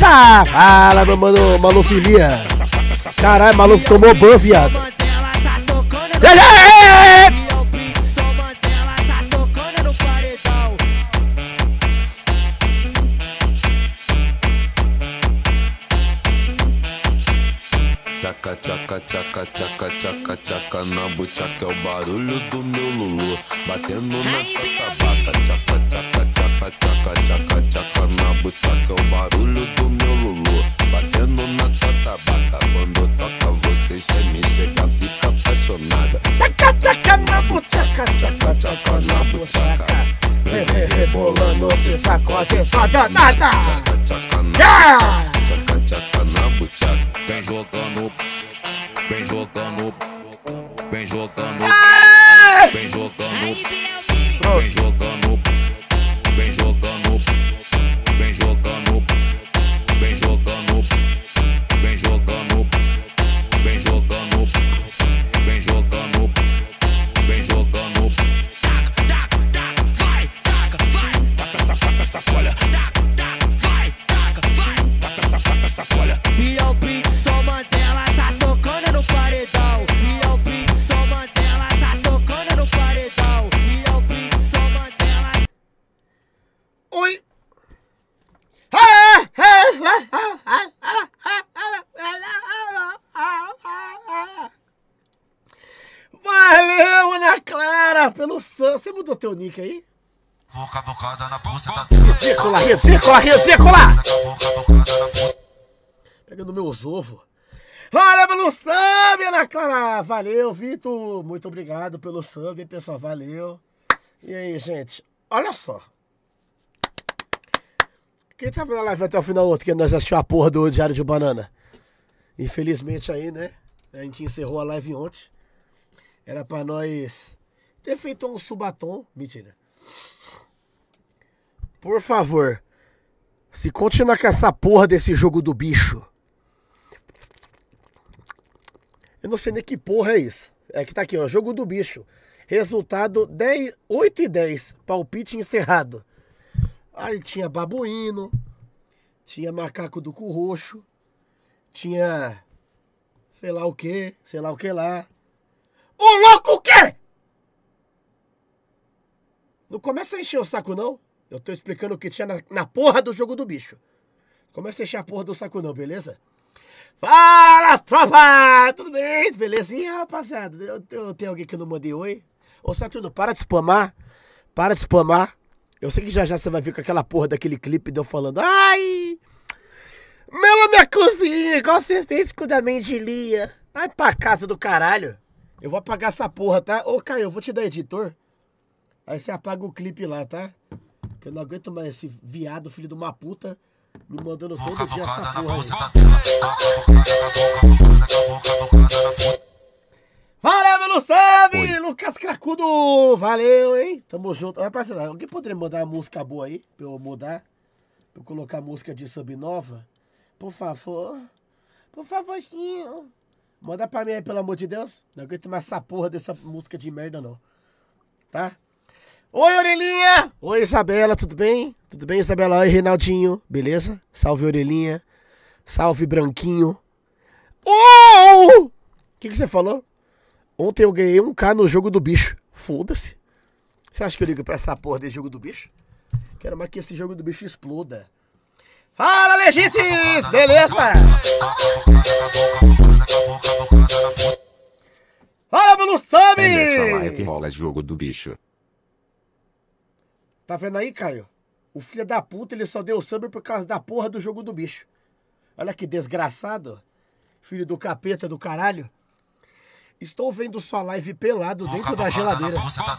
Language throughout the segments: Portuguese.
Eita! Fala, meu mano, Malufilia. Caralho, Maluf tomou ban, viado. Tchaca, tchaca, tchaca, tchaca, tchaca, tchaca na buchaca é o barulho do meu Lulu batendo na tabaca. Tchaca, tchaca, tchaca, tchaca, tchaca, tchaca na buchaca é o barulho do meu Lulu batendo na tabaca. Quando toca você geme, chega, fica apaixonada. Tchaca, tchaca na buchaca, Tchaca, tchaca na buchaca, rebolando, se sacode, só danada. tchaca, tchaca na Yeah! tchaca, tchaca na buchaca. Vem jogando, vem jogando, vem jogando, vem jogando, vem jogando, vem jogando, vem jogando, vem jogando, vem jogando, vem jogando, vem jogando, vem jogando. Vai, taca, vai, taca essa sacola. Vai, taca, vai, taca essa sacola. E é o beat só Mandela, tá tocando no paredão. E é o beat só Mandela, tá tocando no paredão. E é o beat só Mandela. Oi! Valeu, Ana Clara, pelo sangue. Você mudou teu nick aí? Vou cavucada na buceta. Ridícula, ridícula, ridícula! Pegando meus ovos. Valeu pelo sub, Ana Clara. Valeu, Vitor. Muito obrigado pelo sub, hein, pessoal. Valeu. E aí, gente? Olha só. Quem tava na live até o final outro, que nós assistimos a porra do Diário de Banana? Infelizmente aí, né? A gente encerrou a live ontem. Era pra nós ter feito um subatom. Mentira. Por favor, se continuar com essa porra desse jogo do bicho. Eu não sei nem que porra é isso. É que tá aqui, ó. Jogo do bicho. Resultado 8-10. Palpite encerrado. Aí tinha babuíno. Tinha macaco do cu roxo. Tinha sei lá o que. Sei lá o que lá. Ô louco o quê? Não começa a encher o saco não. Eu tô explicando o que tinha na porra do jogo do bicho. Começa a encher a porra do saco não, beleza? Fala, tropa! Tudo bem? Belezinha, rapaziada? Eu tenho alguém que eu não mandei oi? Ô, Saturno, para de spamar. Para de spamar. Eu sei que já já você vai vir com aquela porra daquele clipe de eu falando ai, mela minha cozinha, igual você fez com o da Mendilia. Vai pra casa do caralho. Eu vou apagar essa porra, tá? Ô, Caio, eu vou te dar editor. Aí você apaga o clipe lá, tá? Que eu não aguento mais esse viado, filho de uma puta, me mandando todo dia essa porra aí. Valeu, meu sub! Lucas Cracudo! Valeu, hein? Tamo junto. Rapaziada, alguém poderia mandar uma música boa aí? Pra eu mudar? Pra eu colocar música de sub nova? Por favor. Por favorzinho. Manda pra mim aí, pelo amor de Deus. Não aguento mais essa porra dessa música de merda, não. Tá? Oi, Orelhinha! Oi, Isabela, tudo bem? Tudo bem, Isabela? Oi, Reinaldinho. Beleza? Salve, Orelhinha. Salve, Branquinho. O que você falou? Ontem eu ganhei 1K no jogo do bicho. Foda-se. Você acha que eu ligo pra essa porra desse jogo do bicho? Quero mais que esse jogo do bicho exploda. Fala, Legites! Beleza? Fala, Bruno Sub! Essa live rola jogo do bicho. Tá vendo aí, Caio? O filho da puta, ele só deu sub por causa da porra do jogo do bicho. Olha que desgraçado. Filho do capeta do caralho. Estou vendo sua live pelado dentro da geladeira.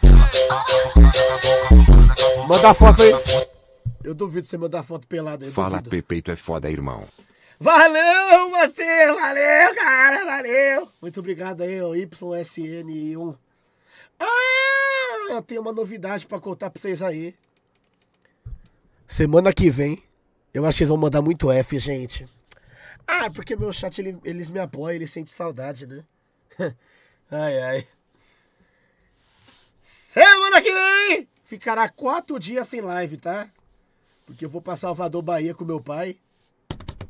Manda a foto aí. Eu duvido você mandar foto pelada aí. Fala, Pepe, tu é foda, irmão. Valeu, você! Valeu, cara! Valeu! Muito obrigado aí, o YSN1. Ah, eu tenho uma novidade pra contar pra vocês aí. Semana que vem, eu acho que eles vão mandar muito F, gente. Ah, porque meu chat, eles me apoiam, eles sentem saudade, né? Ai, ai. Semana que vem ficará 4 dias sem live, tá? Porque eu vou pra Salvador, Bahia com meu pai.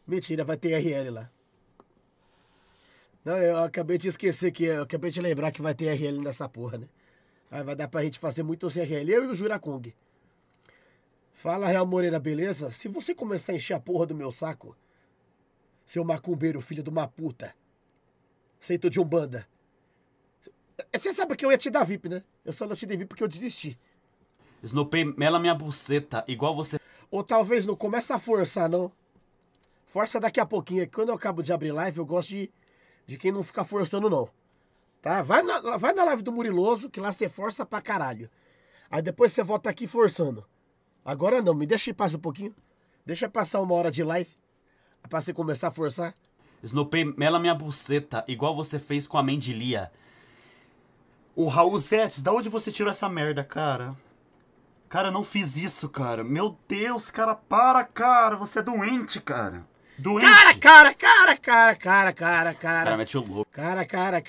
Mentira, vai ter RL lá. Não, eu acabei de esquecer que... Eu acabei de lembrar que vai ter RL nessa porra, né? Aí vai dar pra gente fazer muitos RL. Eu e o Juracong. Fala, Real Moreira, beleza? Se você começar a encher a porra do meu saco, seu macumbeiro, filho de uma puta, seito de Umbanda. Você sabe que eu ia te dar VIP, né? Eu só não te dei VIP porque eu desisti. Snopei, mela minha buceta, igual você... Ou talvez não começa a forçar, não. Força daqui a pouquinho. Quando eu acabo de abrir live, eu gosto de quem não fica forçando, não. Tá? Vai na live do Muriloso, que lá você força pra caralho. Aí depois você volta aqui forçando. Agora não, me deixa em paz um pouquinho. Deixa passar 1 hora de live. Pra você começar a forçar. Snopei, mela minha buceta, igual você fez com a Mendilia. O Raul Zetes, da onde você tirou essa merda, cara? Cara, eu não fiz isso, cara. Meu Deus, cara, para, cara. Você é doente, cara. Doente. Cara. Esse cara mete o louco. Cara.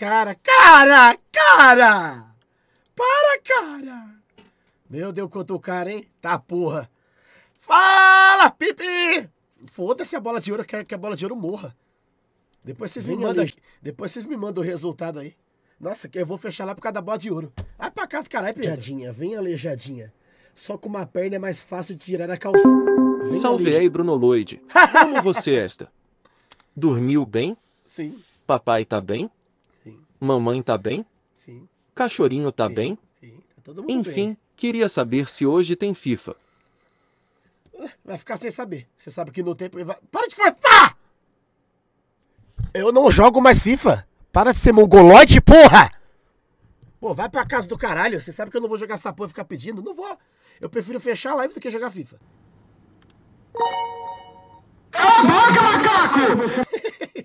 Para, cara. Meu Deus, quanto cara, hein? Tá porra. Fala, pipi. Foda-se a bola de ouro, eu quero que a bola de ouro morra. Depois vocês me mandam o resultado aí. Nossa, que eu vou fechar lá por causa da bola de ouro. Vai pra casa, caralho, Pedro. Aleijadinha, vem aleijadinha. Só com uma perna é mais fácil de tirar a calça. Salve aí, Bruno Lloyd. Como você está? Dormiu bem? Sim. Papai tá bem? Sim. Mamãe tá bem? Sim. Cachorrinho tá bem? Sim. Tá todo mundo Enfim, bem. queria saber se hoje tem FIFA. Vai ficar sem saber. Você sabe que no tempo... Para de forçar! Eu não jogo mais FIFA. Para de ser mongoloide, porra! Pô, vai pra casa do caralho. Você sabe que eu não vou jogar essa porra e ficar pedindo? Não vou. Eu prefiro fechar a live do que jogar FIFA. Cala a boca, macaco!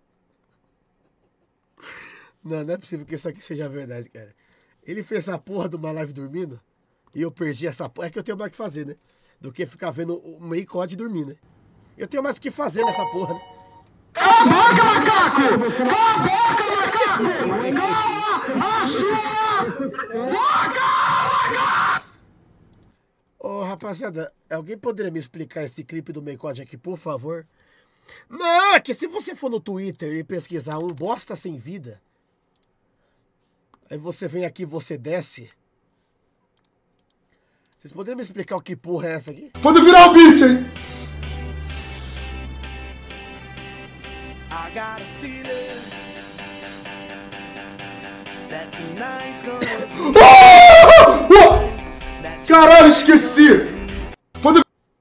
Não é possível que isso aqui seja verdade, cara. Ele fez essa porra de uma live dormindo e eu perdi essa porra. É que eu tenho mais o que fazer, né? Do que ficar vendo o meio COD dormir, né? Eu tenho mais o que fazer nessa porra, né? Cala a boca, macaco! Cala a boca, macaco! Cala a sua boca! Ô, rapaziada, alguém poderia me explicar esse clipe do meio COD aqui, por favor? Não, é que se você for no Twitter e pesquisar um bosta sem vida, aí você vem aqui e você desce. Vocês poderiam me explicar o que porra é essa aqui? Pode virar o beat, hein? Caralho, esqueci! Pode...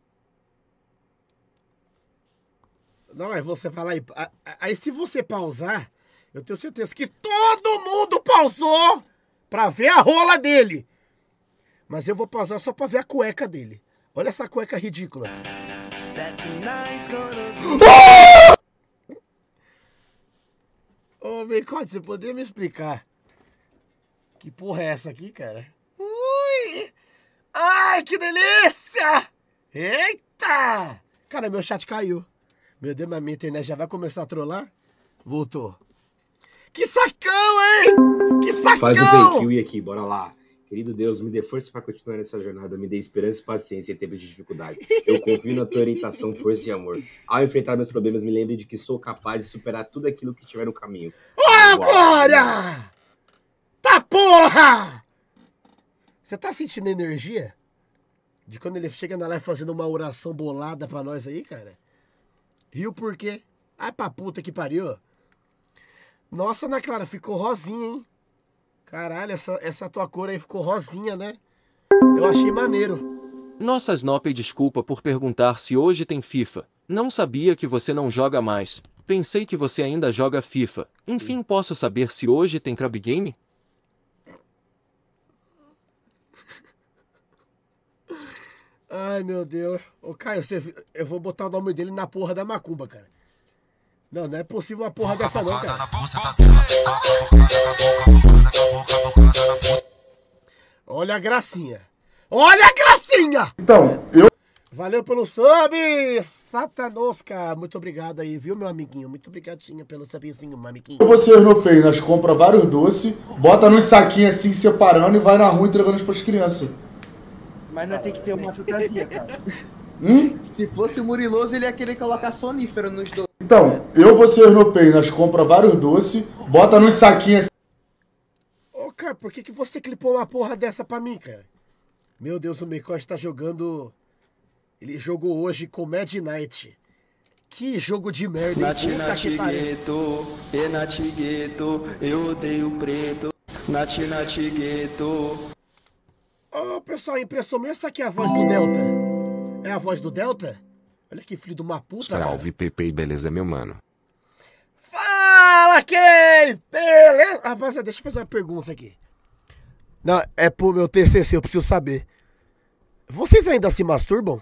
Não, é você falar aí. Aí se você pausar, eu tenho certeza que todo mundo pausou pra ver a rola dele. Mas eu vou pausar só pra ver a cueca dele. Olha essa cueca ridícula. Ô, Meicode, você poderia me explicar que porra é essa aqui, cara? Ui! Ai, que delícia! Eita! Cara, meu chat caiu. Meu Deus, mas minha internet já vai começar a trollar? Voltou. Que sacão, hein? Que sacão! Faz do Bem aqui, bora lá. Querido Deus, me dê força para continuar nessa jornada, me dê esperança e paciência em tempos de dificuldade. Eu confio na tua orientação, força e amor. Ao enfrentar meus problemas, me lembre de que sou capaz de superar tudo aquilo que tiver no caminho. Agora! Tá porra! Você tá sentindo energia? De quando ele chega na live fazendo uma oração bolada pra nós aí, cara? Riu por quê? Ai, pra puta que pariu. Nossa, Ana Clara, ficou rosinha, hein? Caralho, essa tua cor aí ficou rosinha, né? Eu achei maneiro. Nossa, Snoopy, desculpa por perguntar se hoje tem FIFA. Não sabia que você não joga mais. Pensei que você ainda joga FIFA. Enfim, posso saber se hoje tem Crab Game? Ai, meu Deus. Ô, Caio, eu vou botar o nome dele na porra da macumba, cara. Não, não é possível uma porra dessa não, cara. Olha a gracinha. Olha a gracinha! Então, eu... Valeu pelo sub, Satanosca. Muito obrigado aí, viu, meu amiguinho? Muito obrigadinho pelo subzinho, meu amiguinho. Vocês no Pay, nós compra vários doces, bota nos saquinhos assim, separando e vai na rua entregando pras crianças. Mas nós tem que ter uma fantasia, cara. Se fosse o Muriloso, ele ia querer colocar sonífero nos dois. Então, eu vou ser no Pay, nós compra vários doces, bota nos saquinhos. Ô, cara, por que você clipou uma porra dessa pra mim, cara? Meu Deus, o Meikote tá jogando... Ele jogou hoje com Mad Night. Que jogo de merda, hein? Puta que pariu. Gueto, eu odeio preto. Nath Gueto. Ô, pessoal, impressão minha, essa aqui é a voz do Delta. É a voz do Delta? Olha que filho de uma puta, Salve, Pepe, beleza, meu mano? Fala, Kay! Beleza? Rapaziada, deixa eu fazer uma pergunta aqui. Não, é pro meu TCC, eu preciso saber. Vocês ainda se masturbam?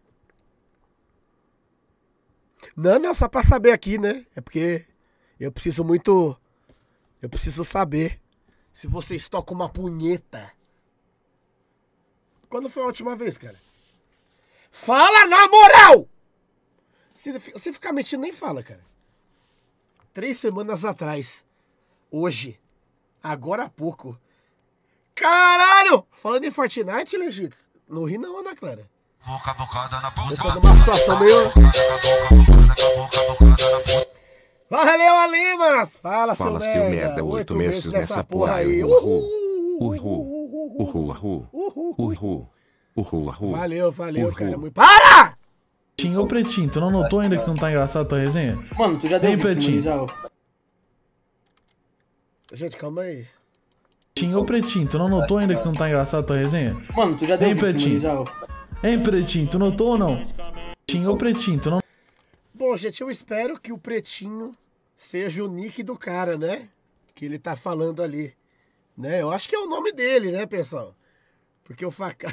Não, só pra saber aqui, né? É porque eu preciso muito... Eu preciso saber se vocês tocam uma punheta. Quando foi a última vez, cara? Fala na moral! Se ficar mentindo, nem fala, cara. 3 semanas atrás. Hoje. Agora há pouco. Caralho! Falando em Fortnite, Legitos. Não ri não, Ana Clara. Eu tô numa situação meio... Valeu, Alimas! Fala, seu merda. 8 meses nessa porra aí. Valeu, cara. Muito... Para! Ô, Pretinho, tu não notou ainda que não tá engraçado a tua resenha? Mano, tu já deu Pretinho. Gente, calma aí. Ô, Pretinho, tu não notou ainda que não tá engraçado a tua resenha? Mano, tu já deu Pretinho. Hein, Pretinho, tu notou ou não? Ô, Pretinho, tu não... Bom, gente, eu espero que o Pretinho seja o nick do cara, né? Que ele tá falando ali. Né? Eu acho que é o nome dele, né, pessoal? Porque o faca...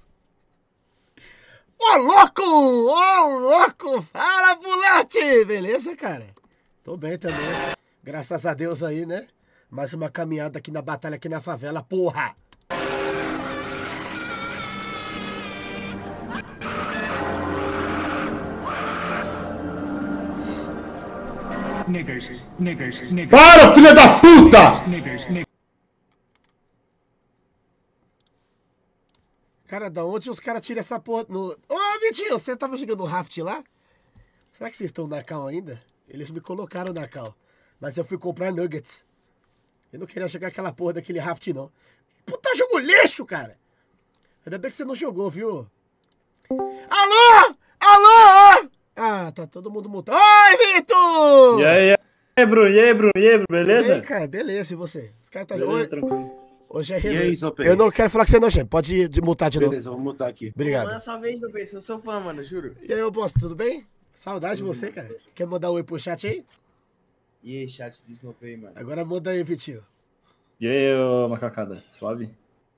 Ô, louco! Fala, Bulete! Beleza, cara? Tô bem também. Graças a Deus aí, né? Mais uma caminhada aqui na batalha, aqui na favela, porra! Para, filha da puta! Cara, da onde os caras tiram essa porra no... Ô, Vitinho, você tava jogando raft lá? Será que vocês estão na cal ainda? Eles me colocaram na cal. Mas eu fui comprar nuggets. Eu não queria jogar aquela porra daquele raft, não. Puta jogo lixo, cara! Ainda bem que você não jogou, viu? Alô! Ah, tá todo mundo mutado. Oi, Vitor! E aí, Bruno, beleza? E aí, cara, beleza, e você? Os caras tá Beleza, tranquilo. Hoje é E aí, Zopei? Eu não quero falar que você é nojento. Pode mutar de novo. Beleza, vou mutar aqui. Obrigado. Manda sua vez, Zopei. Eu sou fã, mano, juro. E aí, eu posso, tudo bem? Saudade de você, cara. Quer mandar um oi pro chat aí? E aí, chat do Snowpay, mano. Agora manda aí, Vitinho. E aí, ô macacada, suave?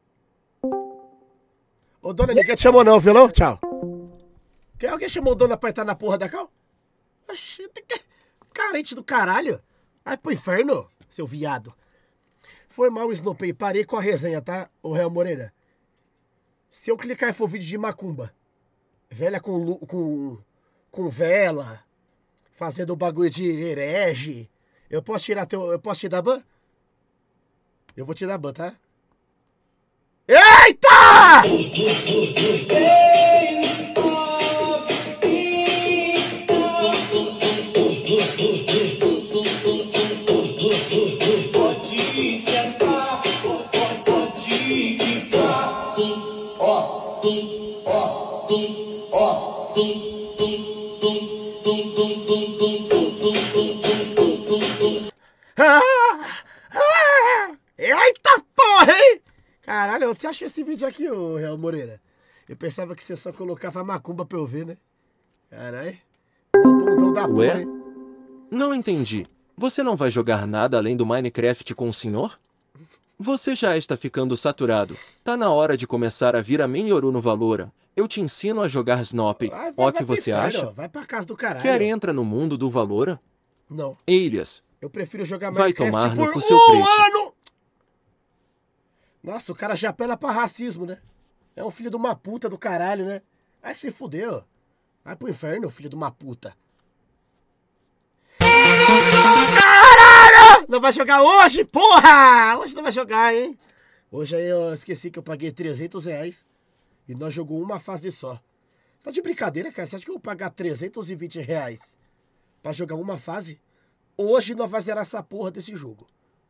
Ô, dona, ninguém te chamou não, violão? Tchau. Alguém chamou o dona pra entrar na porra da cal? Oxi, carente do caralho. Vai pro inferno, seu viado. Foi mal, Snowpay. Parei com a resenha, tá, ô Real Moreira? Se eu clicar e for vídeo de macumba, velha com vela, fazendo bagulho de herege, eu posso te dar ban? Eu vou te dar ban, tá? Eita! Eita porra, hein? Caralho, onde você achou esse vídeo aqui, ô Real Moreira? Eu pensava que você só colocava macumba pra eu ver, né? Caralho. O da porra, Ué? hein? Não entendi. Você não vai jogar nada além do Minecraft com o senhor? Você já está ficando saturado. Tá na hora de começar a vir a Menyoru no Valora. Eu te ensino a jogar Snop. Ó, o que você acha? Vai pra casa do caralho. Quer entra no mundo do Valora? Não. Elias. Eu prefiro jogar Vai Minecraft tomar no por cu seu um preto. ano! Nossa, o cara já apela pra racismo, né? É um filho de uma puta do caralho, né? Vai se fuder, ó. Vai pro inferno, filho de uma puta. Caralho! Não vai jogar hoje, porra! Hoje não vai jogar, hein? Hoje aí eu esqueci que eu paguei R$300 e nós jogamos uma fase só. Você tá de brincadeira, cara? Você acha que eu vou pagar 320 reais pra jogar uma fase? Hoje nós vamos zerar essa porra desse jogo.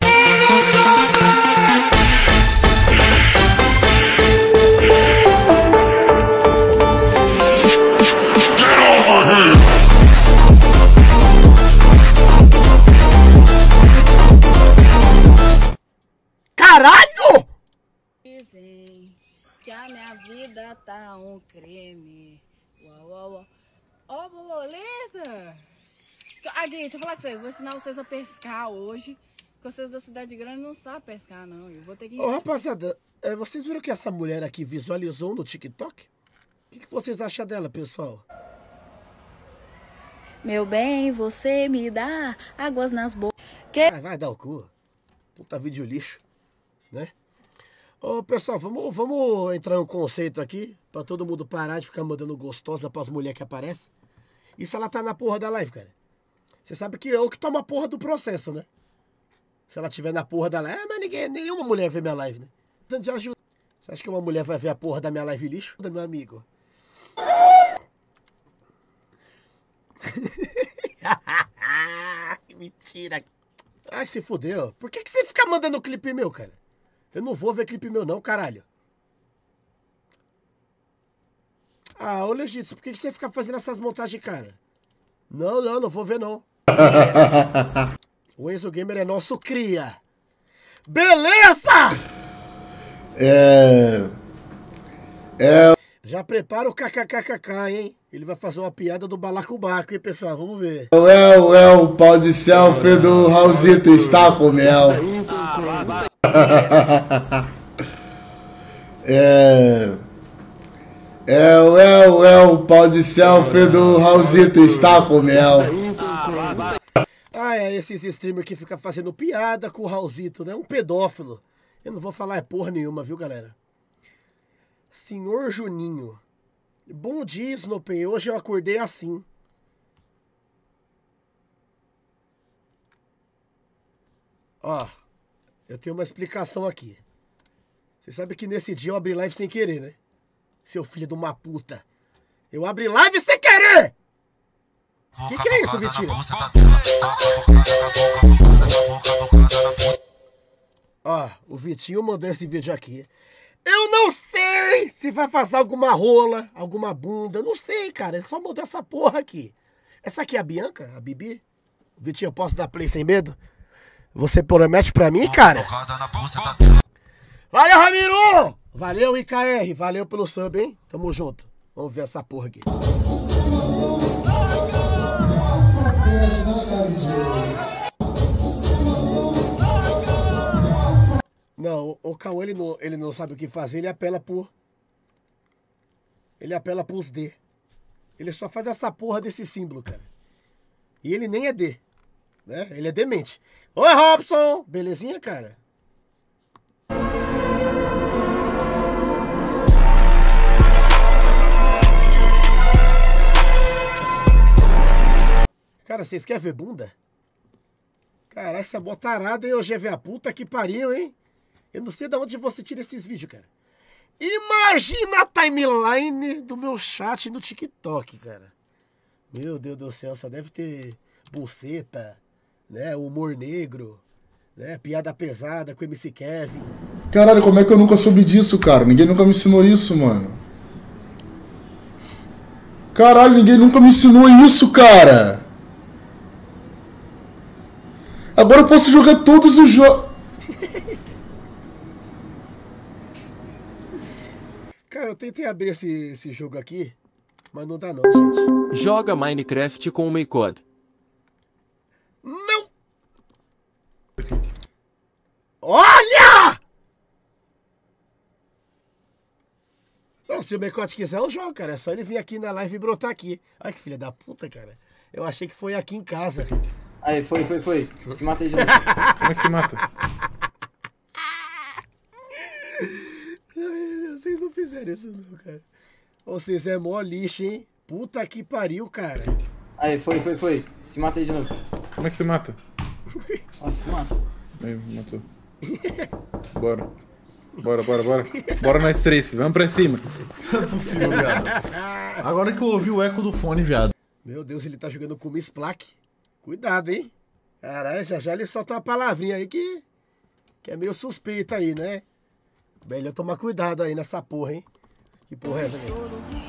Caralho! Dizem que a minha vida tá um creme. Uau, uau, uau. Ó, borboleta! Aqui, deixa eu falar com vocês. Vou ensinar vocês a pescar hoje. Porque vocês da cidade grande não sabem pescar, não. Eu vou ter que... Ô, rapaziada, vocês viram que essa mulher aqui visualizou no TikTok? O que vocês acham dela, pessoal? Meu bem, você me dá águas nas bocas. Que... Vai dar o cu. Puta vídeo lixo, né? Ô, pessoal, vamos entrar no conceito aqui, pra todo mundo parar de ficar mandando gostosa pras mulheres que aparecem. Isso ela tá na porra da live, cara. Você sabe que eu que tomo a porra do processo, né? Se ela tiver na porra da live, mas nenhuma mulher vê minha live, né? Tanto de ajuda. Você acha que uma mulher vai ver a porra da minha live lixo? Da meu amigo. Que mentira. Ai, se fudeu. Por que você fica mandando clipe meu, cara? Eu não vou ver clipe meu não, caralho. Ah, ô Legítimo, por que você fica fazendo essas montagens, cara? Não vou ver não. O Enzo Gamer é nosso cria. Beleza! Já prepara o kkkk, hein? Ele vai fazer uma piada do balacobaco, hein, pessoal? Vamos ver. O pau de selfie do Raulzito está com mel. O pau de selfie do Raulzito está com mel. Ah, é esses streamers que ficam fazendo piada com o Raulzito, né? Um pedófilo. Eu não vou falar porra nenhuma, viu, galera? Senhor Juninho. Bom dia, Snopey. Hoje eu acordei assim. Ó, eu tenho uma explicação aqui. Você sabe que nesse dia eu abri live sem querer, né? Seu filho de uma puta. Eu abri live sem querer! Que é isso, Vitinho? Ó, o Vitinho mandou esse vídeo aqui. Eu não sei se vai fazer alguma rola, alguma bunda. Eu não sei, cara. É só mudar essa porra aqui. Essa aqui é a Bianca? A Bibi? Vitinho, eu posso dar play sem medo? Você promete pra mim, cara? Valeu, Ramiro! Valeu, IKR. Valeu pelo sub, hein? Tamo junto. Vamos ver essa porra aqui. Não, o Cauã, ele não sabe o que fazer, ele apela pros D. Ele só faz essa porra desse símbolo, cara. E ele nem é D, né? Ele é demente. Oi, Robson! Belezinha, cara? Cara, vocês querem ver bunda? Cara, essa botarada, hein? Hoje é ver a puta que pariu, hein? Eu não sei de onde você tira esses vídeos, cara. Imagina a timeline do meu chat no TikTok, cara. Meu Deus do céu, só deve ter buceta, né? Humor negro, né? Piada pesada com MC Kevin. Caralho, como é que eu nunca soube disso, cara? Ninguém nunca me ensinou isso, mano. Caralho, ninguém nunca me ensinou isso, cara. Agora eu posso jogar todos os jogos. Cara, eu tentei abrir esse jogo aqui, mas não dá não, gente. Joga Minecraft com o Maycod. Não! Olha! Não, se o Maycod quiser, eu jogo, cara. É só ele vir aqui na live e brotar aqui. Ai, que filha da puta, cara. Eu achei que foi aqui em casa. Aí, foi. Se mata aí de novo. Como é que se mata? Vocês não fizeram isso não, cara. Vocês é mó lixo, hein? Puta que pariu, cara. Aí, foi. Se mata aí de novo. Como é que se mata? Se mata. Aí, matou. Bora. Bora. Bora nós três, vamos pra cima. Não é possível, viado. Agora que eu ouvi o eco do fone, viado. Meu Deus, ele tá jogando com Miss Plaque. Cuidado, hein? Caralho, já ele solta uma palavrinha aí que é meio suspeita aí, né? Melhor tomar cuidado aí nessa porra, hein? Que porra é essa aqui?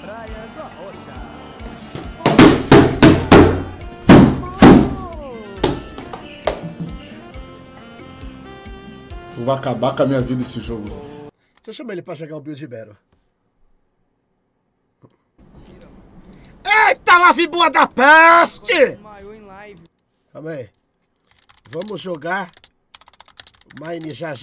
Vai acabar com a minha vida esse jogo. Deixa eu chamar ele pra jogar um Build Battle. Eita, lave boa da peste! Calma aí. Vamos jogar Mine já?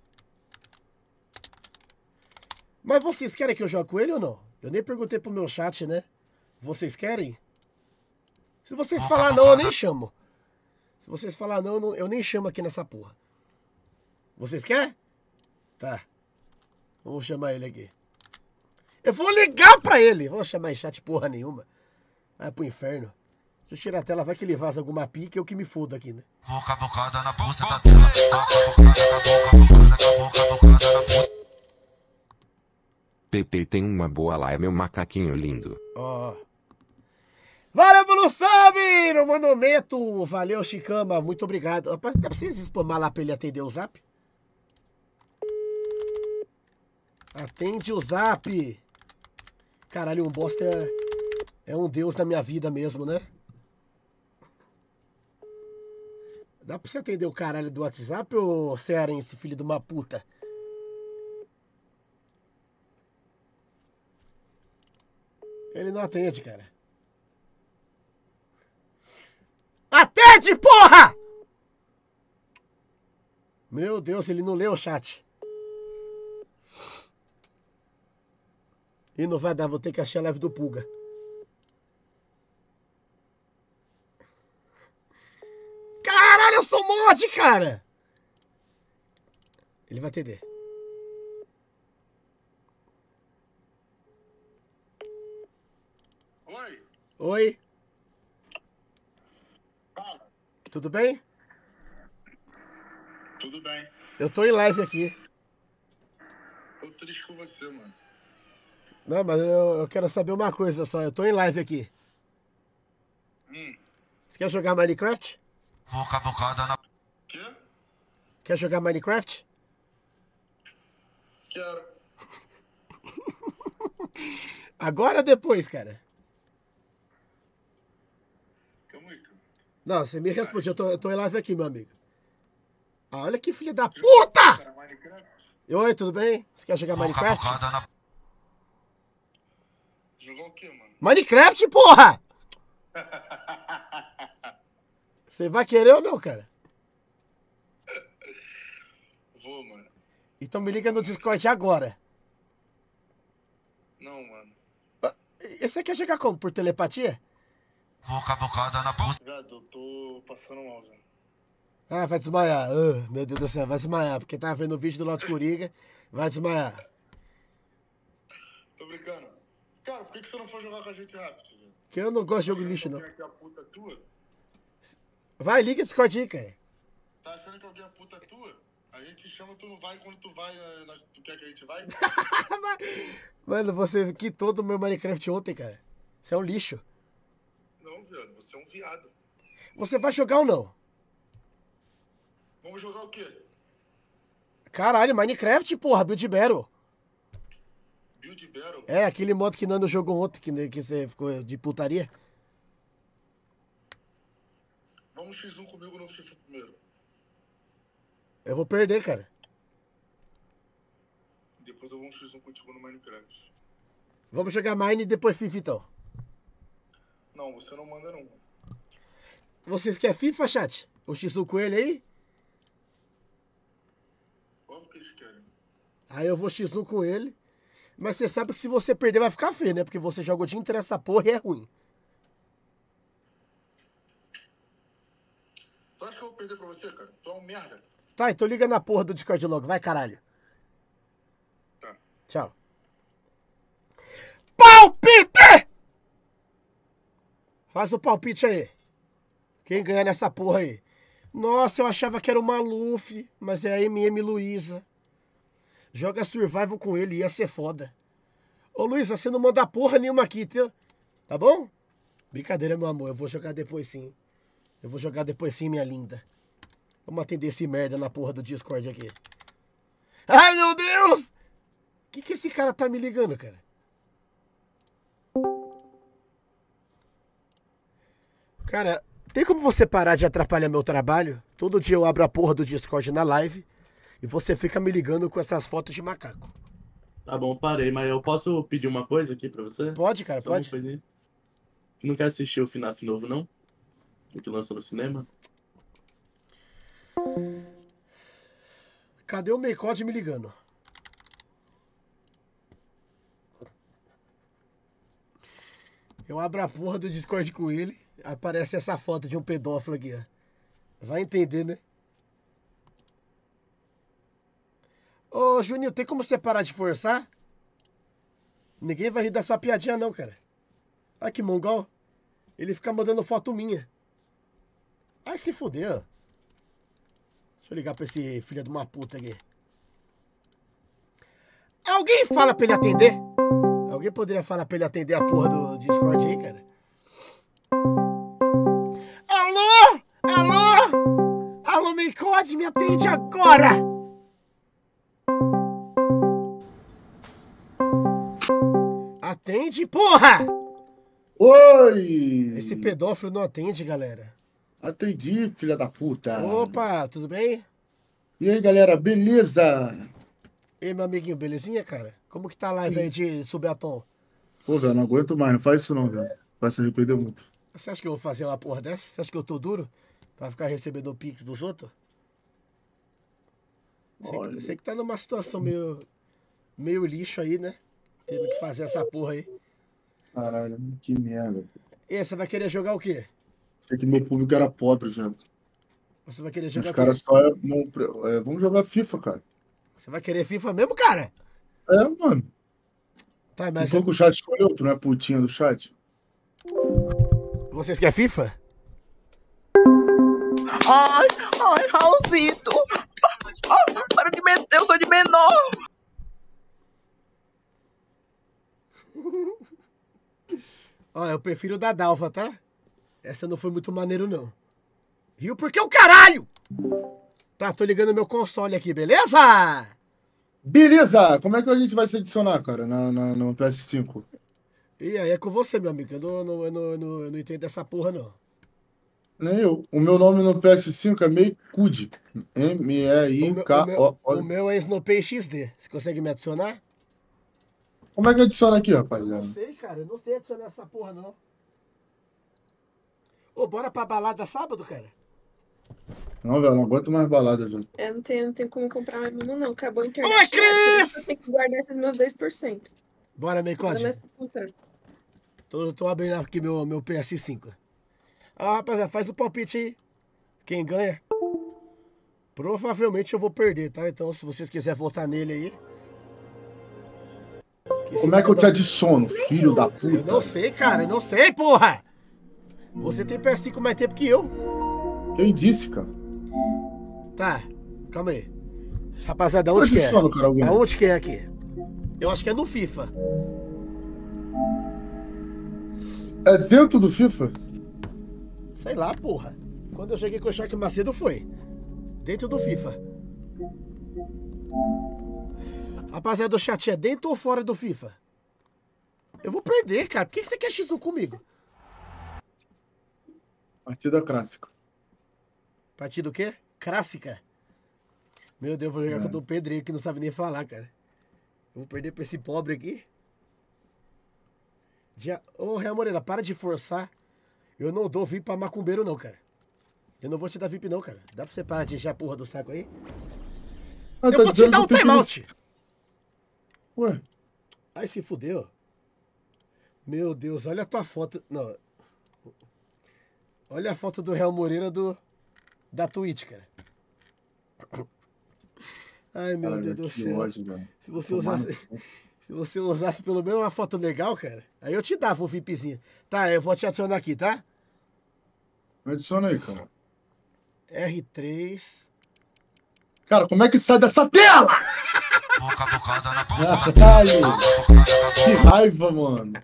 Mas vocês querem que eu jogue com ele ou não? Eu nem perguntei pro meu chat, né? Vocês querem? Se vocês falar não, eu nem chamo. Se vocês falar não, eu nem chamo aqui nessa porra. Vocês querem? Tá. Vamos chamar ele aqui. Eu vou ligar pra ele. Vou chamar em chat porra nenhuma. Vai pro inferno. Se eu tirar a tela, vai que ele vaza alguma pica, eu que me fodo aqui, né? Cavocada na bolsa da tela. Cavocada na bolsa. Pepe tem uma boa lá, é meu macaquinho lindo. Ó. Valeu pelo sub no monumento. Valeu, Chicama. Muito obrigado. Rapaz, dá pra vocês spamar lá pra ele atender o zap? Atende o zap. Caralho, um bosta é um deus na minha vida mesmo, né? Dá pra você atender o caralho do WhatsApp, ô cearense, filho de uma puta? Ele não atende, cara. Atende, porra! Meu Deus, ele não leu o chat. E não vai dar, vou ter que achar a live do Pulga. Caralho, eu sou mod, cara! Ele vai atender. Oi. Oi. Fala. Tudo bem? Tudo bem. Eu tô em live aqui. Tô triste com você, mano. Não, mas eu quero saber uma coisa só. Eu tô em live aqui. Você quer jogar Minecraft? Cavocada na... Quê? Quer jogar Minecraft? Quero. Agora ou depois, cara? Calma aí, cara. Não, você me responde. Eu tô em live aqui, meu amigo. Ah, olha que filha da puta! Oi, tudo bem? Você quer jogar Minecraft? Jogar o quê, mano? Minecraft, porra! Você vai querer ou não, cara? Vou, mano. Então me liga no Discord agora. Não, mano. E você quer jogar como? Por telepatia? Cavocada na bolsa. Viado, eu tô passando mal, velho. Ah, vai desmaiar. Meu Deus do céu, vai desmaiar. Porque tava vendo o vídeo do Lote Coriga. Vai desmaiar. Tô brincando. Cara, por que você não foi jogar com a gente rápido, velho? Porque eu não gosto de jogo lixo, não. Que a puta é tua? Vai, liga o Discord aí, cara. Tá achando que alguém é puta tua? A gente chama, tu não vai. Quando tu vai, tu quer que a gente vai? Mano, você quitou do meu Minecraft ontem, cara. Você é um lixo. Não, viado, você é um viado. Você vai jogar ou não? Vamos jogar o quê? Caralho, Minecraft, porra, Build Battle. Build Battle? É, aquele modo que Nando jogou ontem, que você ficou de putaria. Vamos X1 comigo no FIFA primeiro. Eu vou perder, cara. Depois eu vou X1 contigo no Minecraft. Vamos jogar Mine e depois FIFA, então. Não, você não manda não. Vocês querem FIFA, chat? O X1 com ele aí? Como que eles querem? Aí eu vou X1 com ele. Mas você sabe que se você perder vai ficar feio, né? Porque você joga o dia inteiro essa porra e é ruim. Tu acha que eu vou perder pra você, cara? Tu é um merda. Tá, então liga na porra do Discord logo. Vai, caralho. Tá. Tchau. Palpite! Faz o palpite aí. Quem ganhar nessa porra aí? Nossa, eu achava que era o Maluf, mas é a MM Luiza. Joga survival com ele, ia ser foda. Ô, Luísa, você não manda porra nenhuma aqui, tá bom? Brincadeira, meu amor. Eu vou jogar depois sim. Eu vou jogar depois sim, minha linda. Vamos atender esse merda na porra do Discord aqui. Ai, meu Deus! Que esse cara tá me ligando, cara? Cara, tem como você parar de atrapalhar meu trabalho? Todo dia eu abro a porra do Discord na live e você fica me ligando com essas fotos de macaco. Tá bom, parei, mas eu posso pedir uma coisa aqui pra você? Pode, cara, Só pode. uma coisinha. Tu não quer assistir o FNAF novo, não? O que lançou no cinema? Cadê o Meicode me ligando? Eu abro a porra do Discord com ele, aparece essa foto de um pedófilo aqui, ó. Vai entender, né? Ô, Juninho, tem como você parar de forçar? Ninguém vai rir da sua piadinha, não, cara. Olha que mongol. Ele fica mandando foto minha. Ai, se fuder, ó. Deixa eu ligar pra esse filho de uma puta aqui. Alguém fala pra ele atender? Alguém poderia falar pra ele atender a porra do Discord aí, cara? Alô? Alô? Alô, Meicode, me atende agora! Atende, porra! Oi! Esse pedófilo não atende, galera. Atendi, filha da puta. Opa, tudo bem? E aí, galera, beleza? Ei, meu amiguinho, belezinha, cara? Como que tá a live aí de Subatom? Pô, velho, não aguento mais, não faz isso não, velho. Vai se arrepender muito. Você acha que eu vou fazer uma porra dessa? Você acha que eu tô duro pra ficar recebendo o pix dos outros? Você que tá numa situação meio lixo aí, né? Tendo que fazer essa porra aí. Caralho, que merda. E você vai querer jogar o quê? Achei que meu público era pobre, velho. Você vai querer jogar Os caras só vamos jogar FIFA, cara. Você vai querer FIFA mesmo, cara? É, mano. Tá, Não mas foi que o chat escolheu? Tu não é putinha do chat? vocês querem FIFA? Ai, Raulzito. Para de meter, eu sou de menor. Ó, eu prefiro da Dalva, tá? Essa não foi muito maneiro, não. Rio porque o caralho! Tá, tô ligando meu console aqui, beleza? Beleza! Como é que a gente vai se adicionar, cara, no PS5? E aí é com você, meu amigo. Eu não entendo essa porra, não. Nem eu. O meu nome no PS5 é Meicud. M-E-I-K-O. O meu é Snowpay XD. Você consegue me adicionar? Como é que adiciona aqui, rapaziada? Não sei, cara. Eu não sei adicionar essa porra, não. Ô, bora pra balada sábado, cara? Não, velho, não aguento mais balada, velho. Não tenho como comprar mais uma, não. Acabou a internet. Oi, Cris! Eu tenho que guardar esses meus 2%. Bora, Meicode. Nada mais pra comprar. Tô abrindo aqui meu PS5. Ah, rapaziada, faz o palpite aí. Quem ganha? Provavelmente eu vou perder, tá? Então, se vocês quiserem votar nele aí. Como é que eu te adiciono, filho da puta? Eu não sei, cara. Eu não sei, porra! Você tem PS5 mais tempo que eu. Quem disse, cara? Tá, calma aí. Rapaziada, onde que é? Aonde que é aqui? Eu acho que é no FIFA. É dentro do FIFA? Sei lá, porra. Quando eu cheguei com o Shark Macedo foi. Dentro do FIFA. Rapaziada do chat, é dentro ou fora do FIFA? Eu vou perder, cara. Por que você quer X1 comigo? Partida clássica. Partida o quê? Clássica? Meu Deus, vou jogar com o pedreiro que não sabe nem falar, cara. Eu vou perder pra esse pobre aqui. Ô, Real Moreira, para de forçar. Eu não dou VIP pra macumbeiro, não, cara. Eu não vou te dar VIP, não, cara. Dá pra você parar de encher a porra do saco aí? Eu vou te dar um timeout. Ué? Ai, se fudeu. Meu Deus, olha a tua foto. Não. Olha a foto do Real Moreira da Twitch, cara. Ai, meu Deus do céu. Ódio, se você usasse pelo menos uma foto legal, cara, aí eu te dava um VIPzinho. Tá, eu vou te adicionar aqui, tá? Me adiciona aí, cara. R3. Cara, como é que sai dessa tela? Caralho! Que raiva, mano.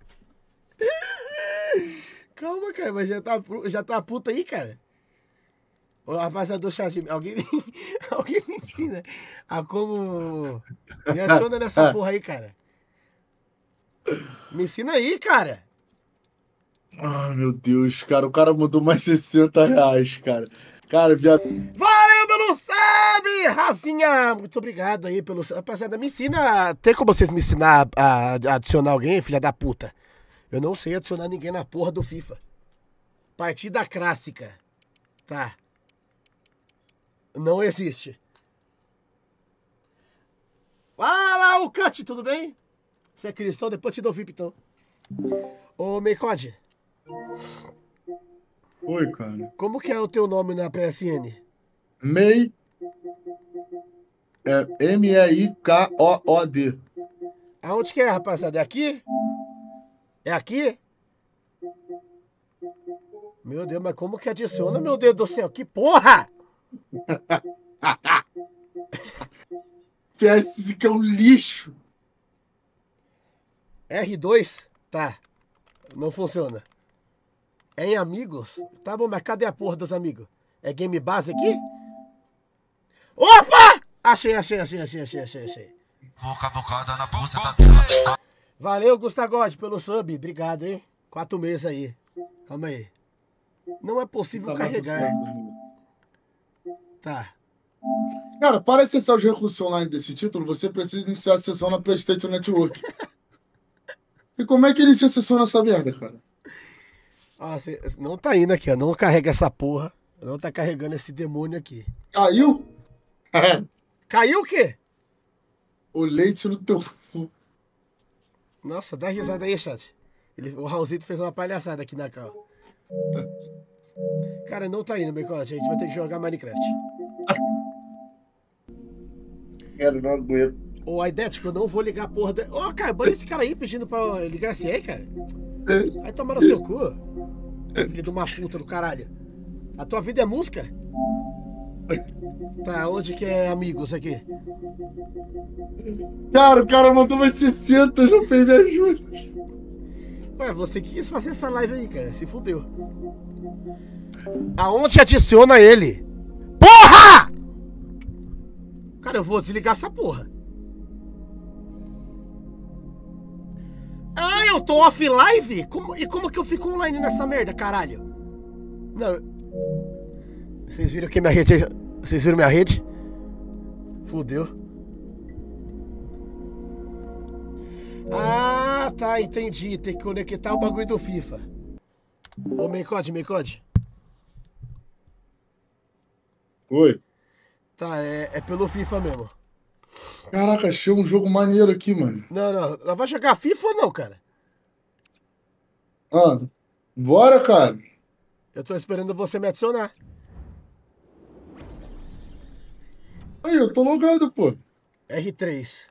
Calma, cara, mas já tá puta aí, cara. Ô, rapaziada do chat, alguém me ensina a como reaciona nessa porra aí, cara. Me ensina aí, cara. Ai, meu Deus, cara. O cara mandou mais 60 reais, cara. Cara, viado. Valeu pelo sub, Razinha. Muito obrigado aí pelo sub. Rapaziada, me ensina. Tem como vocês me ensinar a adicionar alguém, filha da puta? Eu não sei adicionar ninguém na porra do FIFA. Partida clássica. Tá. Não existe. Fala, o Cut, tudo bem? Você é cristão? Depois te dou VIP, então. Ô, Meicode. Oi, cara. Como que é o teu nome na PSN? Mei. É M-E-I-K-O-O-D. Aonde que é, rapaziada? É aqui? É aqui? Meu Deus, mas como que adiciona, meu Deus do céu? Que porra! PS que é um lixo. R2? Tá. Não funciona. É em amigos? Tá bom, mas cadê a porra dos amigos? É game base aqui? Opa! Achei. Valeu, Gustagode, pelo sub. Obrigado, hein? 4 meses aí. Calma aí. Não é possível carregar. Tá. Cara, para acessar os recursos online desse título, você precisa iniciar a sessão na PlayStation Network. E como é que inicia a sessão nessa merda, cara? Ah, não tá indo aqui, ó. Não carrega essa porra. Não tá carregando esse demônio aqui. Caiu? Caiu o quê? O leite no teu... Nossa, dá risada aí, chat. O Raulzito fez uma palhaçada aqui na cal. Cara, não tá indo, Becote. A gente vai ter que jogar Minecraft. Cara, não aguento. Ô, Aidético, eu não vou ligar a porra... Ô, cara, bora esse cara aí pedindo pra ligar esse aí, cara. Vai tomar no seu cu. Filho de uma puta do caralho. A tua vida é música? Tá, onde que é amigos aqui? Cara, o cara mandou mais 60, já fez me ajuda. Ué, você que quis fazer essa live aí, cara. Se fudeu. Aonde adiciona ele? Porra! Cara, eu vou desligar essa porra. Ah, eu tô off live? E como que eu fico online nessa merda, caralho? Não. Vocês viram que minha rede... Vocês viram minha rede? Fudeu. Ah, tá, entendi. Tem que conectar o bagulho do FIFA. Ô, Meicode. Oi. Tá, é pelo FIFA mesmo. Caraca, achei um jogo maneiro aqui, mano. Não. Vai jogar FIFA ou não, cara? Ah, bora, cara. Eu tô esperando você me adicionar. Aí, eu tô logado, pô. R3.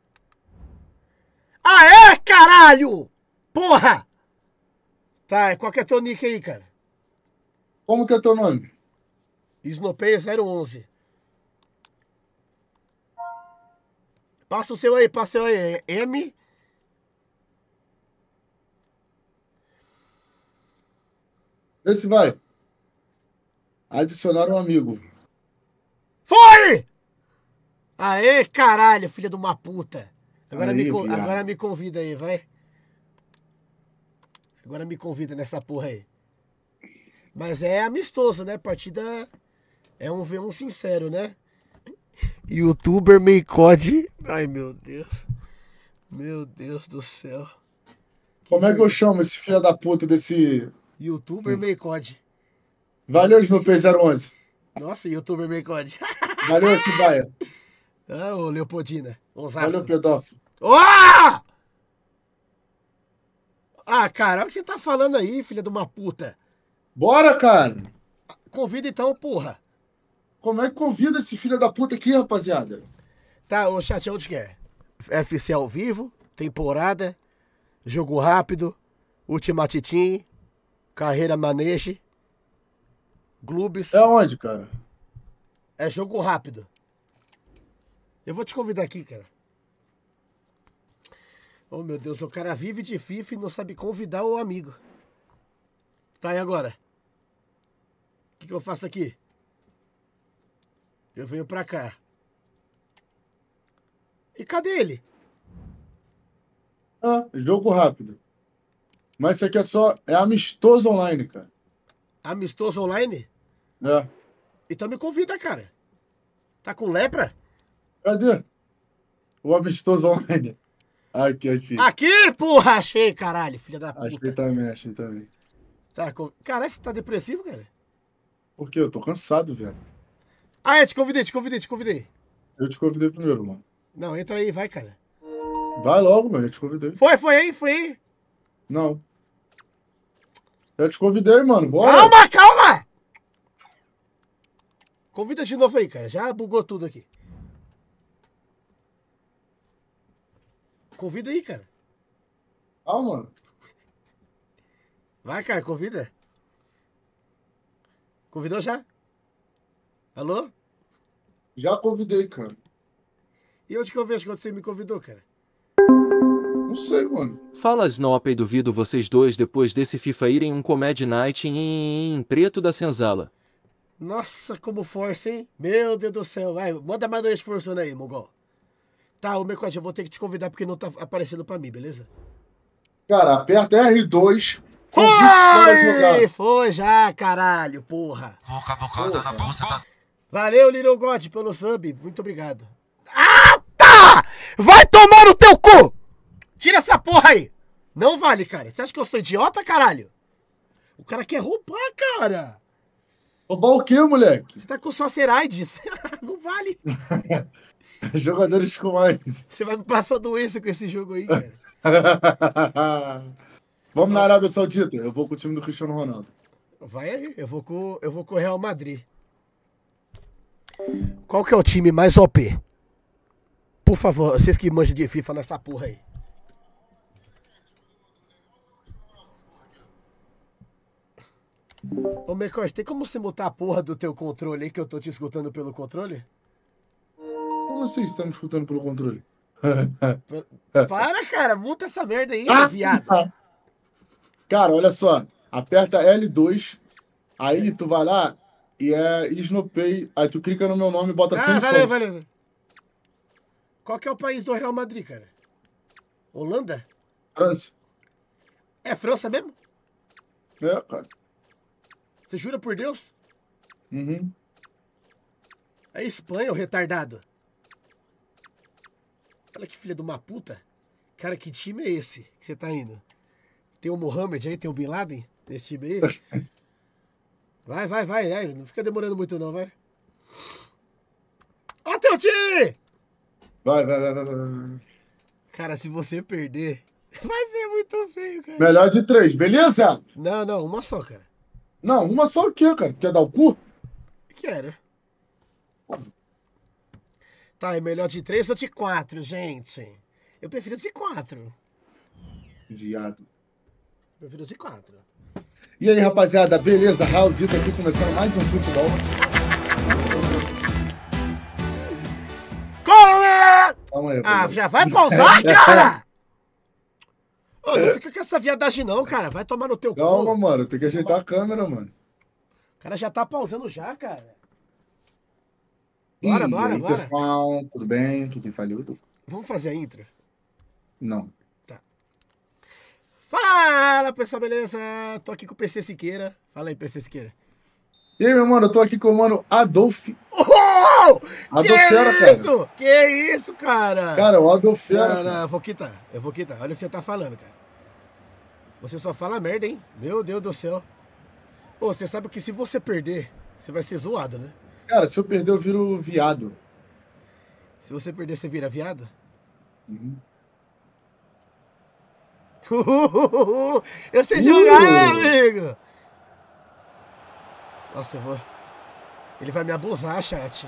Aê, caralho! Porra! Tá, qual que é teu nick aí, cara? Como que é teu nome? Snowpeia 011. Passa o seu aí. É M... Vê se vai. Adicionar um amigo. Foi! Aê, caralho, filha de uma puta. Agora me convida aí, vai. Agora me convida nessa porra aí. Mas é amistoso, né? Partida é um V1 sincero, né? YouTuber Meicode. Ai, meu Deus. Meu Deus do céu. Como é que eu chamo esse filho da puta desse... YouTuber Meicode. Valeu, Snowpay011. Nossa, YouTuber Meicode. Valeu, Tibaia. Ah, ô Leopoldina. Osasco. Valeu, pedófilo. Oh! Ah, cara, olha o que você tá falando aí, filha de uma puta. Bora, cara. Convida então, porra. Como é que convida esse filho da puta aqui, rapaziada? Tá, ô chat, onde que é? FC ao vivo, temporada, jogo rápido, Ultimate Team, carreira maneje, clubes. É onde, cara? É jogo rápido. Eu vou te convidar aqui, cara. Oh, meu Deus, o cara vive de FIFA e não sabe convidar o amigo. Tá, e agora? O que eu faço aqui? Eu venho pra cá. E cadê ele? Ah, jogo rápido. Mas isso aqui é amistoso online, cara. Amistoso online? É. Então me convida, cara. Tá com lepra? Cadê? O amistoso online. Aqui, achei. Aqui, porra! Achei, caralho, filha da puta. Achei também. Tá, caralho, você tá depressivo, cara? Por quê? Eu tô cansado, velho. Ah, eu te convidei. Eu te convidei primeiro, mano. Não, entra aí, vai, cara. Vai logo, mano, eu te convidei. Foi aí. Não. Eu te convidei, mano, bora. Calma! Convida de novo aí, cara. Já bugou tudo aqui. Convida aí, cara. Mano. Vai, cara, convida. Convidou já? Alô? Já convidei, cara. E onde que eu vejo quando você me convidou, cara? Não sei, mano. Fala, Snoop, e duvido vocês dois depois desse FIFA irem um Comedy Night em Preto da Senzala. Nossa, como força, hein? Meu Deus do céu. Vai, manda mais 2 forçando aí, Mongol. Tá, o Mecote, eu vou ter que te convidar porque não tá aparecendo pra mim, beleza? Cara, aperta R2. Foi já, caralho, porra. Valeu, Little God, pelo sub. Muito obrigado. Ah, tá! Vai tomar no teu cu! Tira essa porra aí! Não vale, cara. Você acha que eu sou idiota, caralho? O cara quer roubar, cara. Roubar o quê, moleque? Você tá com Sorceraides. Não vale. Jogadores com mais. Você vai me passar doença com esse jogo aí, cara. Vamos na Arábia Saudita. Eu vou com o time do Cristiano Ronaldo. Vai aí. Eu vou com o Real Madrid. Qual que é o time mais OP? Por favor, vocês que manjam de FIFA nessa porra aí. Ô, Mecote, tem como você mutar a porra do teu controle aí que eu tô te escutando pelo controle? Como assim você tá me escutando pelo controle? Para, cara, muta essa merda aí, viado. Cara, olha só. Aperta L2, aí tu vai lá e é Snopay. Aí tu clica no meu nome e bota sem som. Valeu. Qual que é o país do Real Madrid, cara? Holanda? França. É França mesmo? É, cara. Você jura por Deus? Uhum. É Espanha, ô retardado. Olha que filha de uma puta. Cara, que time é esse que você tá indo? Tem o Mohamed aí, tem o Bin Laden nesse time aí? Vai. Não fica demorando muito não, vai. Ó teu time! Vai. Cara, se você perder, vai ser muito feio, cara. Melhor de 3, beleza? Não, uma só, cara. Não, uma só o quê, cara? Quer dar o cu? Quero. Tá, é melhor de 3 ou de 4, gente? Eu prefiro de 4. Viado. Prefiro de 4. E aí, rapaziada, beleza? Raulzito aqui começando mais um futebol. Calma aí, Ah, já vai pausar, cara? Ô, não fica com essa viadagem não, cara. Vai tomar no teu cu. Calma, mano. Tem que ajeitar a câmera, mano. O cara já tá pausando já, cara. E aí, pessoal, tudo bem? Quem falhou? Vamos fazer a intro? Não. Tá. Fala, pessoal, beleza? Tô aqui com o PC Siqueira. Fala aí, PC Siqueira. E aí, meu mano, eu tô aqui com o mano Adolf. Adolfera, cara. Que isso, cara? Cara, o Adolfera. Não, eu vou quitar. Olha o que você tá falando, cara. Você só fala merda, hein? Meu Deus do céu. Ô, você sabe que se você perder, você vai ser zoado, né? Cara, se eu perder, eu viro viado. Se você perder, você vira viado? Uhum. Eu sei jogar, meu amigo! Nossa, eu vou... Ele vai me abusar, chat.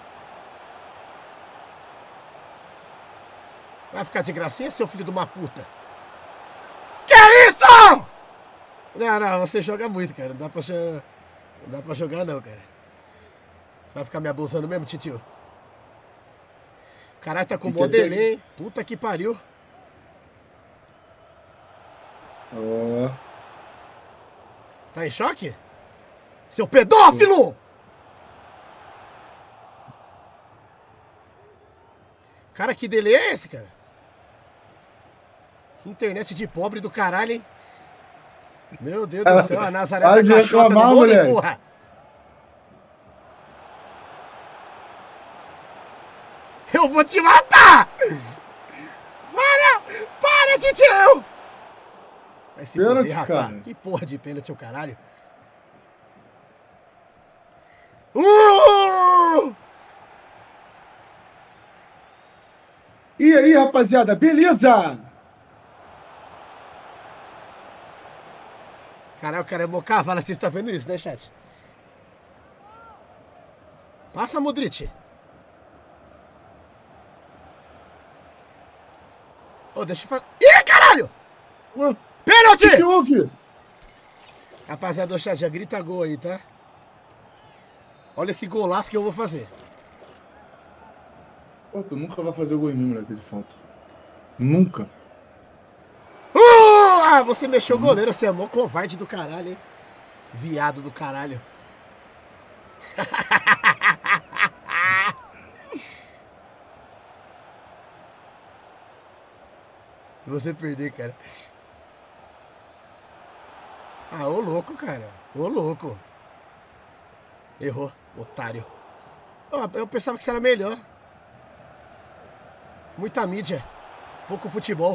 Vai ficar de gracinha, seu filho de uma puta? Que isso? Não, você joga muito, cara. Não dá pra jogar, não, cara. Vai ficar me abusando mesmo, titio? Caralho, tá com Se mó quer ter- delay, hein? Puta que pariu. Ó. Tá em choque? Seu pedófilo! Cara, que delay é esse, cara? Que internet de pobre do caralho, hein? Meu Deus do céu, a Nazaré Para da de caixota reclamar, no vôlei, moleque. porra! Eu vou te matar! Para, titio! Vai se Pênalti, fuder, rapaz. cara. Que porra de pênalti, o caralho. E aí, rapaziada, beleza? Caralho, o cara é mó cavalo, vocês estão vendo isso, né, chat? Passa, Modric. Ô, deixa eu fazer... Ih, caralho! Pênalti! O que houve? Rapaziada, chat, já grita gol aí, tá? Olha esse golaço que eu vou fazer. Pô, tu nunca vai fazer gol em mim, moleque, de falta. Nunca. Ah, você mexeu o goleiro, você é mó covarde do caralho, hein? Viado do caralho. Se você perder, cara. Ah, ô louco, cara. Ô louco. Errou, otário. Oh, eu pensava que isso era melhor. Muita mídia. Pouco futebol.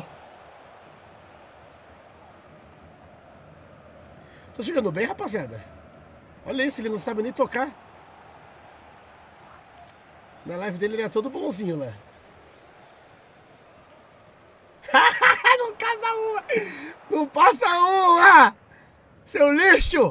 Tô jogando bem, rapaziada. Olha isso, ele não sabe nem tocar. Na live dele ele é todo bonzinho lá. Não casa uma! Não passa uma! Seu lixo!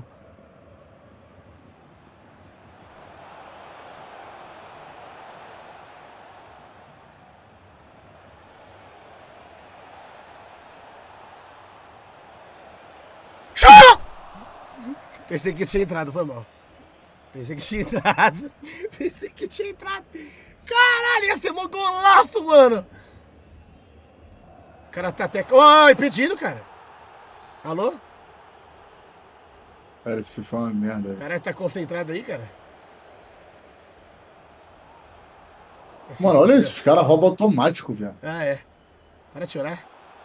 Pensei que tinha entrado, foi mal. Pensei que tinha entrado. Pensei que tinha entrado. Caralho, ia ser um golaço, mano. O cara tá até... Oi, impedido, cara. Alô? Cara, esse FIFA é uma merda. O cara tá concentrado aí, cara. Mano, olha isso, os caras roubam automático, viado. Ah, é. Para de chorar.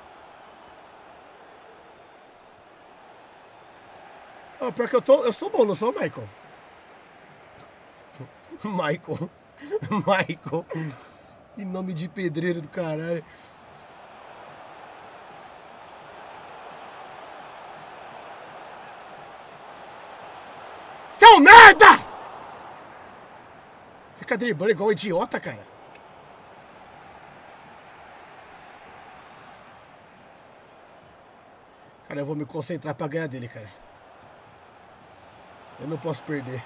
Oh, pior que eu sou bom, não sou o Michael. Michael. Que nome de pedreiro do caralho. Seu merda! Fica driblando igual um idiota, cara. Cara, eu vou me concentrar pra ganhar dele, cara. Eu não posso perder.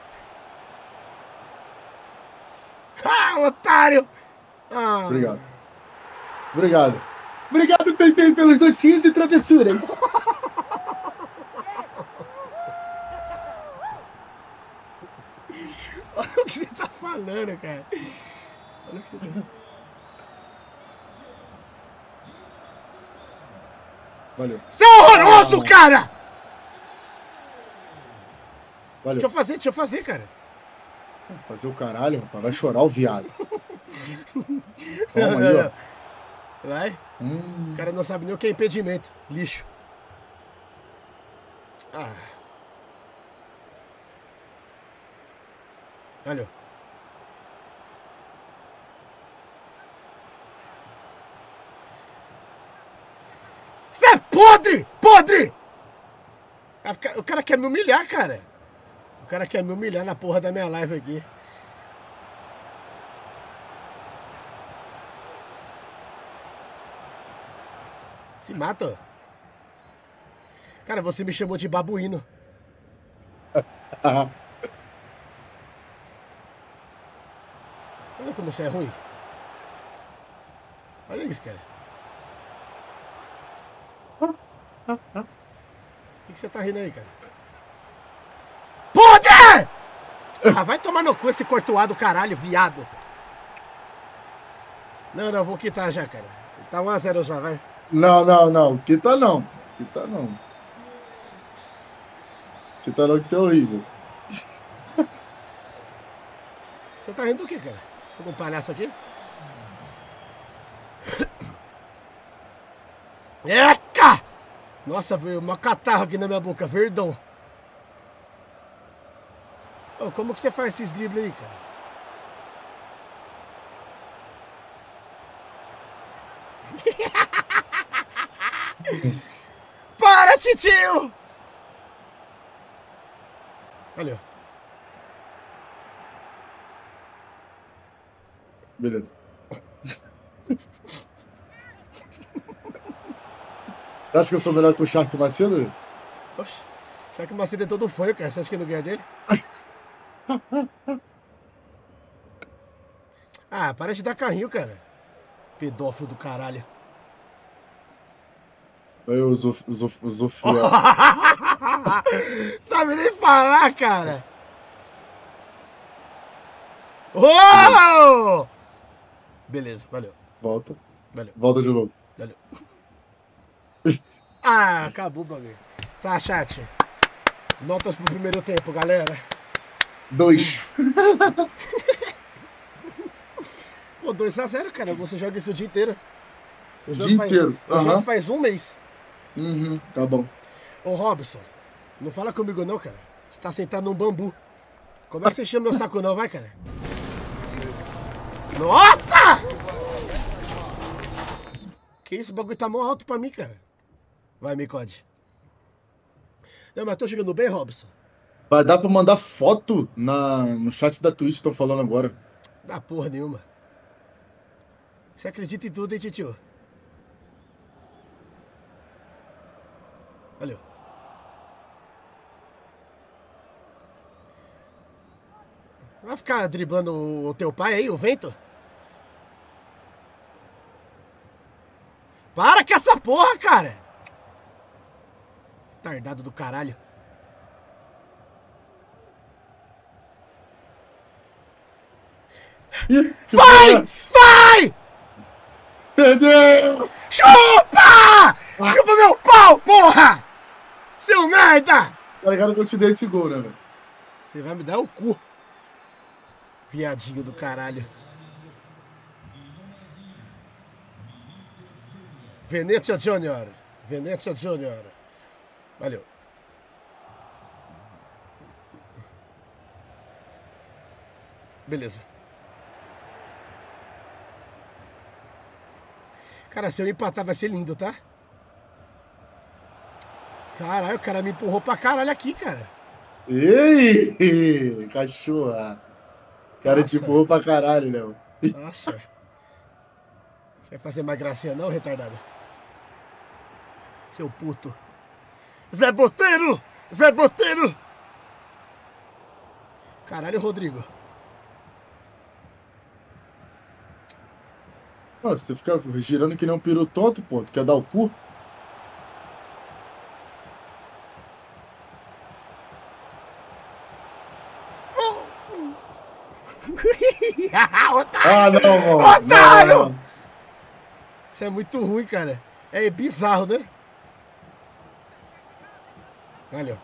Ah, otário! Ah. Obrigado. Obrigado. Obrigado, Pepe, pelos docinhos e travessuras. Olha o que você tá falando, cara. Olha o que você tá... Valeu. Você é horroroso, cara! Valeu. Deixa eu fazer, cara. Fazer o caralho, rapaz. Vai chorar o viado. Toma aí, ó. Vai. O cara não sabe nem o que é impedimento. Lixo. Ah. Olha. Você é podre! Podre! O cara quer me humilhar, cara. O cara quer me humilhar na porra da minha live aqui. Se mata. Cara, você me chamou de babuíno. Olha como você é ruim. Olha isso, cara. O que você tá rindo aí, cara? Podre! Ah, vai tomar no cu esse cortoado, caralho, viado. Não, não, vou quitar já, cara. Tá 1x0 já, vai. Não. Quita não. Quita não que tá horrível. Você tá rindo do quê, cara? Tô com um palhaço aqui? Eca! Nossa, veio uma catarro aqui na minha boca, verdão. Ô, como que você faz esses dribles aí, cara? Para, titio! Valeu. Beleza. Você acha que eu sou melhor que o Shark Macedo? Oxe, Shark Macedo é todo fanho, cara. Você acha que não ganha dele? Ah, para de dar carrinho, cara. Pedófilo do caralho. Eu uso fiel. Sabe nem falar, cara. Oh! Beleza, valeu. Volta. Valeu. Volta de novo. Valeu. Ah, acabou o bagulho. Tá, chat. Notas pro primeiro tempo, galera. 2. Pô, 2x0, cara. Você joga isso o dia inteiro. O dia inteiro. Eu jogo faz um mês. Tá bom. Ô, Robson, não fala comigo não, cara. Você tá sentado num bambu. Como é que você chama meu saco não, vai, cara? Nossa! Que isso, o bagulho tá mó alto pra mim, cara. Vai, Micode. Não, mas tô chegando bem, Robson. Vai dar pra mandar foto no chat da Twitch, estão falando agora. Dá porra nenhuma. Você acredita em tudo, hein, titio? Valeu. Vai ficar driblando o teu pai aí, o vento? Para com essa porra, cara! Retardado do caralho. Vai! Vai! Perdeu! Chupa! Chupa meu pau, porra! Seu merda! Tá ligado que eu te dei esse gol, né, velho? Você vai me dar o cu. Viadinho do caralho. Venezia Junior. Venezia Junior. Valeu. Beleza. Cara, se eu empatar vai ser lindo, tá? Caralho, o cara me empurrou pra caralho aqui, cara. Ei, cachorra. O cara te empurrou pra caralho, Léo. Nossa. Você vai fazer mais gracinha não, retardada? Seu puto. Zé Boteiro! Zé Boteiro! Caralho, Rodrigo. Mano, você fica girando que nem um peru tonto, pô. Tu quer dar o cu? Otário! Não, mano. Otário! Não. Isso é muito ruim, cara. É bizarro, né? Valeu.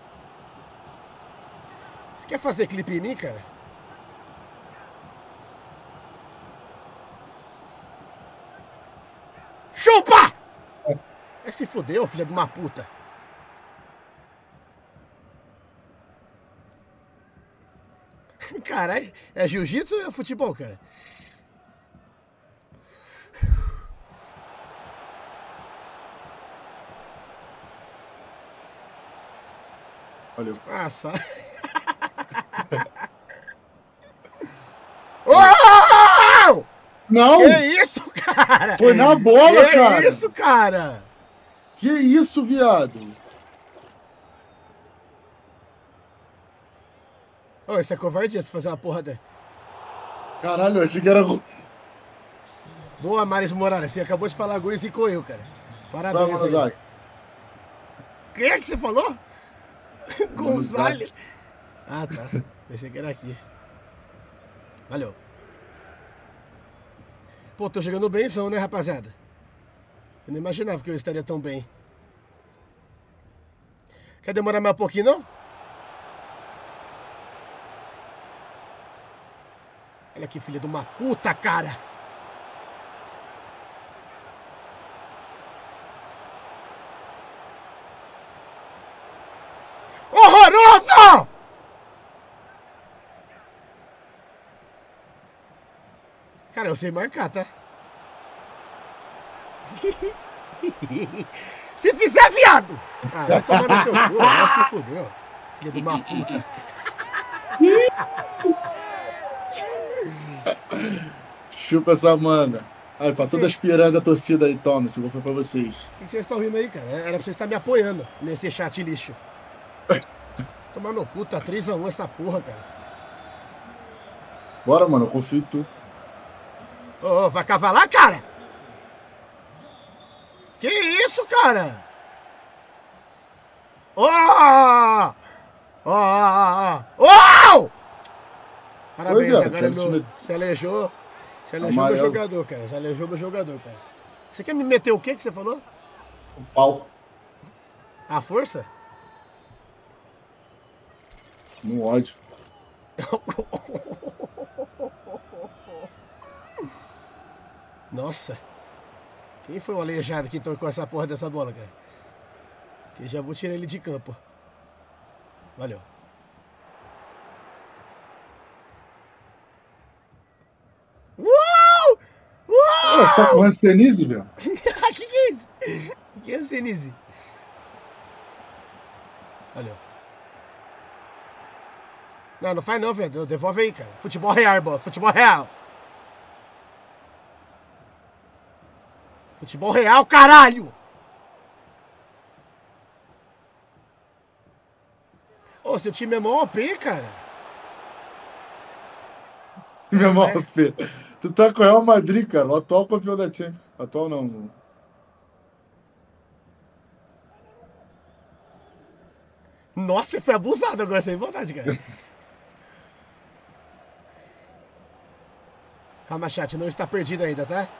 Você quer fazer clipe em mim, cara? Chupa! Vai se fuder, ô filha de uma puta. Caralho, é jiu-jitsu ou é futebol, cara? Valeu. Nossa. Oh! Não! Que isso, cara? Foi na bola, que cara! Que isso, cara? Que isso, viado? Ô, isso é covardia você fazer uma porra dessa. Caralho, eu achei que era gol. Boa, Maris Morales. Você acabou de falar gol e zicou eu, cara. Parabéns aí. Zague. Quem é que você falou? Gonzalez. Ah, tá. Pensei que era aqui. Valeu. Pô, tô jogando bemzão, né, rapaziada? Eu não imaginava que eu estaria tão bem. Quer demorar mais um pouquinho, não? Olha que filha de uma puta, cara! Horroroso! Cara, eu sei marcar, tá? Se fizer, viado! Ah, vai tomar no teu cu, vai se fudeu. Filha de uma puta. Chupa essa manga. Aí, pra todas as piranhas da torcida aí, toma. Esse gol foi pra vocês. O que vocês estão rindo aí, cara? Era pra vocês estar me apoiando nesse chat lixo. Tomar no cu, tá 3x1 essa porra, cara. Bora, mano, eu confio em tu. Ô, vai cavalar, cara? Que isso, cara? Ó! Ó! Parabéns, Oi, agora no... Você aleijou meu jogador, cara. Você aleijou meu jogador, cara. Você quer me meter o quê que você falou? O pau. A força? No ódio. Nossa. Quem foi o aleijado que tocou essa porra dessa bola, cara? Que já vou tirar ele de campo. Valeu. Uou! Uou! Você tá com rancenise, meu? que é isso? Que é rancenise? Valeu. Não, não faz não, velho. Devolve aí, cara. Futebol real, bola. Futebol real. Futebol real, caralho! Ô, seu time é mó OP, cara. Time é mó OP. Tu tá com o Real Madrid, cara. O atual campeão da Champions. Atual não. Nossa, você foi abusado agora, sem vontade, cara. Calma, chat. Não está perdido ainda, tá?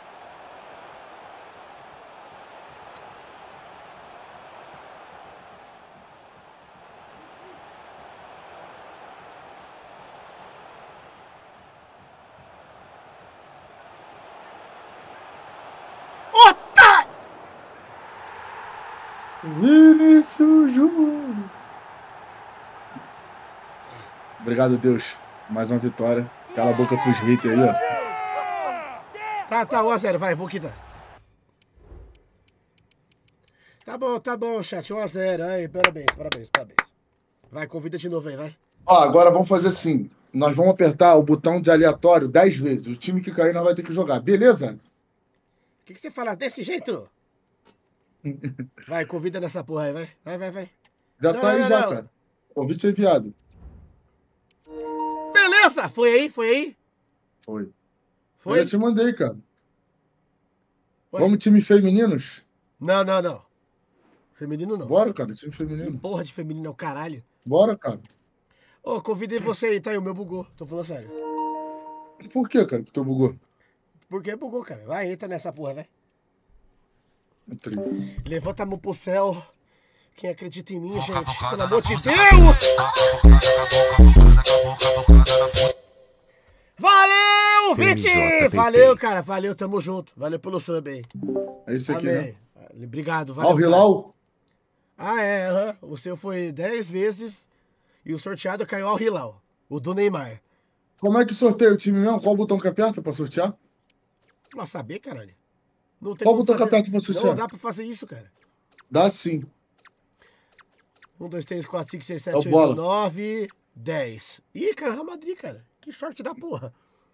Vinícius Júnior. Obrigado, Deus. Mais uma vitória. Cala a boca pros haters aí, ó. Tá, 1x0, vai, vou quitar. Tá bom, chat, 1x0. Aí, parabéns. Vai, convida de novo aí, vai. Ó, agora vamos fazer assim. Nós vamos apertar o botão de aleatório 10 vezes. O time que cair nós vai ter que jogar, beleza? O que você fala desse jeito? Vai, convida nessa porra aí, vai. Vai. Já tá aí, cara. Convite enviado. Beleza! Foi aí? Foi. Foi? Eu já te mandei, cara. Foi. Vamos time femininos? Não. Feminino não. Bora, cara, time feminino. Que porra de feminino é o caralho? Bora, cara. Ô, convidei você aí, tá aí, o meu bugou. Tô falando sério. Por que, cara, que teu bugou? Porque bugou, cara. Vai, entra nessa porra, vai. Entrei. Levanta a mão pro céu. Quem acredita em mim, gente. Pelo amor de Deus! Valeu, Viti! Valeu, cara. Valeu, tamo junto. Valeu pelo sub aí. É isso aqui, amém, né? Obrigado, valeu. Ó, o Hilal? Ah, é. O seu foi 10 vezes e o sorteado caiu ao Hilal. O do Neymar. Como é que sorteia o time mesmo? Qual botão que aperta pra sortear? Não saber, caralho. Não tem Qual como botão que fazer... aperta pra sortear? Não dá pra fazer isso, cara. Dá sim. 1, 2, 3, 4, 5, 6, 7, Ó, 8, bola. 9, 10. Ih, cara, Real Madrid, cara. Que sorte da porra.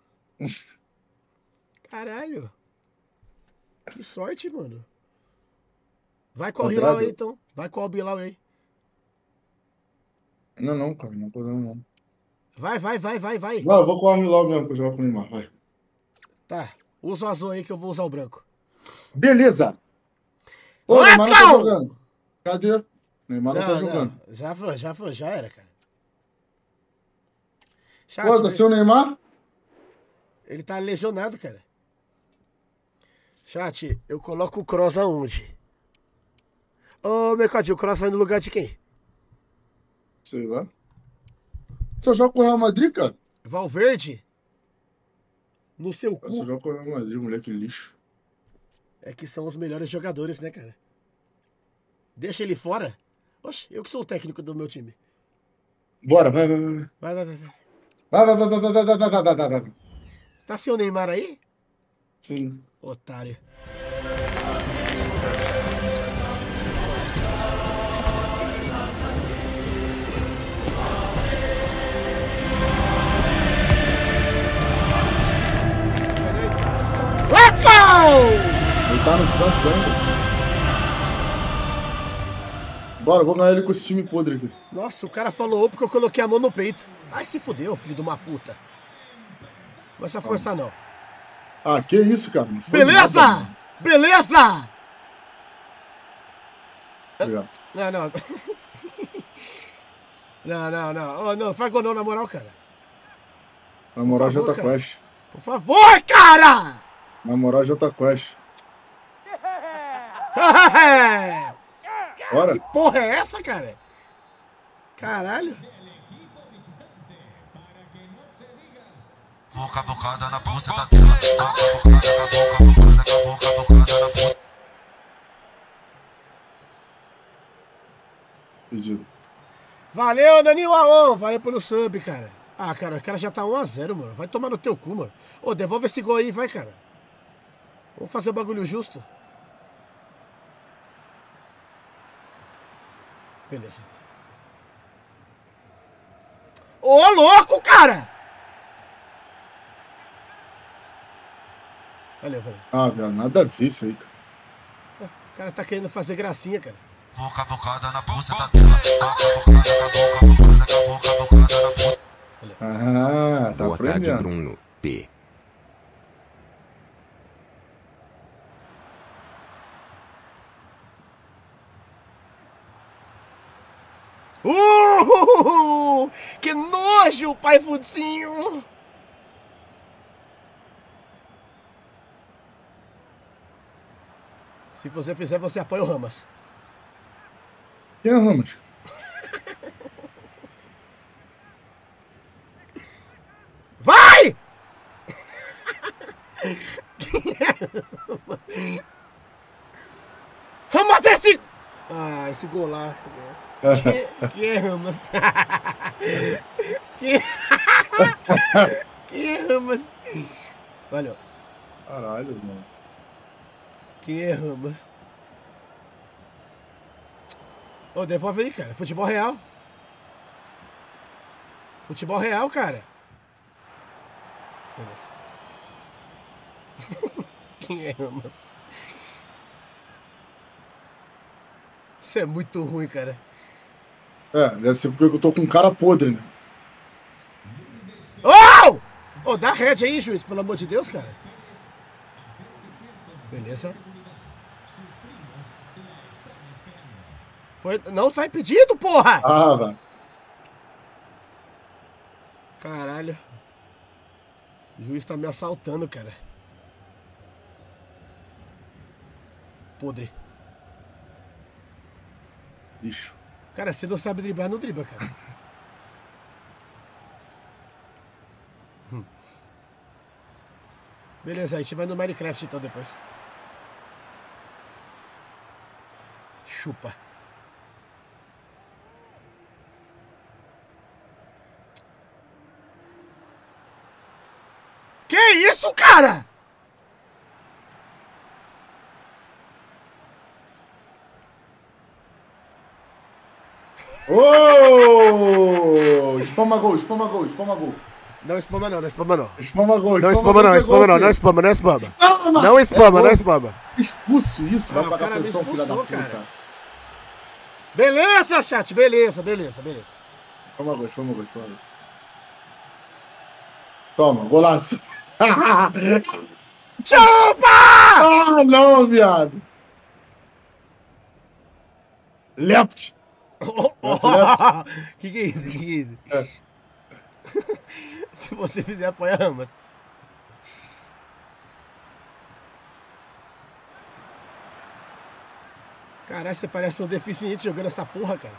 Caralho. Que sorte, mano. Vai com o Hilal aí, então. Vai com o Bilal aí. Não, cara. Não podemos, não. Vai. Não, eu vou com o Hilal mesmo, que eu jogo com o Neymar. Vai. Tá. Usa o azul aí que eu vou usar o branco. Beleza. Ô, Neymar não tá jogando. Cadê? Neymar não tá jogando. Já era, cara. Chat, Pô, tá sem o Neymar? Ele tá lesionado, cara. Chat, eu coloco o Cross aonde? Ô, Mercadinho, o Cross vai no lugar de quem? Sei lá. Você joga com o Real Madrid, cara? Valverde? No seu cu? Você joga com o Real Madrid, moleque lixo. É que são os melhores jogadores, né, cara? Deixa ele fora? Oxe, eu que sou o técnico do meu time. Bora, vai. Vai. Vai. Tá seu Neymar aí? Sim. Otário. Let's go! Ele tá no Santos ainda. Bora, vou ganhar ele com esse time podre aqui. Nossa, o cara falou porque eu coloquei a mão no peito. Ai, se fudeu, filho de uma puta. Não vai se forçar, não. Ah, que isso, cara? Não foi Beleza! nada, Beleza! Obrigado. Não. Oh, não, faz gol não, na moral, cara. Na moral, favor, Jota Quest. Por favor, cara! Na moral, Jota Quest. Bora. Que porra é essa, cara? Caralho. Cavucada na buceta dela. Cavucada na buceta. Pedido. Valeu, Daninho Aon. Valeu pelo sub, cara. Ah, cara, o cara já tá 1-0, mano. Vai tomar no teu cu, mano. Ô, devolve esse gol aí, vai, cara. Vamos fazer o bagulho justo. Beleza. Ô, louco, cara! Valeu. Ah, velho, nada a ver isso aí, cara. O cara tá querendo fazer gracinha, cara. Cavucada na buceta dela. Cavucada na buceta. Ah, tá Boa tarde, aprendendo. Bruno. P. Que nojo, pai Fudzinho! Se você fizer, você apoia o Ramas. Quem é o Ramos? Vai! Quem é Ramas? Ramas desse... Ah, esse golaço, velho. Quem é Ramas? Quem é Ramas? Valeu. Caralho, mano. Quem é Ramas? Ô, devolve aí, cara. Futebol real. Futebol real, cara. Beleza. Quem é Ramas? Isso é muito ruim, cara. É, deve ser porque eu tô com cara podre, né? Oh! Oh, dá red aí, juiz, pelo amor de Deus, cara. Beleza. Foi... Não tá impedido, porra! Ah, velho. Caralho. O juiz tá me assaltando, cara. Podre. Lixo. Cara, se não sabe driblar, não dribla, cara. Beleza, a gente vai no Minecraft então depois. Chupa. Que isso, cara? Ô! Spama gol, spama gol, spama gol. Não spama não, não spama não. Spama gol, não spama não, spama não, não spama, não spama. Não spama, não spama. Expulso isso, vai o pagar cara me pensão, filha da expulsou, puta. cara. Beleza, chat, beleza. Spama gol, spama gol, spama gol. Toma, golaço. Chupa! Ah, não, viado. Lept. Que é isso? É. Se você fizer, apoia Ramas. Caralho, você parece um deficiente jogando essa porra, cara.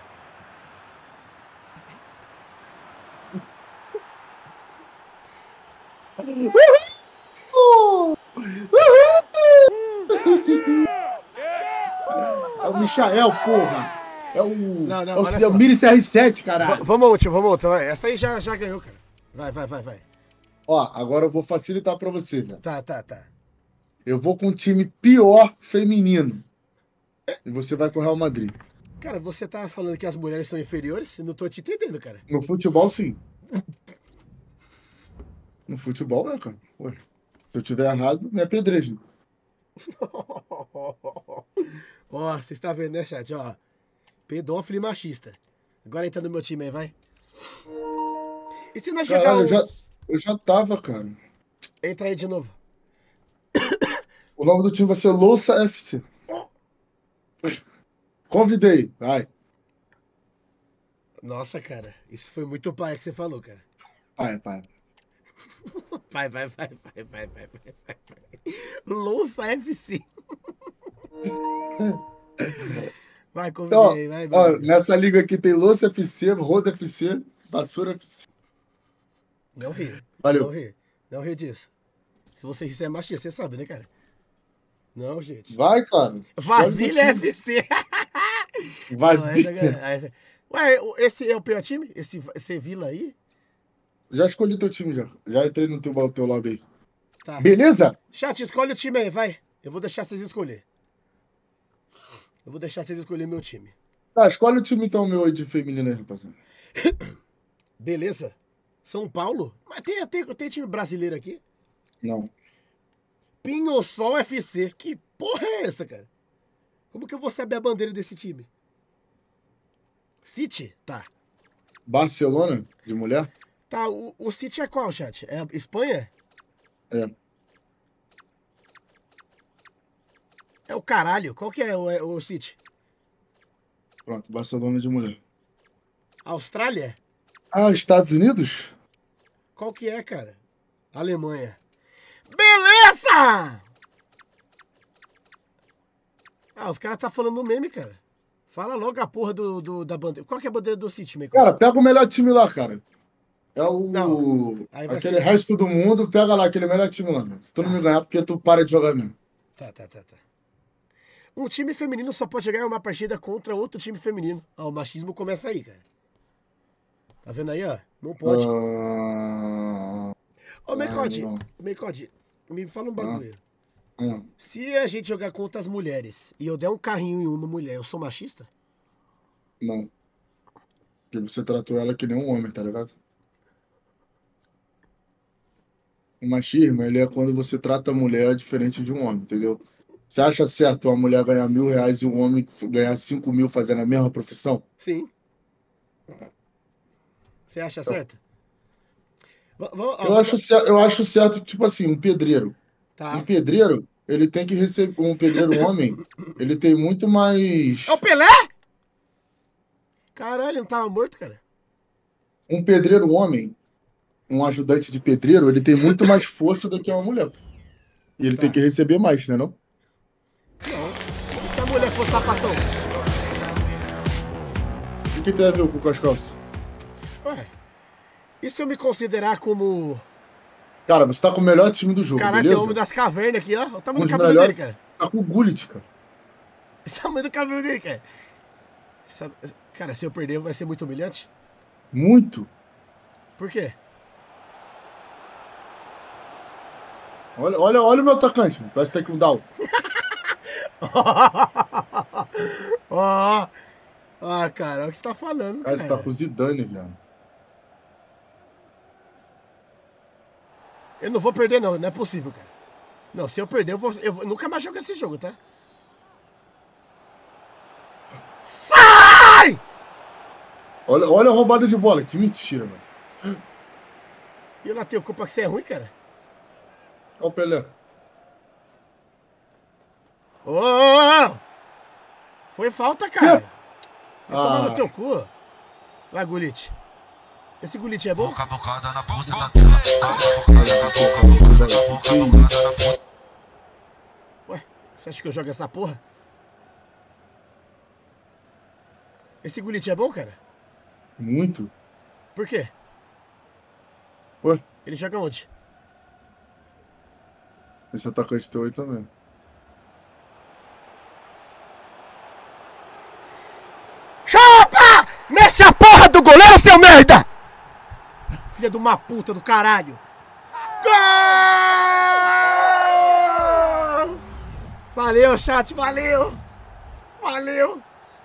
É o Michael, porra. É o. Não, é o olha só. Miri CR7, caralho. Vamos ao último. Essa aí já ganhou, cara. Vai. Ó, agora eu vou facilitar pra você, velho. Tá. Eu vou com um time pior feminino. E você vai com o Real Madrid. Cara, você tá falando que as mulheres são inferiores? Eu não tô te entendendo, cara. No futebol, sim. No futebol, é, cara. Ué, se eu tiver errado, não é pedrejo. Ó, você está vendo, né, chat? Ó, pedófilo e machista. Agora entra no meu time aí, vai. E se nós chegar... Caralho, eu já tava, cara. Entra aí de novo. O nome do time vai ser Louça FC. Convidei, vai. Nossa, cara, isso foi muito pai que você falou, cara. Vai. Vai. Louça FC. Vai, convidei, Então, vai. ó, nessa liga aqui tem Louça FC, Roda FC, Vassoura FC. Não ri. Valeu. Não ri disso. Se você rir, você é machista, você sabe, né, cara? Não, gente. Vai, cara. Vasilha FC. Vasilha. Ué, esse é o pior time? Esse Sevilla aí? Já escolhi teu time, já. Já entrei no teu lobby aí. Tá. Beleza? Chat, escolhe o time aí, vai. Eu vou deixar vocês escolher. Eu vou deixar vocês escolher meu time. Tá, escolhe o time então meu aí de feminino aí, rapaziada. Beleza. São Paulo? Mas tem time brasileiro aqui? Não. Pinho-Sol FC. Que porra é essa, cara? Como que eu vou saber a bandeira desse time? City? Tá. Barcelona, de mulher? Tá, o City é qual, chat? É a Espanha? É. É o caralho. Qual que é o City? Pronto, Barcelona de mulher. Austrália? Ah, Estados Unidos? Qual que é, cara? Alemanha. Beleza! Ah, os caras tá falando meme, cara. Fala logo a porra da bandeira. Qual que é a bandeira do City, meu? Cara, pega o melhor time lá, cara. É o... Não. Aí vai aquele ser... resto do mundo, pega lá, aquele melhor time lá. Mano. Se tu não me ganhar, porque tu para de jogar mesmo. Tá. Um time feminino só pode ganhar uma partida contra outro time feminino. Ó, o machismo começa aí, cara. Tá vendo aí, ó? Não pode. Ô, Meicode, me fala um bagulho. Se a gente jogar contra as mulheres e eu der um carrinho em uma mulher, eu sou machista? Não. Porque você tratou ela que nem um homem, tá ligado? O machismo, ele é quando você trata a mulher diferente de um homem, entendeu? Você acha certo uma mulher ganhar R$1.000 e um homem ganhar 5 mil fazendo a mesma profissão? Sim. Você acha certo? Eu acho certo, tipo assim, um pedreiro. Tá. Um pedreiro, ele tem que receber... Um pedreiro homem, ele tem muito mais... É o Pelé? Caralho, ele não tava morto, cara? Um pedreiro homem, um ajudante de pedreiro, ele tem muito mais força do que uma mulher. E ele tem que receber mais, né, não? Não. E se a mulher for sapatão? O que tem a ver com as calças? Ué, e se eu me considerar como... Cara, você tá com o melhor time do jogo, Caraca, beleza? é o homem das cavernas aqui, ó. Olha o tamanho do Um dos cabelo melhores- dele, cara. Tá com o Gullit, cara. Esse tamanho do cabelo dele, cara. Cara, se eu perder, vai ser muito humilhante? Muito. Por quê? Olha o meu atacante, parece que tem que um down. Ó. Ah, cara, é o que você tá falando, Cara, cara. você tá com o Zidane, velho. Eu não vou perder, não. Não é possível, cara. Não, se eu perder, eu nunca mais jogo esse jogo, tá? Sai! Olha a roubada de bola, que mentira, velho. E eu lá tenho culpa que você é ruim, cara? Olha o Pelé. Ô! Foi falta, cara. Vai tomar no Ah. teu cu. Vai, Gullit. Esse Gullit é bom? Ué, você acha que eu jogo essa porra? Esse Gullit é bom, cara? Muito. Por quê? Ué? Ele joga onde? Esse atacante teu aí também. Chupa! Mexe a porra do goleiro, seu merda! Filha de uma puta do caralho. Gol! Valeu, chat, valeu! Valeu!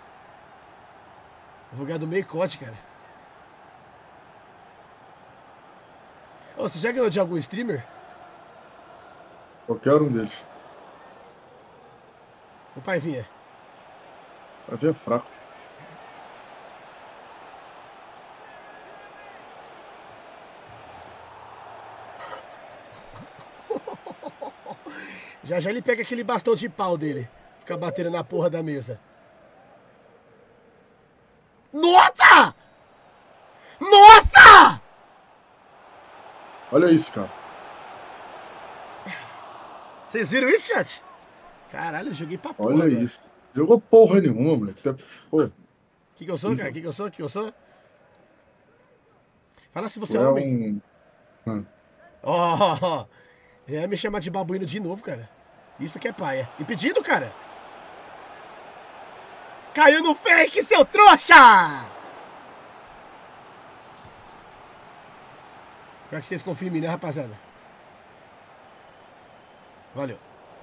Eu vou ganhar do meio cote, cara. Ô, você já ganhou de algum streamer? Qualquer um deles. O pai vinha. Vai ver fraco. Já já ele pega aquele bastão de pau dele. Fica batendo na porra da mesa. Nossa! Nossa! Olha isso, cara. Vocês viram isso, chat? Caralho, eu joguei pra porra. Olha agora. isso. Jogou porra nenhuma, moleque. Pô. Que eu sou, cara? Que eu sou? Que eu sou? Fala se você Tu é é homem. um... Ó, já ia me chamar de babuíno de novo, cara. Isso que é paia. Impedido, cara. Caiu no fake, seu trouxa! Quero que vocês confiem em mim, né, rapaziada? Valeu.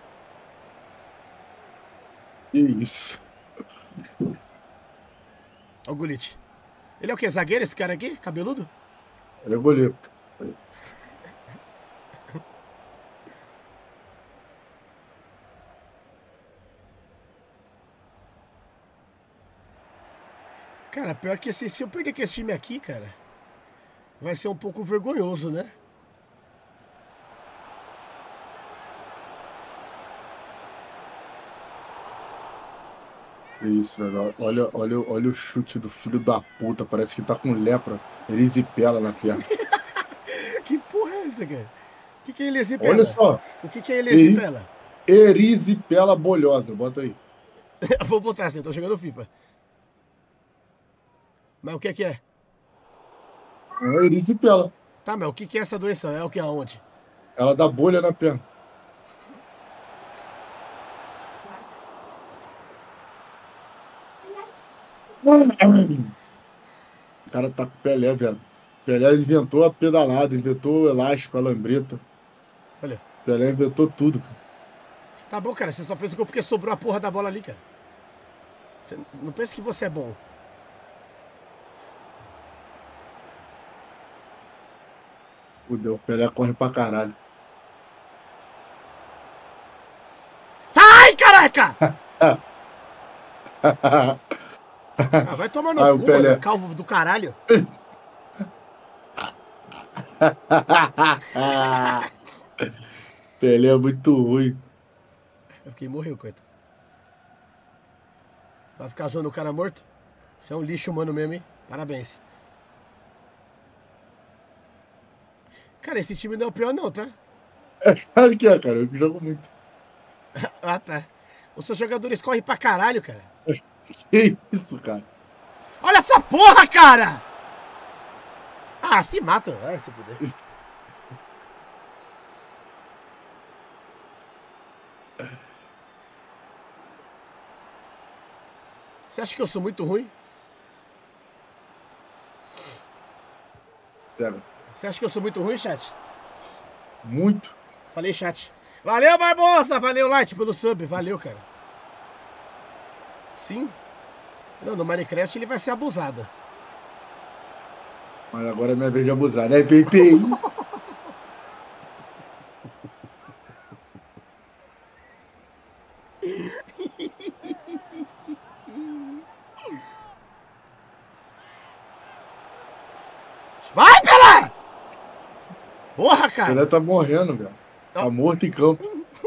Que isso. Ó o Gullit. Ele é o quê? Zagueiro, esse cara aqui? Cabeludo? Ele é goleiro. Cara, pior que se eu perder com esse time aqui, cara, vai ser um pouco vergonhoso, né? Que isso, velho. Olha o chute do filho da puta. Parece que tá com lepra. Erisipela na perna. Que porra é essa, cara? O que é elisipela? Olha só. O que é elisipela? Erisipela bolhosa. Bota aí. Vou botar assim, eu tô jogando FIFA. Mas o que é? É erisipela. Tá, mas o que é essa doença? É o que aonde? Ela dá bolha na perna. O cara tá com o Pelé, velho. Pelé inventou a pedalada, inventou o elástico, a lambreta. Olha. Pelé inventou tudo, cara. Tá bom, cara, você só fez o gol porque sobrou a porra da bola ali, cara. Você não pensa que você é bom. Fudeu, o Pelé corre pra caralho. Sai, caraca! Ah, vai tomar no cu, Pelé. mano, calvo do caralho. Pelé é muito ruim. Eu fiquei morreu, coitado. Vai ficar zoando o cara morto? Você é um lixo humano mesmo, hein? Parabéns. Cara, esse time não é o pior não, tá? É claro que é, cara. Eu jogo muito. Ah, tá. Os seus jogadores correm pra caralho, cara. Que isso, cara? Olha essa porra, cara! Ah, se mata. Vai se fuder. Você acha que eu sou muito ruim? Pega. Você acha que eu sou muito ruim, chat? Muito. Falei, chat. Valeu, Barbosa! Valeu, Light, pelo sub. Valeu, cara. Sim? Não, no Minecraft ele vai ser abusado. Mas agora é minha vez de abusar, né, Pepe? Vai, Pelé! Porra, cara! Pelé tá morrendo, velho. Tá morto em campo.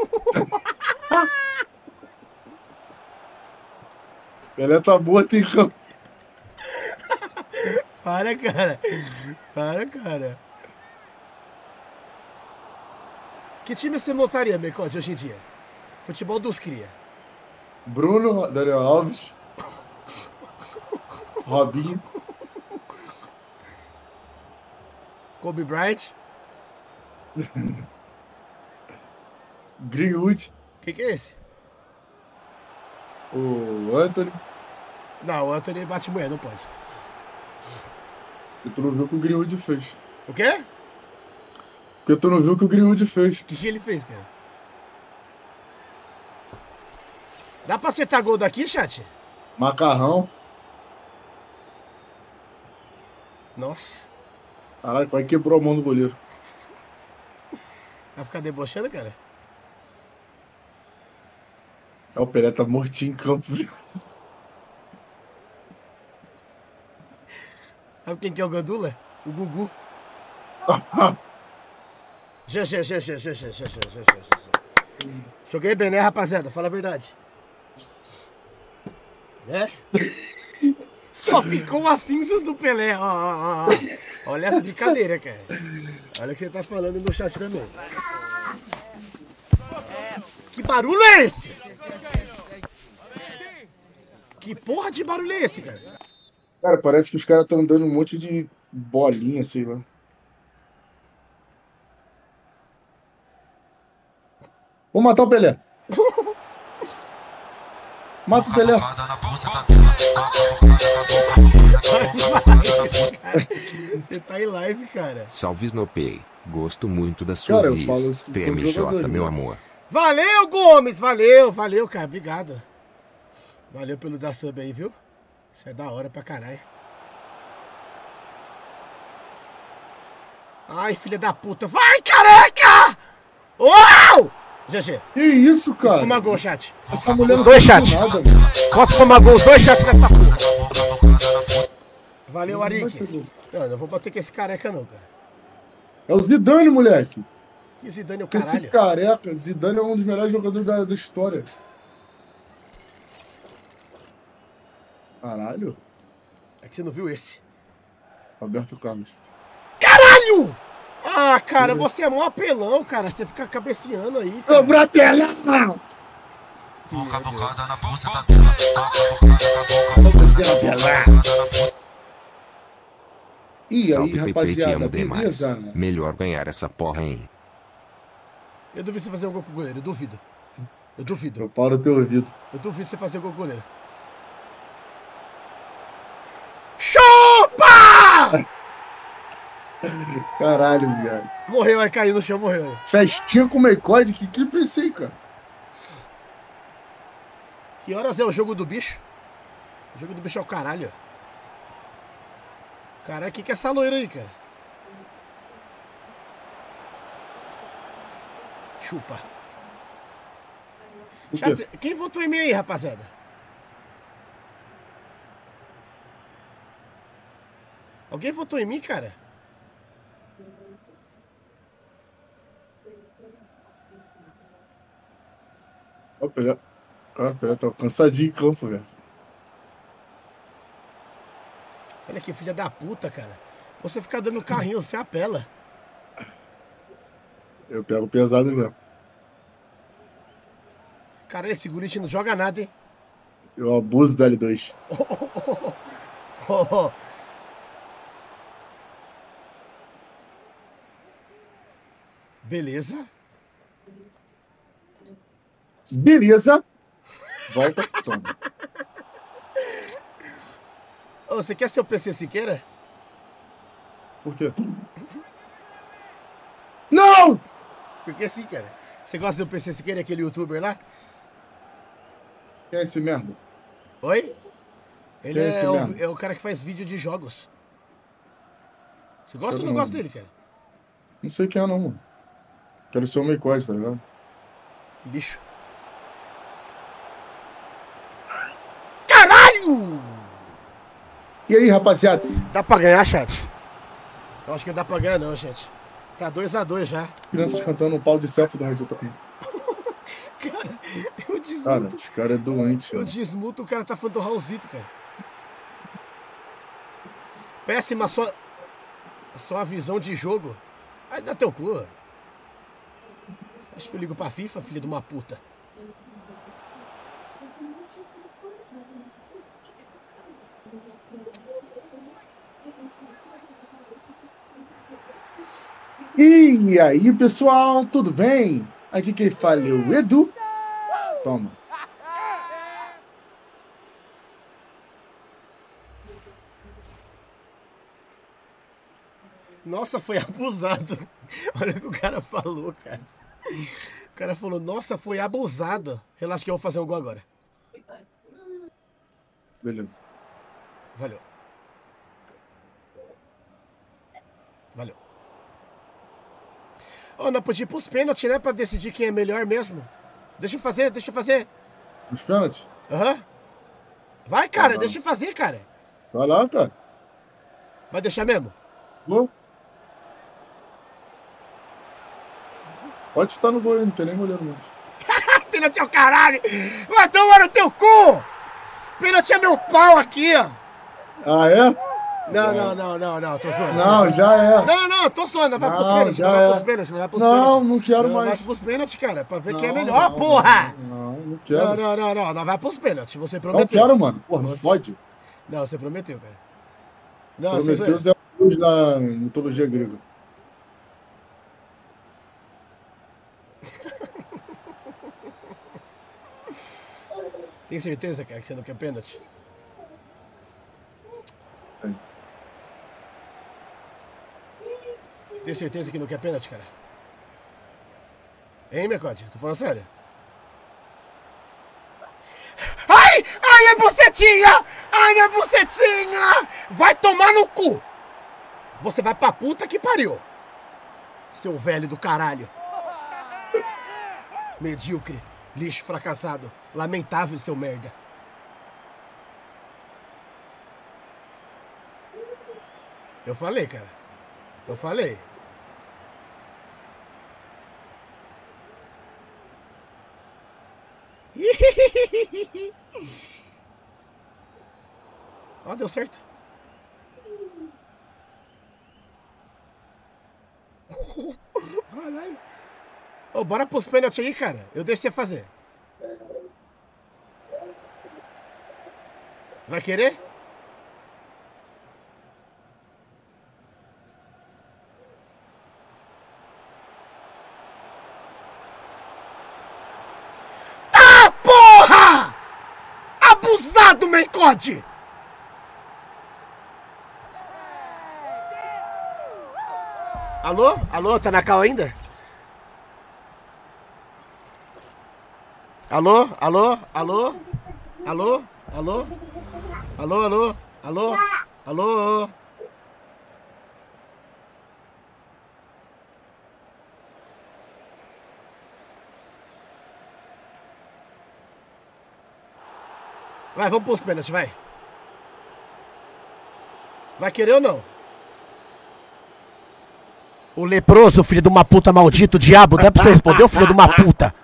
Pelé tá morto em campo. Para, cara. Para, cara. Que time você montaria, Mecote, hoje em dia? Futebol dos cria. Bruno, Daniel Alves. Robinho. Kobe Bryant. Greenwood. Que é esse? O Anthony. Não, o Anthony bate mulher, não pode. E tu não viu o que o Greenwood fez. O quê? Porque tu não viu o que o Greenwood fez. O que ele fez, cara? Dá pra acertar gol daqui, chat? Macarrão. Nossa. Caralho, quase quebrou a mão do goleiro. Vai ficar debochando, cara? O Pelé tá mortinho em campo. Sabe quem que é o Gandula? O Gugu. GG. Joguei bem, né, rapaziada? Fala a verdade. É? Só ficou as cinzas do Pelé. Ó. Olha essa brincadeira, cara. Olha o que você tá falando no chat também. Que barulho é esse? Que porra de barulho é esse, cara? Cara, parece que os caras estão dando um monte de bolinha, sei lá. Vou matar o Pelé. Mata o Pelé. Você tá em live, cara. Salve Snopey. Gosto muito das suas Cara, eu falo vias. isso com TMJ, jogador, meu né? amor. Valeu, Gomes. Valeu, cara. Obrigado. Valeu pelo dar sub aí, viu? Isso é da hora pra caralho. Ai, filha da puta. Vai, careca! Uau! GG. Que isso, cara? Toma gol, chat. Essa mulher não Dois sabe chats. nada, mano. Posso tomar gol, dois chats dessa porra. Valeu, Arik. Não, não vou bater com esse careca não, cara. É o Zidane, moleque. Que Zidane é o Esse caralho? careca, Zidane é um dos melhores jogadores da história. Caralho. É que você não viu esse. Roberto Carlos. Caralho! Ah, cara, você é mó apelão, cara. Você fica cabeceando aí, cara. Ô, Bratelão! E aí, Salve Pepe, te rapaziada, amo demais. beleza? Melhor ganhar essa porra, hein? Eu duvido você fazer um gol com o goleiro, eu duvido. Eu duvido. Eu pau no teu ouvido. Eu duvido você fazer um gol com o goleiro. Chupa! Caralho, viado. Morreu, aí caiu no chão, morreu. Festinha com Meicode, que pensei, cara. Que horas é o jogo do bicho? O jogo do bicho é o caralho. Caralho, o que é essa loira aí, cara? Chupa. O quê? Quem votou em mim aí, rapaziada? Alguém votou em mim, cara? Ó, o Pelé. Ó, o Pelé tá cansadinho em campo, velho. Olha que filha da puta, cara. Você fica dando carrinho, você apela. Eu pego pesado mesmo. Cara, esse gurite não joga nada, hein? Eu abuso da L2. Beleza. Beleza. Volta, toma. Ô, você quer ser o PC Siqueira? Por quê? Não! Porque sim, cara. Você gosta do PC Siqueira, aquele youtuber lá? Quem é esse merda? Oi? Ele Quem é esse merda? é o cara que faz vídeo de jogos. Você gosta ou Eu não não- gosta dele, cara? Não sei quem é, não, mano. Quero ser o Meicode, tá ligado? Que lixo. Caralho! E aí, rapaziada? Dá pra ganhar, chat? Eu acho que não dá pra ganhar, não, gente. Tá 2x2 já. Crianças cantando um pau de selfie da Rádio Toquinho. Cara, eu desmuto. Cara, os caras é doente, Eu mano. desmuto, o cara tá falando do Raulzito, cara. Péssima sua visão de jogo. Aí dá teu cu. Acho que eu ligo pra FIFA, filha de uma puta. E aí, pessoal, tudo bem? Aqui quem fala é o Edu. Toma. Nossa, foi abusado. Olha o que o cara falou, cara. O cara falou, nossa, foi abusado. Relaxa que eu vou fazer um gol agora. Beleza. Valeu. Valeu. Ô, não podia ir pros pênaltis, né? Pra decidir quem é melhor mesmo. Deixa eu fazer, deixa eu fazer. Os pênaltis? Aham. Vai, cara, Vai lá. deixa eu fazer, cara. Vai lá, cara. Vai deixar mesmo? Vou. Pode estar no gol aí, não tem nem goleiro mais. Pênalti é o caralho! Vai tomar no teu cu! Pênalti é meu pau aqui, ó! Ah, é? Não, tô zoando. Não, já é. Não, tô zoando, vai pros Não, pênaltis, já vai é. pros pênaltis, vai pros Não, pênaltis. não quero Vai mais. pros pênaltis, cara, pra ver quem é Não, melhor, não, porra! Não quero. Não, vai pros pênaltis, você Não prometeu. quero, mano. Porra, não fode. Não, você prometeu, cara. Não, Prometeu você... é Deus na mitologia grega. Tem certeza, cara, que você não quer pênalti? Tem. Tem certeza que não quer pênalti, cara? Hein, Mercote? Tô falando sério. Ai! Ai, minha bucetinha! Ai, minha bucetinha! Vai tomar no cu! Você vai pra puta que pariu! Seu velho do caralho! Medíocre, lixo fracassado, lamentável, seu merda. Eu falei, cara. Eu falei. Ó, deu certo. Caralho. Ô, bora pros pênaltis aí, cara. Eu deixo você fazer. Vai querer? Ah, porra! Abusado, Meicode! Alô? Alô, tá na cal ainda? Alô? Alô? Alô? Alô? Alô? Alô, alô? Alô? Alô? Vai, vamos pros pênaltis, vai. Vai querer ou não? O leproso, filho de uma puta maldito, diabo, dá pra você responder, filho de uma puta?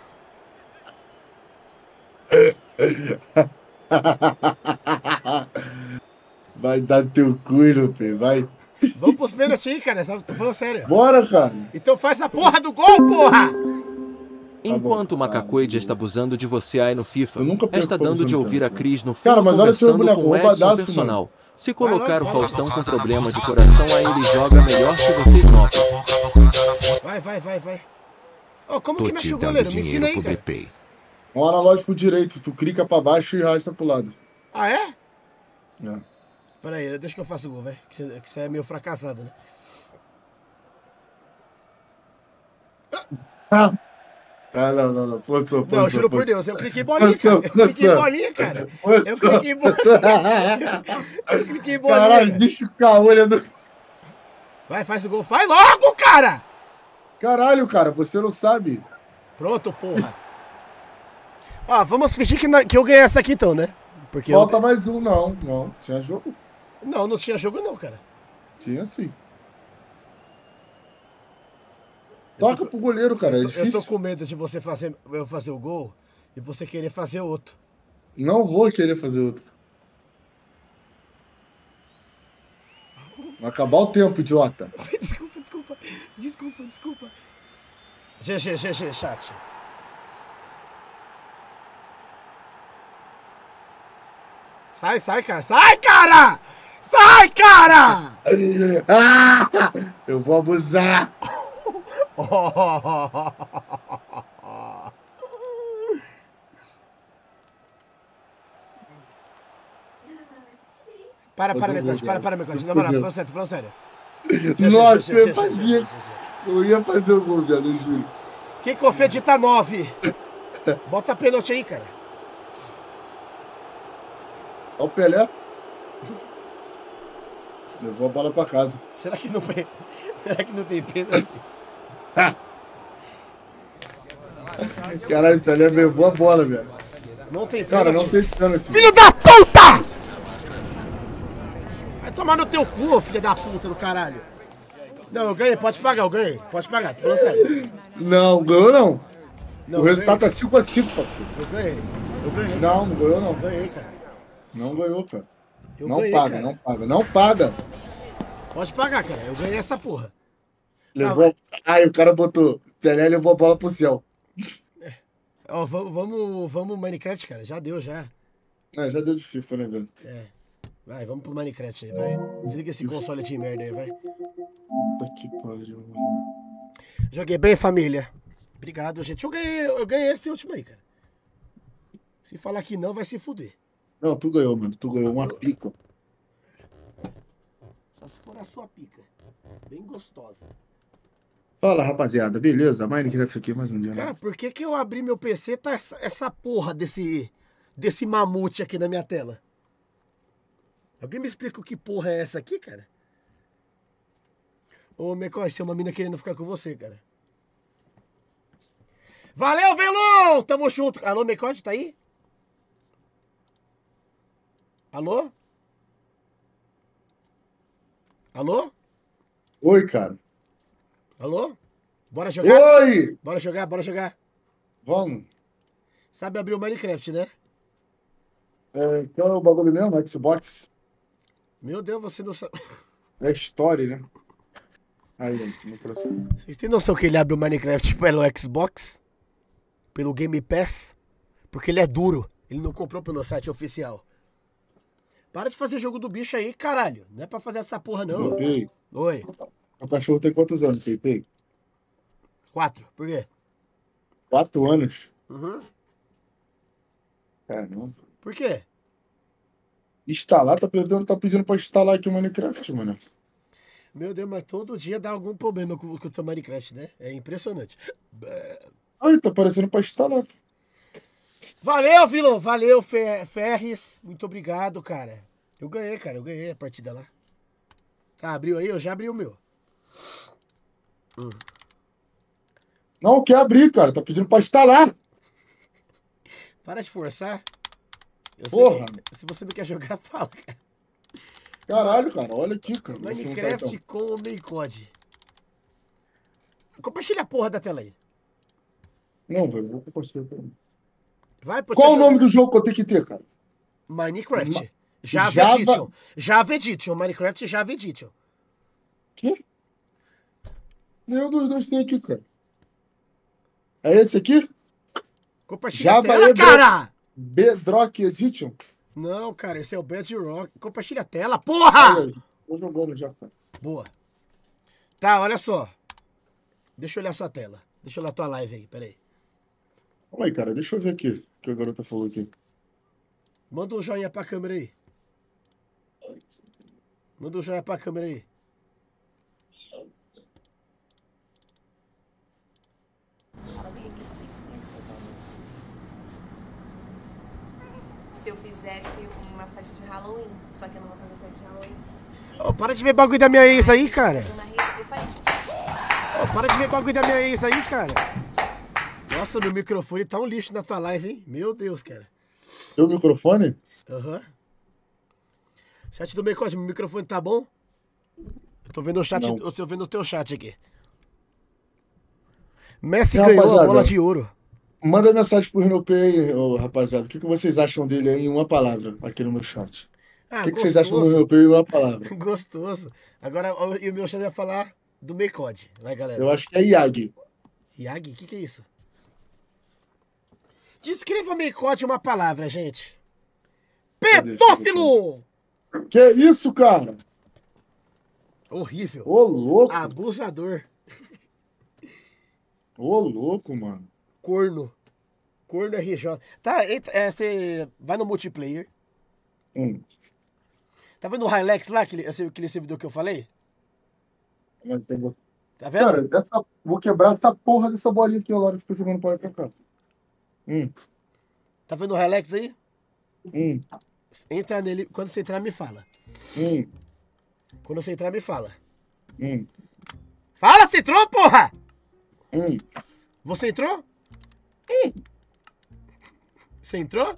Vai dar teu cu, Lupe, vai. Vamos pros pênaltis aí, cara, tô falando sério. Bora, cara. Então faz a porra do gol, porra! Enquanto o Macacoide está abusando de você aí no FIFA, está pra dando você de no ouvir a canto. Cris no Cara, mas olha seu conversando boneco, com o Edson roubadaço, Personal. mano. Se colocar o Faustão com problema de coração, aí ele joga melhor que vocês notam. Vai. Ô, como Tô que mexe te o dando goleiro? Me dinheiro ensina aí, pro cara. BP. Um analógico direito, tu clica pra baixo e arrasta pro lado. Ah, é? É. Pera aí, deixa que eu faço o gol, velho. Que você é meio fracassado, né? Ah, não. Posição. Não, juro por Deus, eu cliquei bolinha, cara. Eu cliquei bolinha, cara. Eu cliquei bolinha. Eu cliquei bolinha. Caralho, bicho com a olha do... Vai, faz o gol. Faz logo, cara! Caralho, cara, você não sabe. Pronto, porra. Ó, vamos fingir que eu ganhei essa aqui então, né? Porque Falta mais um, não. Tinha jogo? Não tinha jogo não, cara. Tinha sim. Toca pro goleiro, cara, é Eu difícil. tô com medo de você eu fazer o gol e você querer fazer outro. Não vou querer fazer outro. Vai acabar o tempo, idiota. Desculpa. GG, chat. Sai, cara. Sai, cara! Ah, eu vou abusar. Para, Mecote, para, Mecote. Na moral, falando sério. Nossa, eu fazia. Eu ia fazer o gol, viado, eu juro. Que confete tá 9. Bota a pênalti aí, cara. Olha o Pelé. Levou a bola pra casa. Será que não tem pênalti? Caralho, o Pelé levou a bola, velho. Não tem pênalti. Cara, não tem pênalti. Filho da puta! Vai tomar no teu cu, ô filho da puta do caralho. Não, eu ganhei, pode pagar, eu ganhei. Pode pagar, tô falando sério. Não, ganhou não. Não, o resultado tá 5-5, parceiro. Eu ganhei. Não ganhou não. Ganhei, cara. Não ganhou, cara. Não ganhei, paga, cara. não paga, não paga. Pode pagar, cara. Eu ganhei essa porra. Levou. Aí o cara botou. Pelé levou a bola pro céu. Ó, vamos Minecraft, cara. Já deu, já. É, já deu de FIFA, né, velho? É. Vai, vamos pro Minecraft aí, vai. Desliga esse console de merda aí, vai. Puta que pariu, mano. Joguei bem, família. Obrigado, gente. Eu ganhei esse último aí, cara. Se falar que não, vai se fuder. Não, tu ganhou, mano. Tu ganhou uma pica. Só se for a sua pica. Bem gostosa. Fala, rapaziada. Beleza? Minecraft aqui mais um dia, Cara, né? por que eu abri meu PC e tá essa porra desse mamute aqui na minha tela? Alguém me explica o que porra é essa aqui, cara? Ô, Mecoy, tem uma mina querendo ficar com você, cara. Valeu, Velão! Tamo junto. Alô, Mecoy, tá aí? Alô? Alô? Oi, cara. Alô? Bora jogar? Oi! Bora jogar. Vamos. Sabe abrir o Minecraft, né? Qual é o bagulho mesmo? Xbox? Meu Deus, você não sabe. É Story, né? Aí, gente, no próximo. Vocês têm noção que ele abre o Minecraft pelo Xbox? Pelo Game Pass? Porque ele é duro. Ele não comprou pelo site oficial. Para de fazer jogo do bicho aí, caralho. Não é pra fazer essa porra, não. Pepe. Oi. O cachorro tem quantos anos, Pepe? 4. Por quê? 4 anos? Uhum. Caramba. Por quê? Instalar? Tá pedindo pra instalar aqui o Minecraft, mano. Meu Deus, mas todo dia dá algum problema com o teu Minecraft, né? É impressionante. Aí, tá aparecendo pra instalar. Valeu, vilão. Valeu, Ferres. Muito obrigado, cara. Eu ganhei a partida lá. Tá, abriu aí? Eu já abri o meu. Não quer abrir, cara. Tá pedindo pra instalar. Para de forçar. Porra. Se você não quer jogar, fala, cara. Caralho, cara. Olha aqui, cara. Minecraft com o Meicode. Compartilha a porra da tela aí. Não, velho. Vou compartilhar também. Vai, Qual o nome do jogo que eu tenho que ter, cara? Minecraft. Java Edition. Java Edition. Minecraft Java Edition. Que? Nenhum dos dois tem aqui, cara. É esse aqui? Compartilha Java a tela, cara! Bedrock Edition? Não, cara, esse é o Bedrock. Compartilha a tela, porra! Aí, tô jogando já, cara. Boa. Tá, olha só. Deixa eu olhar sua tela. Deixa eu olhar tua live aí, peraí. Calma aí, cara. Deixa eu ver aqui o que a garota falou aqui. Manda um joinha pra câmera aí. Manda um joinha pra câmera aí. Se eu fizesse uma festa de Halloween, só que eu não vou fazer festa de Halloween. Ô, para de ver bagulho da minha ex aí, cara. Ô, para de ver bagulho da minha ex aí, cara. Nossa, meu microfone tá um lixo na tua live, hein? Meu Deus, cara. Seu microfone? Aham. Chat do Meicode, meu microfone tá bom? Eu tô vendo o chat, eu tô vendo o teu chat aqui. Messi ganhou a bola de ouro. Manda mensagem pro Renopê aí, ô, rapaziada. O que vocês acham dele aí em uma palavra aqui no meu chat? O que vocês acham do Renopê em uma palavra? Gostoso. Agora o meu chat vai falar do Meicode. Vai, galera. Eu acho que é Yagi. Yagi? O que é isso? Descreva Meicode em uma palavra, gente. Pedófilo! Que isso, cara? Horrível. Ô, louco. Abusador. Ô, louco, mano. Corno. Corno RJ. Tá, você vai no multiplayer. Tá vendo o Hilux lá, aquele servidor que eu falei? Tá vendo? Cara, vou quebrar essa porra dessa bolinha aqui agora que eu tô jogando pra lá pra cá. Tá vendo o Hilux aí? Entra nele. Quando você entrar, me fala. Quando você entrar, me fala. Fala, você entrou, porra! Você entrou? Você entrou?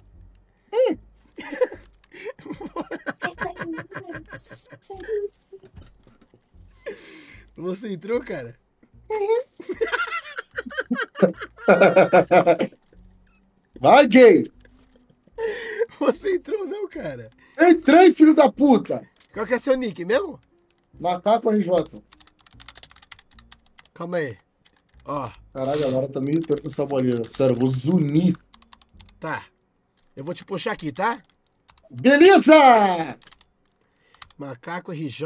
Você entrou, cara? Vai, gay! Você entrou não, cara? Entrei, filho da puta! Qual que é seu nick mesmo? Macaco RJ. Calma aí. Ó. Caralho, agora tá me irritando com essa bolinha. Sério, eu vou zunir. Tá. Eu vou te puxar aqui, tá? Beleza! Macaco RJ.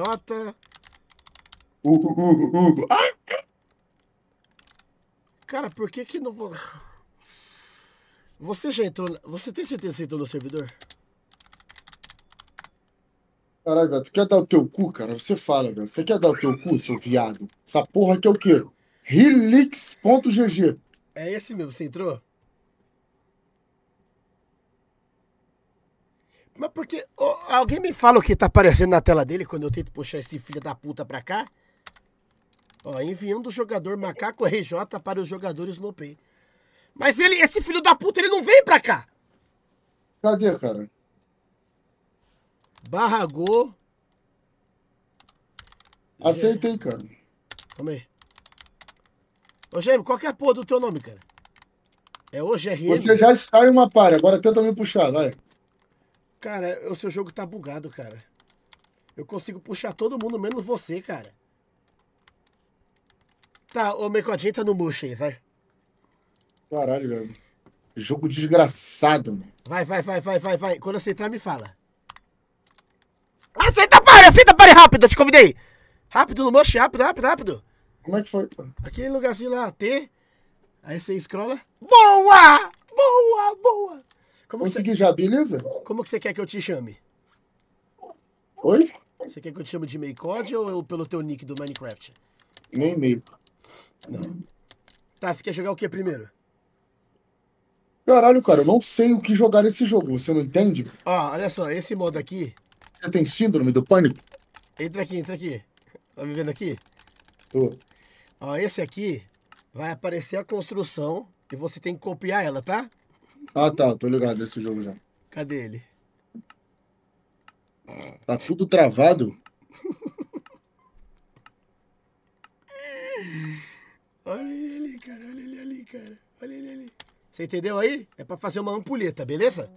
Cara, por que não vou... Você já entrou... Você tem certeza que você entrou no servidor? Caralho, velho, tu quer dar o teu cu, cara? Você fala, velho. Você quer dar o teu cu, seu viado? Essa porra aqui é o quê? Helix.gg. É esse mesmo, você entrou? Mas porque... alguém me fala o que tá aparecendo na tela dele quando eu tento puxar esse filho da puta pra cá? Ó, enviando o jogador Macaco RJ para os jogadores no Pay. Mas esse filho da puta, ele não vem pra cá. Cadê, cara? Barragô. Aceitei, cara. Calma aí. Ô, Gêmeo, qual que é a porra do teu nome, cara? É o GRM? Você já está em uma pare, agora tenta me puxar, vai. Cara, o seu jogo tá bugado, cara. Eu consigo puxar todo mundo, menos você, cara. Tá, ô Mecodinho, tá no murcho aí, vai. Caralho, velho. Jogo desgraçado, mano. Vai. Quando você entrar, me fala. Aceita pare, rápido, eu te convidei. Rápido no motion, rápido. Como é que foi? Aquele lugarzinho lá, T. Aí você scrolla. Boa! Consegui já, beleza? Como que você quer que eu te chame? Oi? Você quer que eu te chame de Meicode ou pelo teu nick do Minecraft? Nem e-mail. Não. Tá, você quer jogar o que primeiro? Caralho, cara, eu não sei o que jogar nesse jogo, você não entende? Ó, olha só, esse modo aqui... Você tem síndrome do pânico? Entra aqui. Tá me vendo aqui? Tô. Ó, esse aqui vai aparecer a construção e você tem que copiar ela, tá? Ah, tá, tô ligado nesse jogo já. Cadê ele? Tá tudo travado? Olha ele ali, cara. Olha ele ali. Você entendeu aí? É pra fazer uma ampulheta, beleza?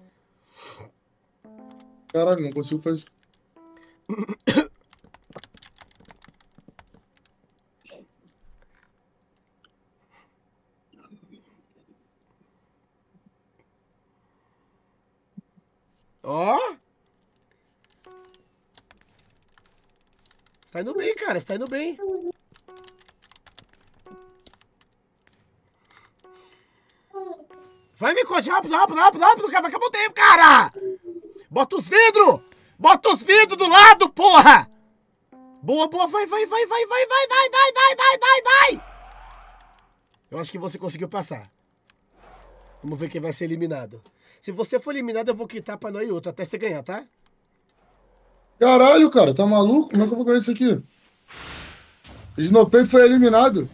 Caralho, não consigo fazer. Ó! Você tá indo bem, cara. Você tá indo bem. Vai, Micode, rápido, cara. Vai acabar o tempo, cara! Bota os vidros! Bota os vidros do lado, porra! Boa, vai! Eu acho que você conseguiu passar. Vamos ver quem vai ser eliminado. Se você for eliminado, eu vou quitar pra nós e outro, até você ganhar, tá? Caralho, cara, tá maluco? Como é que eu vou ganhar isso aqui? Snowpay foi eliminado.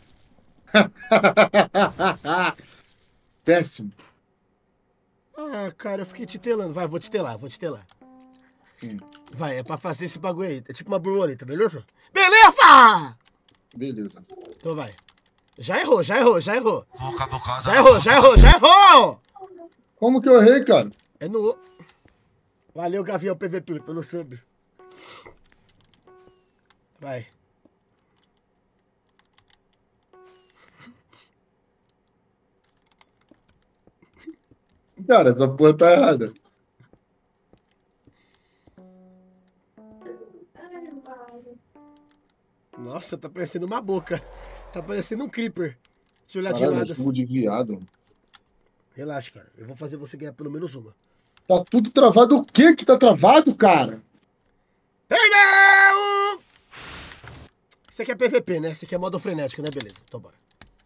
Péssimo. Ah, cara, eu fiquei titelando. Vai, vou titelar. Vai, é pra fazer esse bagulho aí. É tipo uma borboleta, beleza? Beleza. Então vai. Já errou. Já errou. Como que eu errei, cara? É no... Valeu, Gavião PVP, pelo sub. Vai. Cara, essa porra tá errada. Nossa, tá parecendo uma boca. Tá parecendo um creeper. Deixa eu olhar de Caralho, lado. jogo de viado. Relaxa, cara. Eu vou fazer você ganhar pelo menos uma. Tá tudo travado. O que que tá travado, cara? Perdeu! Isso aqui é PVP, né? Isso aqui é modo frenético, né? Beleza, então bora.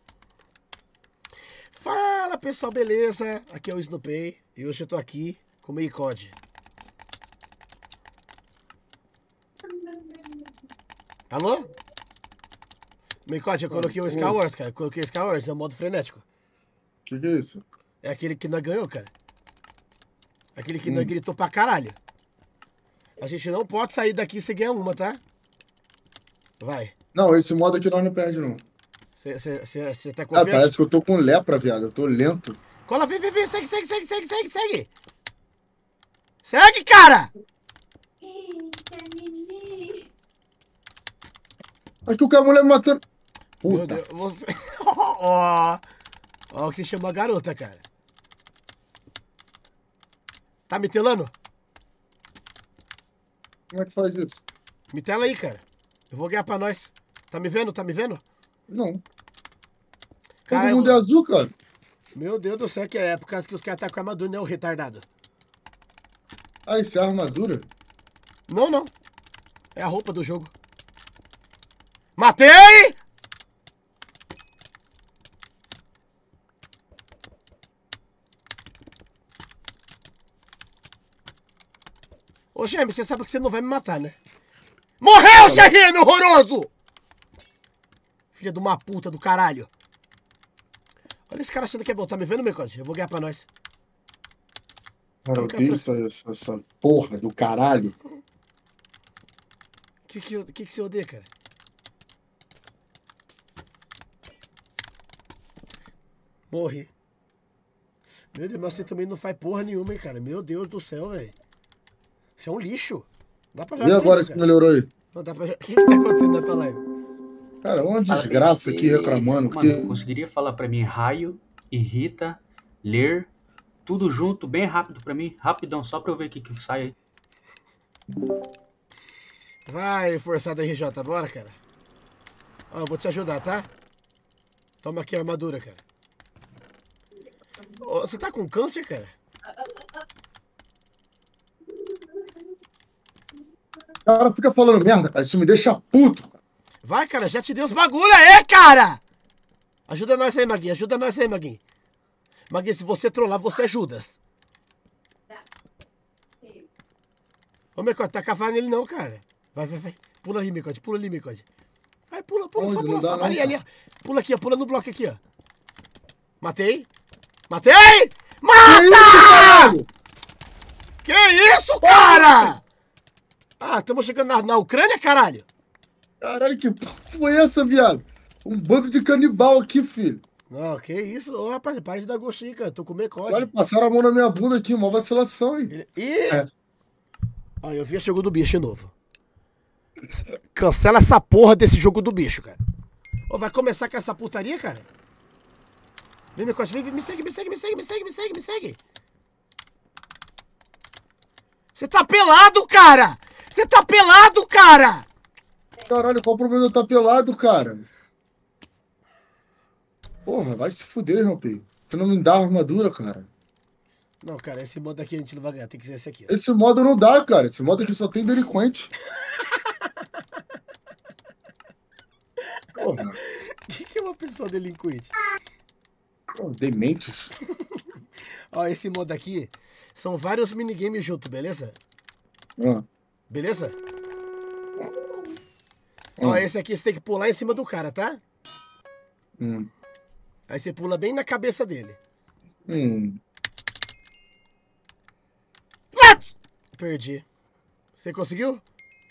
Fala, pessoal, beleza? Aqui é o Snoopy e hoje eu tô aqui com o Meicode. Alô? Meicode, eu coloquei o Star Wars, cara. Eu coloquei o Star Wars, é o modo frenético. Que é isso? É aquele que nós ganhou, cara. Aquele que nós gritou pra caralho. A gente não pode sair daqui sem ganhar uma, tá? Vai. Não, esse modo aqui nós não perde, não. Você tá Ah, confiante? parece que eu tô com lepra, viado. Eu tô lento. Cola, vem, segue. Segue, cara! Acho que o cara mulher me matando. Meu Puta. Deus, você... Ó o que se chama garota, cara. Tá me telando? Como é que faz isso? Me tela aí, cara. Eu vou ganhar pra nós. Tá me vendo? Não. Cara, Todo mundo é azul, cara. Meu Deus do céu, que é por causa que os caras tá com armadura, né, o retardado? Ah, isso é armadura? Não. É a roupa do jogo. Matei! Ô, Gêmeo, você sabe que você não vai me matar, né? Morreu, Gêmeo horroroso! Filha de uma puta do caralho. Olha esse cara achando que é bom. Tá me vendo, Meicode? Eu vou ganhar pra nós. Cara, eu tenho essa porra do caralho. Que você odeia, cara? Morri. Meu Deus, mas você também não faz porra nenhuma, hein, cara? Meu Deus do céu, velho. Você é um lixo. Dá pra jogar E agora assim, se melhorou aí? Não dá pra jogar. O que tá acontecendo na tua live? Cara, uma desgraça aqui reclamando. Mano, conseguiria falar pra mim raio, irrita, ler, tudo junto, bem rápido pra mim? Rapidão, só pra eu ver o que sai aí. Vai, forçado RJ, bora, cara. Ó, eu vou te ajudar, tá? Toma aqui a armadura, cara. Ô, você tá com câncer, cara? O cara fica falando merda, cara. Isso me deixa puto. Vai, cara, já te dei os bagulho aí, cara! Ajuda nós aí, Maguinho. Maguinho, se você trollar, você é Judas. Ô, Meicode, tá cavando nele não, cara. Vai. Pula ali, Meicode. Vai, pula, Onde? só Não pula, dá só. não, Ali. Pula aqui, ó. Pula no bloco aqui, ó. Matei! Que Mata! Que isso, cara? Ah, estamos chegando na Ucrânia, caralho? Caralho, que porra foi essa, viado? Um bando de canibal aqui, filho. Não, que isso? Ô, rapaz, para de dar gostinho, cara. Tô com Meicode. Olha, passaram a mão na minha bunda aqui, uma vacilação, hein? Ó, eu vi esse jogo do bicho de novo. Cancela essa porra desse jogo do bicho, cara. Ô, vai começar com essa putaria, cara? Vem, Meicode, vem, me segue. Você tá pelado, cara! Caralho, qual o problema de eu estar pelado, cara? Porra, vai se fuder, meu filho. Você não me dá armadura, cara. Não, cara, esse modo aqui a gente não vai ganhar. Tem que ser esse aqui. Ó. Esse modo não dá, cara. Esse modo aqui só tem delinquente. Porra. O que é uma pessoa delinquente? Pô, dementes. Ó, esse modo aqui são vários minigames juntos, beleza? Beleza? Ó, esse aqui você tem que pular em cima do cara, tá? Aí você pula bem na cabeça dele. Perdi. Você conseguiu?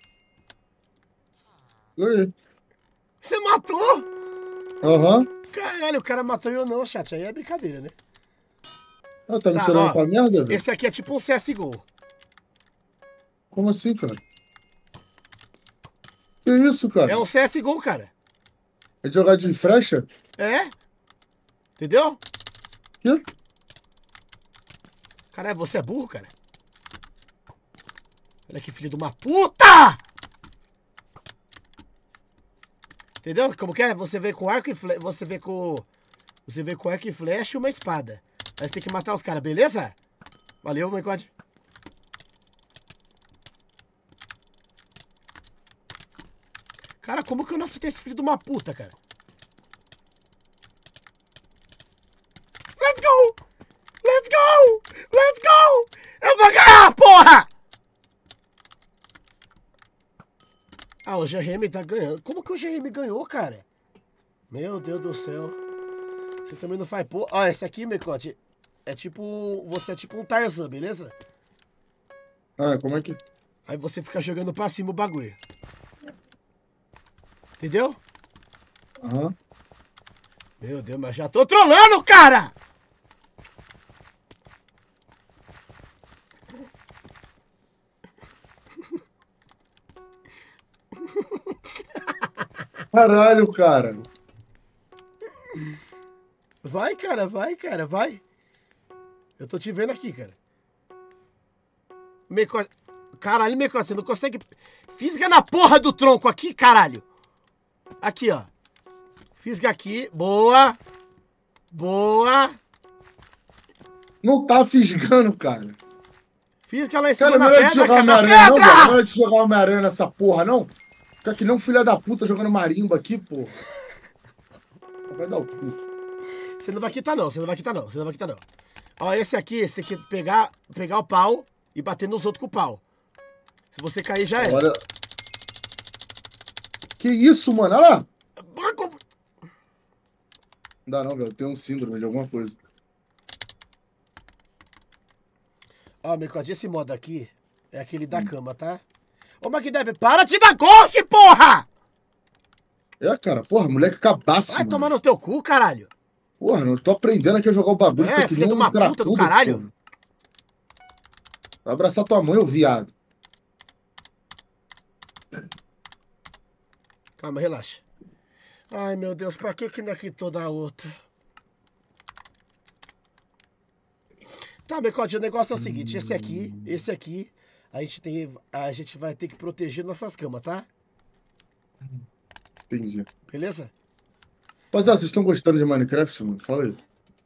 Você matou? Caralho, o cara matou eu não, chat. Aí é brincadeira, né? Tá me tirando pra merda, velho? Esse aqui é tipo um CSGO. Como assim, cara? Que isso, cara? É um CSGO, cara. É jogar de frecha? É? Entendeu? Quê? Caralho, você é burro, cara? Olha que filho de uma puta! Entendeu? Como que é? Você vê com arco e você vê com Você vem com arco e flecha e uma espada. Aí você tem que matar os caras, beleza? Valeu, Mecode. Cara, como que eu não acertei esse filho de uma puta, cara? Let's go! Let's go! Let's go! Eu vou ganhar, porra! Ah, o GRM tá ganhando. Como que o GRM ganhou, cara? Meu Deus do céu. Você também não faz porra. Ó, esse aqui, Mecote, é tipo... Você é tipo um Tarzan, beleza? Ah, como é que... Aí você fica jogando pra cima o bagulho. Entendeu? Aham. Meu Deus, mas já tô trolando, cara! Caralho, cara. Vai, cara, vai. Eu tô te vendo aqui, cara. Mecote. Caralho, Mecote, você não consegue... Fisga na porra do tronco aqui, caralho. Aqui, ó. Fisga aqui. Boa. Boa. Não tá fisgando, cara. Fisga lá em cima Cara, na não é de pedra, jogar cara. Na Homem-Aranha, não, pedra! velho. Não é de jogar Homem-Aranha nessa porra, não. Fica que nem um filho da puta jogando marimba aqui, porra. Vai dar o cu. Você não vai quitar, não. Você não vai quitar, não. Você não vai quitar, não. Ó, esse aqui, você tem que pegar o pau e bater nos outros com o pau. Se você cair, já é. Olha... Que isso, mano? Olha lá. Não dá não, velho. Tem um síndrome de alguma coisa. Ó, Mecote, esse modo aqui é aquele da cama, tá? Ô, McDeb, para de dar ghost, porra! É, cara. Porra, moleque cabaço, Vai mano. tomar no teu cu, caralho. Porra, não tô aprendendo aqui a jogar o bagulho. É, filho de uma puta do caralho. Porra. Vai abraçar tua mãe, ô viado. Calma, relaxa. Ai, meu Deus, pra que não quitou da outra? Tá, Mecote, o negócio é o seguinte, esse aqui, a gente vai ter que proteger nossas camas, tá? Entendi. Beleza? Rapaziada, vocês estão gostando de Minecraft, mano? Fala aí.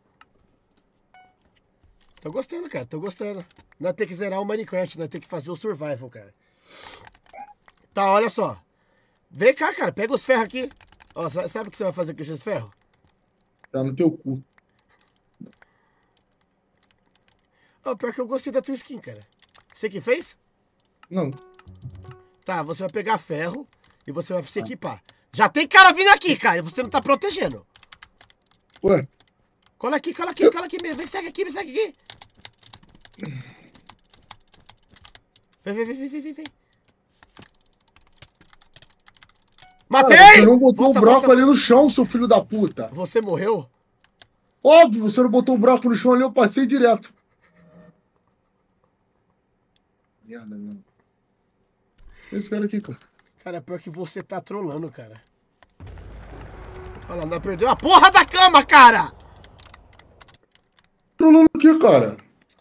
Tô gostando, cara, tô gostando. Nós temos que zerar o Minecraft, nós temos que fazer o survival, cara. Tá, olha só. Vem cá, cara, pega os ferros aqui. Ó, sabe o que você vai fazer com esses ferros? Tá no teu cu. Ó, pior que eu gostei da tua skin, cara. Você que fez? Não. Tá, você vai pegar ferro e você vai se equipar. Já tem cara vindo aqui, cara, e você não tá protegendo. Ué? Cola aqui mesmo. Vem, segue aqui, me segue aqui. Vem. Matei! Cara, você não botou o broco ali no chão, seu filho da puta. Você morreu? Óbvio, você não botou o broco no chão ali, eu passei direto. Merda, mesmo. Esse cara aqui, cara. Cara, pior que você tá trolando, cara. Olha lá, não perdeu a porra da cama, cara! Trolando aqui, cara.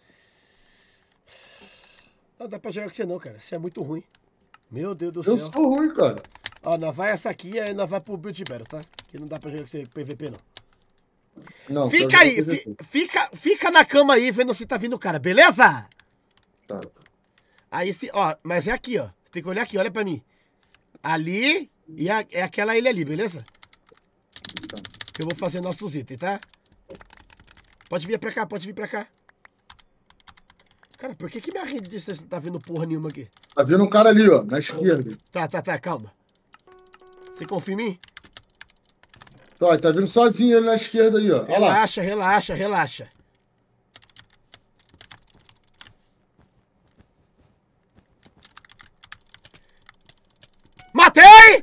Não dá pra jogar com você não, cara. Você é muito ruim. Meu Deus do céu. Eu sou ruim, cara. Ó, nós vai essa aqui e aí nós vai pro Build Battle, tá? Que não dá pra jogar com você PVP, não. Não, fica aí, fica na cama aí vendo se tá vindo o cara, beleza? Tá. Aí se, ó, mas é aqui, ó. Você tem que olhar aqui, olha pra mim. Ali e é aquela ilha ali, beleza? Tá. Que eu vou fazer nossos itens, tá? Pode vir pra cá, pode vir pra cá. Cara, por que minha rede de distância não tá vendo porra nenhuma aqui? Tá vendo um cara ali, ó, na esquerda. Tá, calma. Você confia em mim? Ó, tá vindo sozinho ele na esquerda aí, ó. Olha lá. Relaxa. Matei!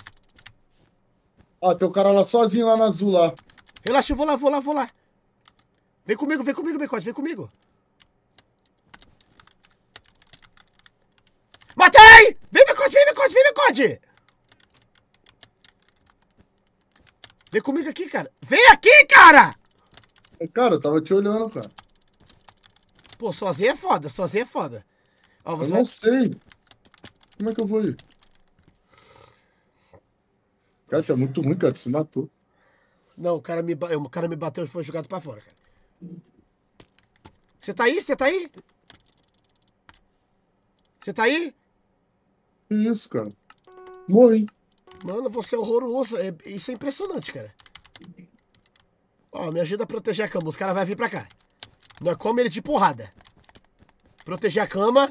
Ó, tem o cara lá sozinho lá no azul lá. Relaxa, eu vou lá. Vem comigo, Becote, vem comigo. Matei! Vem, Becote! Vem comigo aqui, cara. Vem aqui, cara! Cara, eu tava te olhando, cara. Pô, sozinho é foda. Ó, Eu não sei. Como é que eu vou ir? Cara, tá muito ruim, cara. Tu se matou. Não, o cara me bateu e foi jogado pra fora, cara. Você tá aí? Você tá aí? Você tá aí? Que isso, cara? Morri. Mano, você é horroroso. Isso é impressionante, cara. Ó, me ajuda a proteger a cama. Os caras vão vir pra cá. Nós come ele de porrada. Proteger a cama.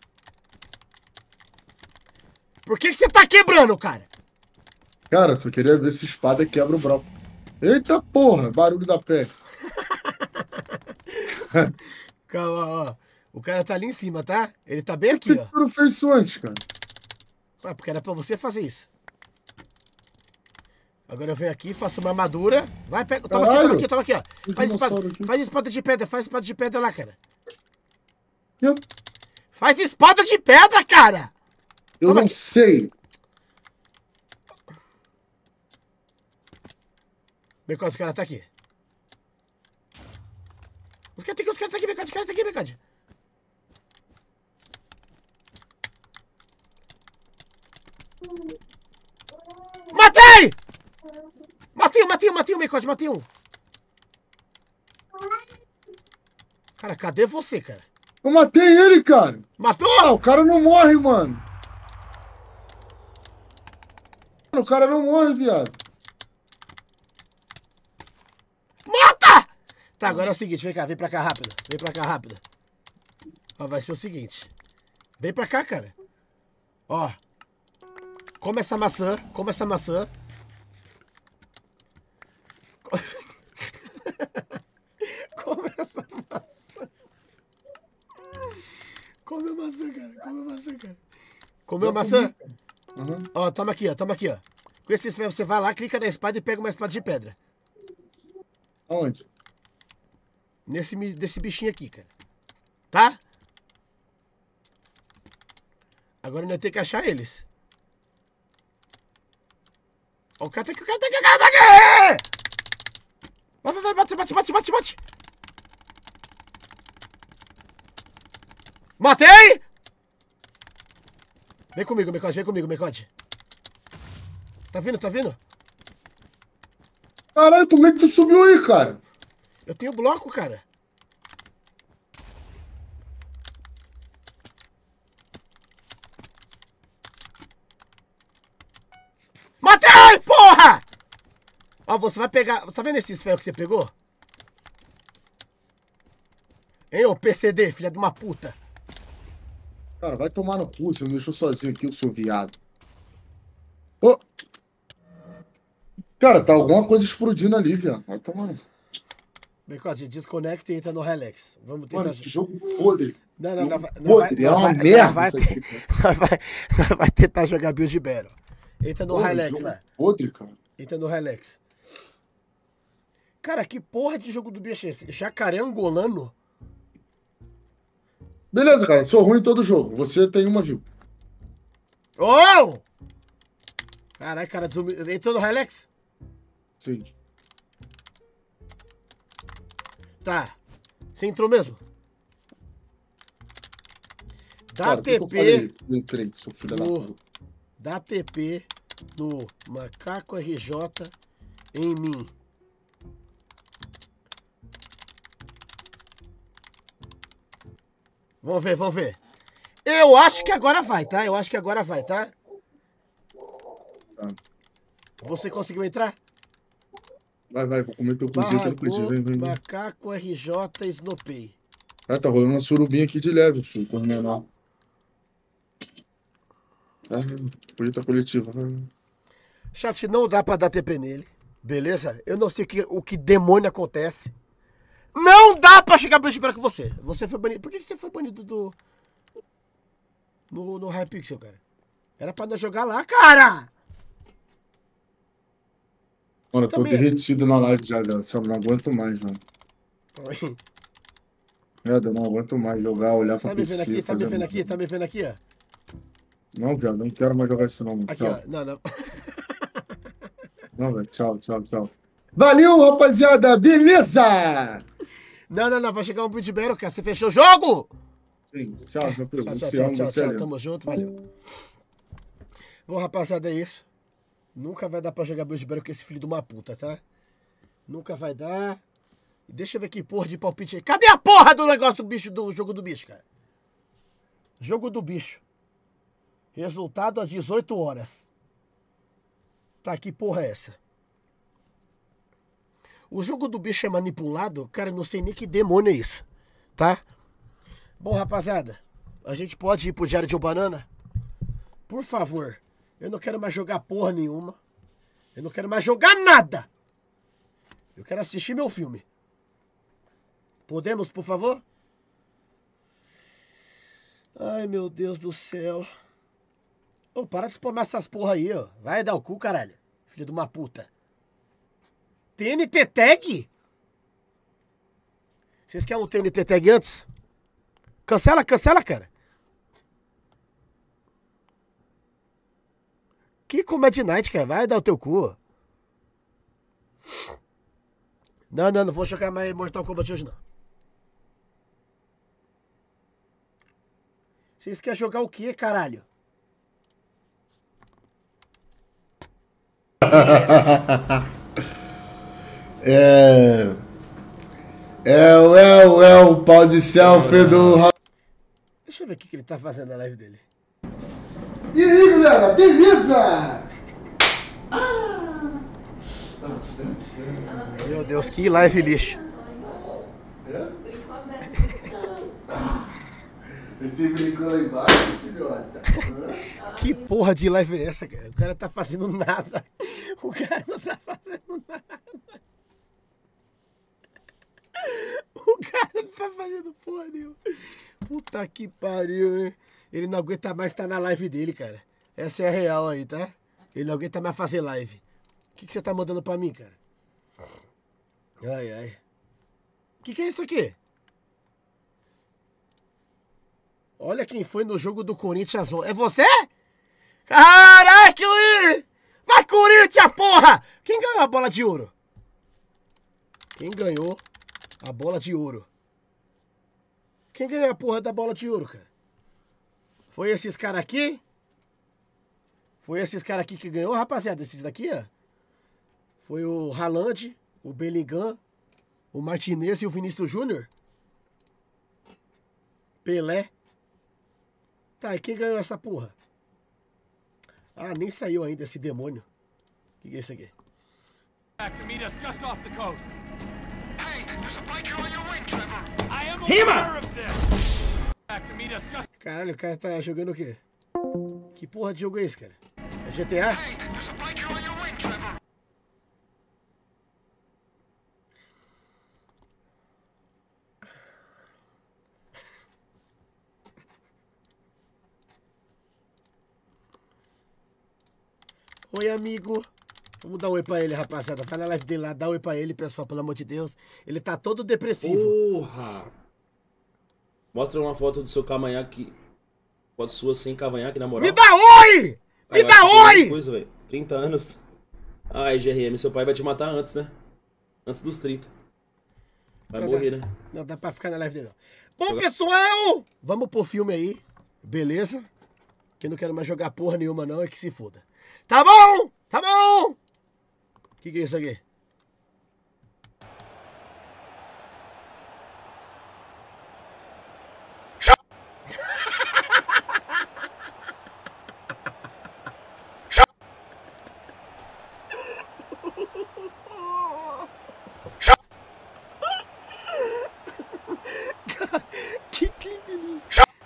Por que você tá quebrando, cara? Cara, só queria ver se espada quebra o broco. Eita porra, barulho da pé. Calma, ó. O cara tá ali em cima, tá? Ele tá bem aqui, ó. Por que tu não fez isso antes, cara? Ué, porque era pra você fazer isso. Agora eu venho aqui, faço uma armadura. Vai, pega. Toma aqui, ó. Faz espada de pedra lá, cara. Faz espada de pedra, cara! Eu não sei. Becode, os caras tá aqui. Os caras tá aqui, Becode. Matei! Matei um, Becode, matei um. Cara, cadê você, cara? Eu matei ele, cara. Matou? Ah, o cara não morre, mano. O cara não morre, viado. Mata! Tá, agora é o seguinte, vem cá, vem pra cá rápido. Ó, vai ser o seguinte. Vem pra cá, cara. Ó. Come essa maçã. Come essa maçã, cara. Comeu a maçã? Uhum. Ó, toma aqui, ó. Com esse você vai lá, clica na espada e pega uma espada de pedra. Aonde? Desse bichinho aqui, cara. Tá? Agora nós temos que achar eles. Ó, o cara tá aqui, Vai, bate. Matei! Vem comigo, Becode. Tá vindo? Caralho, como é que tu subiu aí, cara? Eu tenho bloco, cara. Matei, porra! Ó, você vai pegar... Tá vendo esses ferros que você pegou? Hein, ô PCD, filha de uma puta. Cara, vai tomar no cu, você me deixou sozinho aqui, eu sou viado. Ô! Cara, tá alguma coisa explodindo ali, viado. Vai tomar no... Becode, desconecta e entra no Relax. Vamos tentar... Mano, que jogo podre. Não Podre, é uma merda isso aqui, Nós vai tentar jogar Build Battle. Entra no Relax jogo lá. Podre, cara. Entra no Relax. Cara, que porra de jogo do bicho é esse? Jacaré angolano? Beleza, cara, sou ruim em todo jogo. Você tem uma view. Oh! Caralho, cara, entrou no Relax? Sim. Tá. Você entrou mesmo? Dá Cara, TP. Eu entrei, sou filha da puta. Dá TP no Macaco RJ em mim. Vamos ver. Eu acho que agora vai, tá? Você conseguiu entrar? Vai, vou comer teu cozinho pelo cozinho. Vem. Macaco RJ Snopei. Ah, tá rolando uma surubinha aqui de leve, filho, com menor. Colheita coletiva. Chat, não dá pra dar TP nele, beleza? Eu não sei o que demônio acontece. Não dá pra chegar bem com você. Você foi banido. Por que você foi banido do... No Hypixel, cara? Era pra nós jogar lá, cara! Mano, eu tô derretido na live já, velho. Só não aguento mais, mano. Eu não aguento mais jogar, olhar pra PC. Tá me vendo aqui, ó? Não, viado, não quero mais jogar isso não. Mano. Aqui, tchau. ó. Não. Não, velho, tchau. Valeu, rapaziada, beleza? Não, vai chegar um Build Battle, cara. Você fechou o jogo? Sim, tchau, meu primo. Tchau, tamo junto, valeu. Bom, rapaziada, é isso. Nunca vai dar pra jogar Build Battle com esse filho de uma puta, tá? Nunca vai dar. Deixa eu ver que porra de palpite aí. Cadê a porra do negócio do bicho, do jogo do bicho, cara? Jogo do bicho. Resultado às 18 horas. Tá, que porra é essa? O jogo do bicho é manipulado? Cara, eu não sei nem que demônio é isso. Tá? Bom, rapaziada. A gente pode ir pro Diário de um Banana? Por favor. Eu não quero mais jogar porra nenhuma. Eu não quero mais jogar nada. Eu quero assistir meu filme. Podemos, por favor? Ai, meu Deus do céu. Ô, para de spamar essas porra aí, ó. Vai dar o cu, caralho. Filho de uma puta. TNT Tag? Vocês querem um TNT Tag antes? Cancela, cancela, cara. Que Comedy Night, cara. Vai dar o teu cu. Não, não vou jogar mais Mortal Kombat hoje, não. Vocês querem jogar o quê, caralho? O pau de selfie do... Deixa eu ver o que ele tá fazendo na live dele. E aí, galera, beleza? Meu Deus, que live lixo. Você brincou lá embaixo, filhota? Que porra de live é essa, cara? O cara tá fazendo nada. O cara não tá fazendo nada. O cara não tá fazendo porra nenhuma. Puta que pariu, hein? Ele não aguenta mais estar na live dele, cara. Essa é a real aí, tá? Ele não aguenta mais fazer live. O que você tá mandando pra mim, cara? Ai, ai. O que é isso aqui? Olha quem foi no jogo do Corinthians. É você? Caraca, Luiz! Vai, Corinthians, porra! Quem ganhou a bola de ouro? Quem ganhou a bola de ouro? Quem ganhou a porra da bola de ouro, cara? Foi esses caras aqui? Foi esses caras aqui que ganhou, rapaziada? Esses daqui, ó. Foi o Haaland, o Bellingham, o Martinez e o Vinícius Júnior. Pelé. Tá, e quem ganhou essa porra? Ah, nem saiu ainda esse demônio. O que é isso aqui? Rima! Caralho, o cara tá jogando o quê? Que porra de jogo é esse, cara? É GTA? Oi, amigo. Vamos dar um oi pra ele, rapaziada. Vai na live dele lá, dá um oi pra ele, pessoal, pelo amor de Deus. Ele tá todo depressivo. Porra! Mostra uma foto do seu cavanhaque. Foto sua sem cavanhaque, na moral. Me dá oi! Me dá oi! Coisa, véio. 30 anos. Ai, GRM, seu pai vai te matar antes, né? Antes dos 30. Vai morrer, né? Não dá pra ficar na live dele, não. Bom, pessoal, vamos pro filme aí. Beleza? Que eu não quero mais jogar porra nenhuma, não. É que se foda. Tá bom? Tá bom? O que é isso aqui? Que clipe lindo.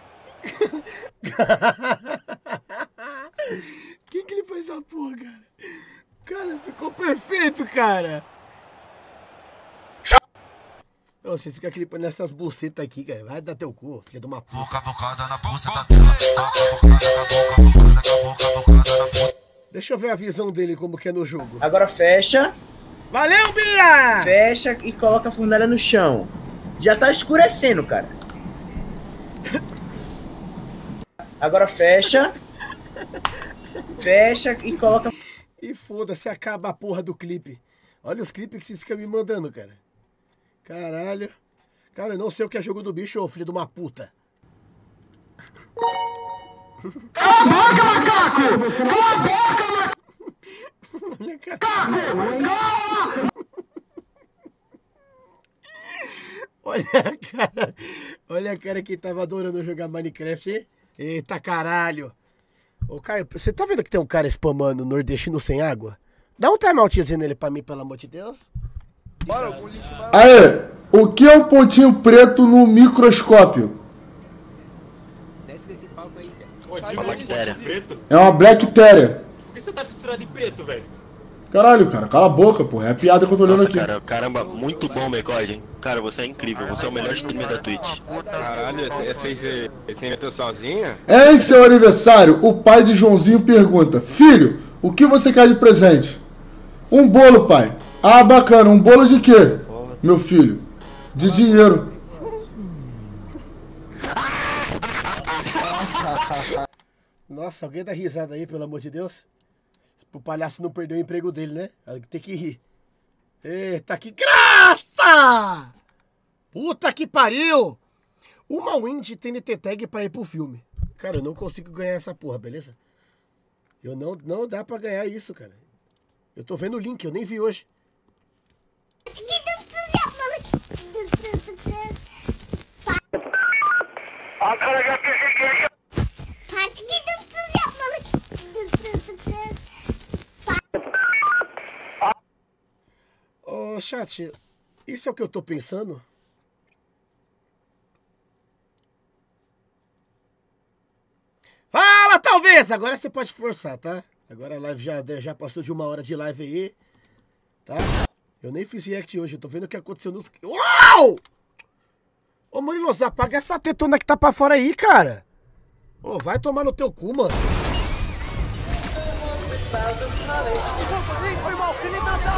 Quem que ele faz essa porra, cara? Cara, ficou perfeito, cara. Ô, vocês ficam clipando nessas bucetas aqui, cara. Vai dar teu cu, filha de uma puta. Deixa eu ver a visão dele como que é no jogo. Agora fecha. Valeu, Bia! Fecha e coloca a fundelha no chão. Já tá escurecendo, cara. Agora fecha. Fecha e coloca... E foda-se, acaba a porra do clipe. Olha os clipes que vocês ficam me mandando, cara. Caralho. Cara, eu não sei o que é jogo do bicho, ô filho de uma puta. Cala a boca, macaco! Cala a boca, macaco! Olha, cara. Olha a cara que tava adorando jogar Minecraft, hein? Eita caralho. Ô, Caio, você tá vendo que tem um cara spamando nordestino sem água? Dá um timeoutzinho nele pra mim, pelo amor de Deus. Aê, o que é um pontinho preto no microscópio? Desce desse palco aí, velho. É uma bactéria. Por que você tá fissurado em preto, velho? Caralho, cara, cala a boca, porra. É a piada que eu tô olhando aqui. Cara, caramba, muito bom, Megod, hein? Cara, você é incrível, você é o melhor streamer da Twitch. Caralho, você inventou sozinha? Em seu aniversário, o pai de Joãozinho pergunta: Filho, o que você quer de presente? Um bolo, pai. Ah, bacana, um bolo de quê? Meu filho, de dinheiro. Nossa, alguém dá risada aí, pelo amor de Deus. O palhaço não perdeu o emprego dele, né? Tem que rir. Eita, que graça! Puta que pariu! Uma win de TNT Tag pra ir pro filme. Cara, eu não consigo ganhar essa porra, beleza? Não dá pra ganhar isso, cara. Eu tô vendo o link, eu nem vi hoje. Ô, chat, isso é o que eu tô pensando? Fala, talvez! Agora você pode forçar, tá? Agora a live já passou de 1 hora de live aí, tá? Eu nem fiz react hoje, eu tô vendo o que aconteceu nos... Uau! Ô, Murilos, apaga essa tetona que tá pra fora aí, cara. Ô, vai tomar no teu cu, mano. Foi mal, feliz Natal!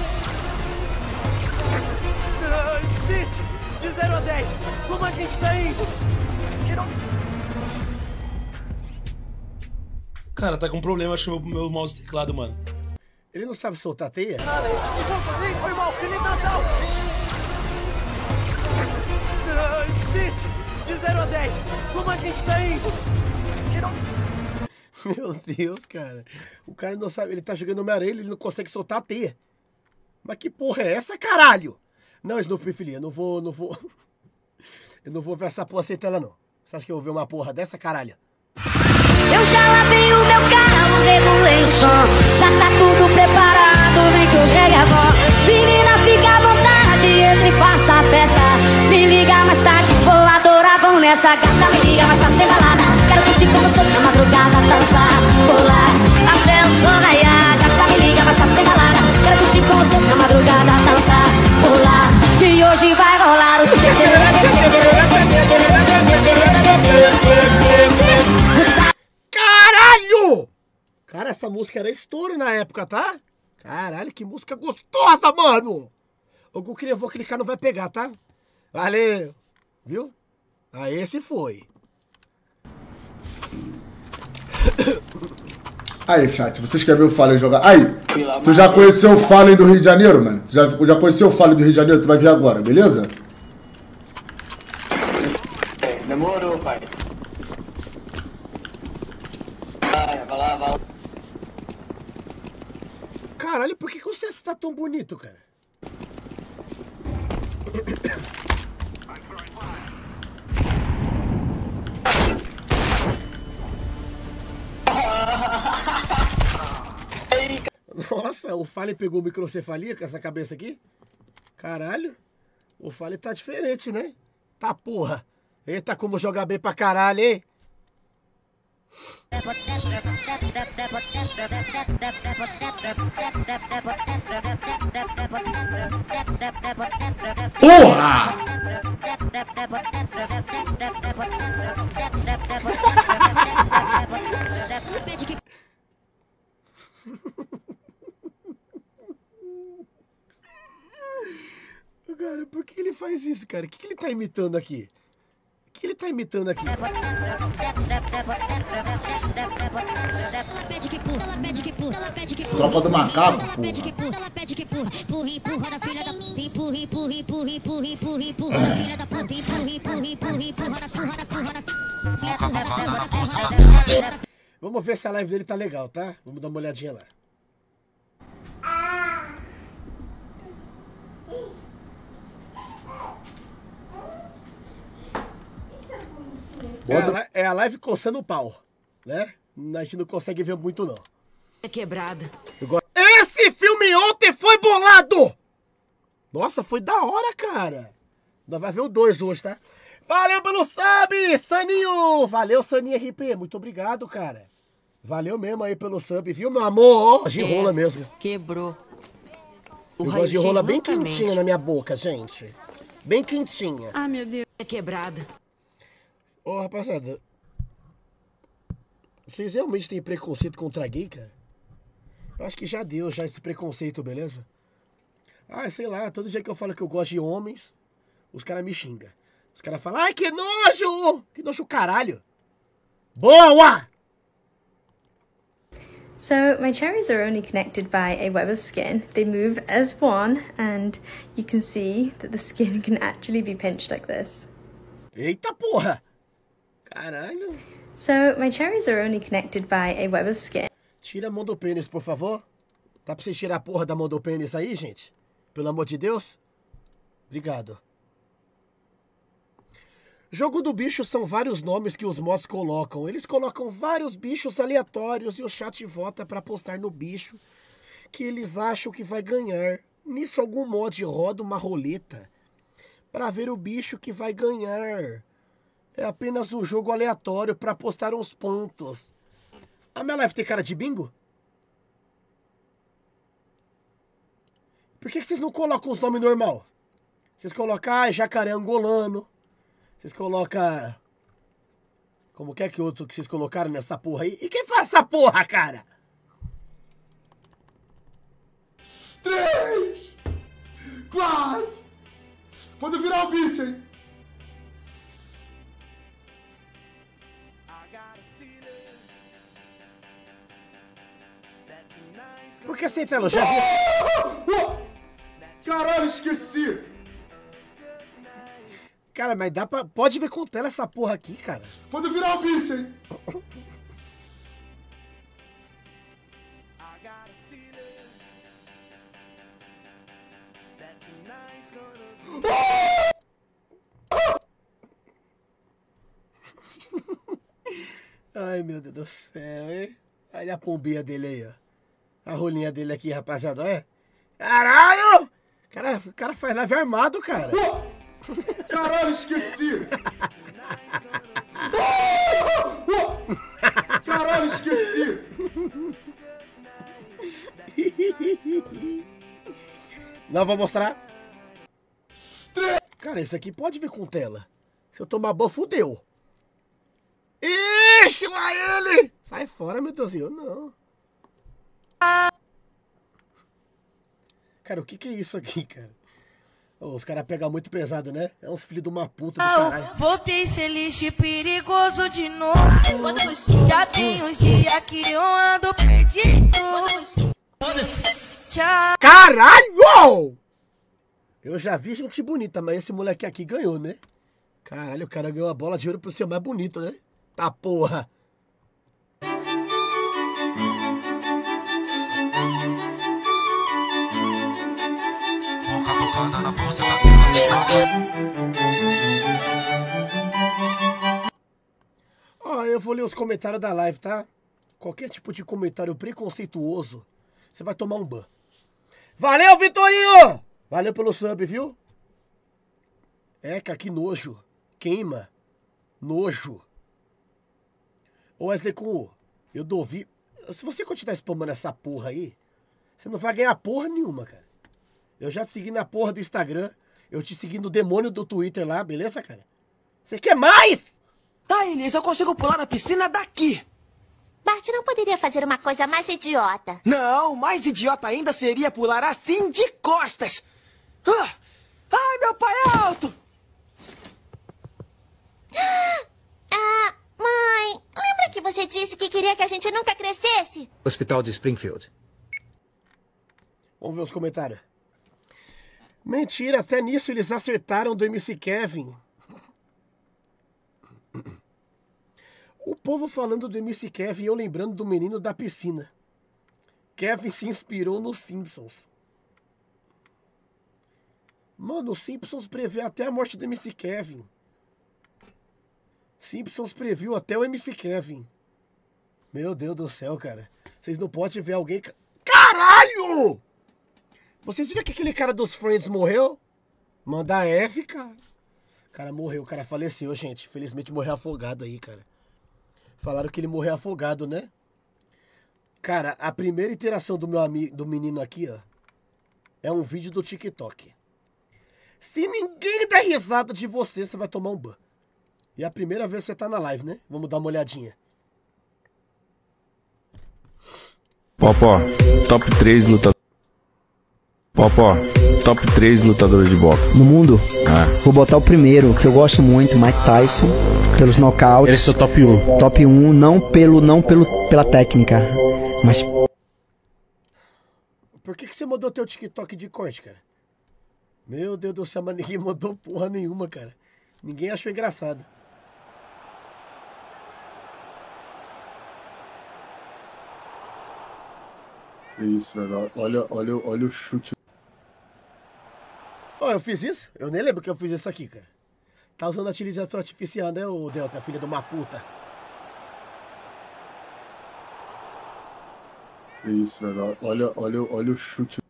City, de 0 a 10, como a gente tá indo? Cara, tá com problema, acho que meu mouse e teclado, mano. Ele não sabe soltar teia? Foi mal, feliz Natal! City, de 0 a 10, como a gente tá indo? Meu Deus, cara. O cara não sabe, ele tá jogando Homem-Aranha, ele não consegue soltar a teia. Mas que porra é essa, caralho? Não, Snoopy, filha, eu não vou... Eu não vou ver essa porra sem tela, não. Você acha que eu vou ver uma porra dessa, caralho? Eu já lavei o meu carro, regulei o som. Já tá tudo preparado, vem que eu rei a avó. Menina, fica à vontade, entre e faça a festa. Me liga mais tarde, vou adorar, vão nessa gata. Me liga mais tarde, sem balada. Quero curtir com você na madrugada, dançar, pular, até o sol raiar. Gata, me liga mais tarde, sem balada. Quero curtir com você na madrugada, dançar, pular. Que hoje vai rolar o... Caralho! Cara, essa música era estouro na época, tá? Caralho, que música gostosa, mano! Eu vou clicar, não vai pegar, tá? Valeu! Viu? Aí esse foi. Aí, chat, vocês querem ver o Fallen jogar? Aí, tu já conheceu o Fallen do Rio de Janeiro, mano? Tu já conheceu o Fallen do Rio de Janeiro? Tu vai ver agora, beleza? Demorou, pai. Vai lá. Caralho, por que o CS tá tão bonito, cara? Nossa, o Fallen pegou microcefalia com essa cabeça aqui? Caralho, o Fallen tá diferente, né? Tá porra. Eita, como jogar bem pra caralho, hein? Porra! Cara, por que ele faz isso, cara? O que ele tá imitando aqui? O que ele tá imitando aqui? Tropa do macaco, porra. Ela pede que empurra na filha da puta, empurra na filha da puta, empurra na Vamos ver se a live dele tá legal, tá? Vamos dar uma olhadinha lá. É a live coçando o pau, né? A gente não consegue ver muito, não. É quebrada. Esse filme ontem foi bolado! Nossa, foi da hora, cara. Nós vamos ver o 2 hoje, tá? Valeu pelo sub, Saninho! Valeu, Saninho RP. Muito obrigado, cara. Valeu mesmo aí pelo sub, viu, meu amor? Gosto de rola mesmo. Quebrou. Eu gosto de rola bem quentinha na minha boca, gente. Bem quentinha. Ah, meu Deus. É quebrada. Ô, rapaziada. Vocês realmente têm preconceito contra gay, cara? Eu acho que já deu já esse preconceito, beleza? Ah, sei lá, todo dia que eu falo que eu gosto de homens, os caras me xingam. Os caras falam, ai, que nojo! Que nojo caralho! Boa! So, my cherries are only connected by a web of skin. They move as one, and you can see that the skin can actually be pinched like this. Eita porra! Caralho! So, my cherries are only connected by a web of skin. Tira a mão do pênis, por favor. Dá pra vocês tirar a porra da mão do pênis aí, gente? Pelo amor de Deus. Obrigado. Jogo do bicho são vários nomes que os mods colocam. Eles colocam vários bichos aleatórios e o chat vota pra postar no bicho que eles acham que vai ganhar. Nisso algum mod roda uma roleta pra ver o bicho que vai ganhar. É apenas um jogo aleatório pra postar uns pontos. A minha live tem cara de bingo? Por que vocês não colocam os nomes normal? Vocês colocam jacaré angolano. Vocês colocam... Como que é que outro que vocês colocaram nessa porra aí? E quem faz essa porra, cara? 3, 4. Quando virar o beat, hein? Por que você entra no já viu? Caralho, esqueci! Cara, mas dá pra... Pode ver com tela essa porra aqui, cara. Quando virar o bicho, hein? Ai, meu Deus do céu, hein? Olha a pombinha dele aí, ó. A rolinha dele aqui, rapaziada, olha. Caralho! O cara faz live armado, cara. Caralho, esqueci! Caralho, esqueci! Não, vou mostrar. Cara, isso aqui pode ver com tela. Se eu tomar ban, fudeu. Ixi, lá ele! Sai fora, meu Deusinho. Não. Cara, o que é isso aqui, cara? Oh, os caras pegam muito pesado, né? É uns filhos de uma puta do caralho. Voltei ser lixo perigoso de novo. Já tem uns dias que eu ando perdido. Caralho! Eu já vi gente bonita, mas esse moleque aqui ganhou, né? Caralho, o cara ganhou a bola de ouro por ser mais bonito, né? Tá porra! Ó, eu vou ler os comentários da live, tá? Qualquer tipo de comentário preconceituoso, você vai tomar um ban. Valeu, Vitorinho! Valeu pelo sub, viu? É, cara, que nojo. Queima. Nojo. Ô, Wesley Kuhn, eu duvido. Se você continuar spamando essa porra aí, você não vai ganhar porra nenhuma, cara. Eu já te segui na porra do Instagram. Eu te segui no demônio do Twitter lá, beleza, cara? Você quer mais? Tá, Inês, eu consigo pular na piscina daqui. Bart não poderia fazer uma coisa mais idiota. Não, mais idiota ainda seria pular assim de costas. Ai, meu pai é alto! Mãe, lembra que você disse que queria que a gente nunca crescesse? Hospital de Springfield. Vamos ver os comentários. Mentira, até nisso eles acertaram do MC Kevin. O povo falando do MC Kevin e eu lembrando do menino da piscina. Kevin se inspirou nos Simpsons. Mano, os Simpsons prevê até a morte do MC Kevin. Simpsons previu até o MC Kevin. Meu Deus do céu, cara. Vocês não podem ver alguém... Caralho! Vocês viram que aquele cara dos Friends morreu? Manda F, cara. O cara morreu, o cara faleceu, gente. Felizmente morreu afogado aí, cara. Falaram que ele morreu afogado, né? Cara, a primeira interação do meu amigo, do menino aqui, ó, é um vídeo do TikTok. Se ninguém der risada de você, você vai tomar um ban. E é a primeira vez que você tá na live, né? Vamos dar uma olhadinha. Popó, top 3 lutador. Popó, top 3 lutadores de boxe. No mundo? Vou botar o primeiro, que eu gosto muito, Mike Tyson, pelos nocautes. Esse é o top 1. Top 1, não pela técnica, mas... Por que você mudou teu TikTok de corte, cara? Meu Deus do céu, mas ninguém mudou porra nenhuma, cara. Ninguém achou engraçado. É isso, velho. Olha o chute. Ó, eu fiz isso? Eu nem lembro que eu fiz isso aqui, cara. Tá usando a utilização artificial, né, ô Delta, filha de uma puta? É isso, velho. Olha o chute.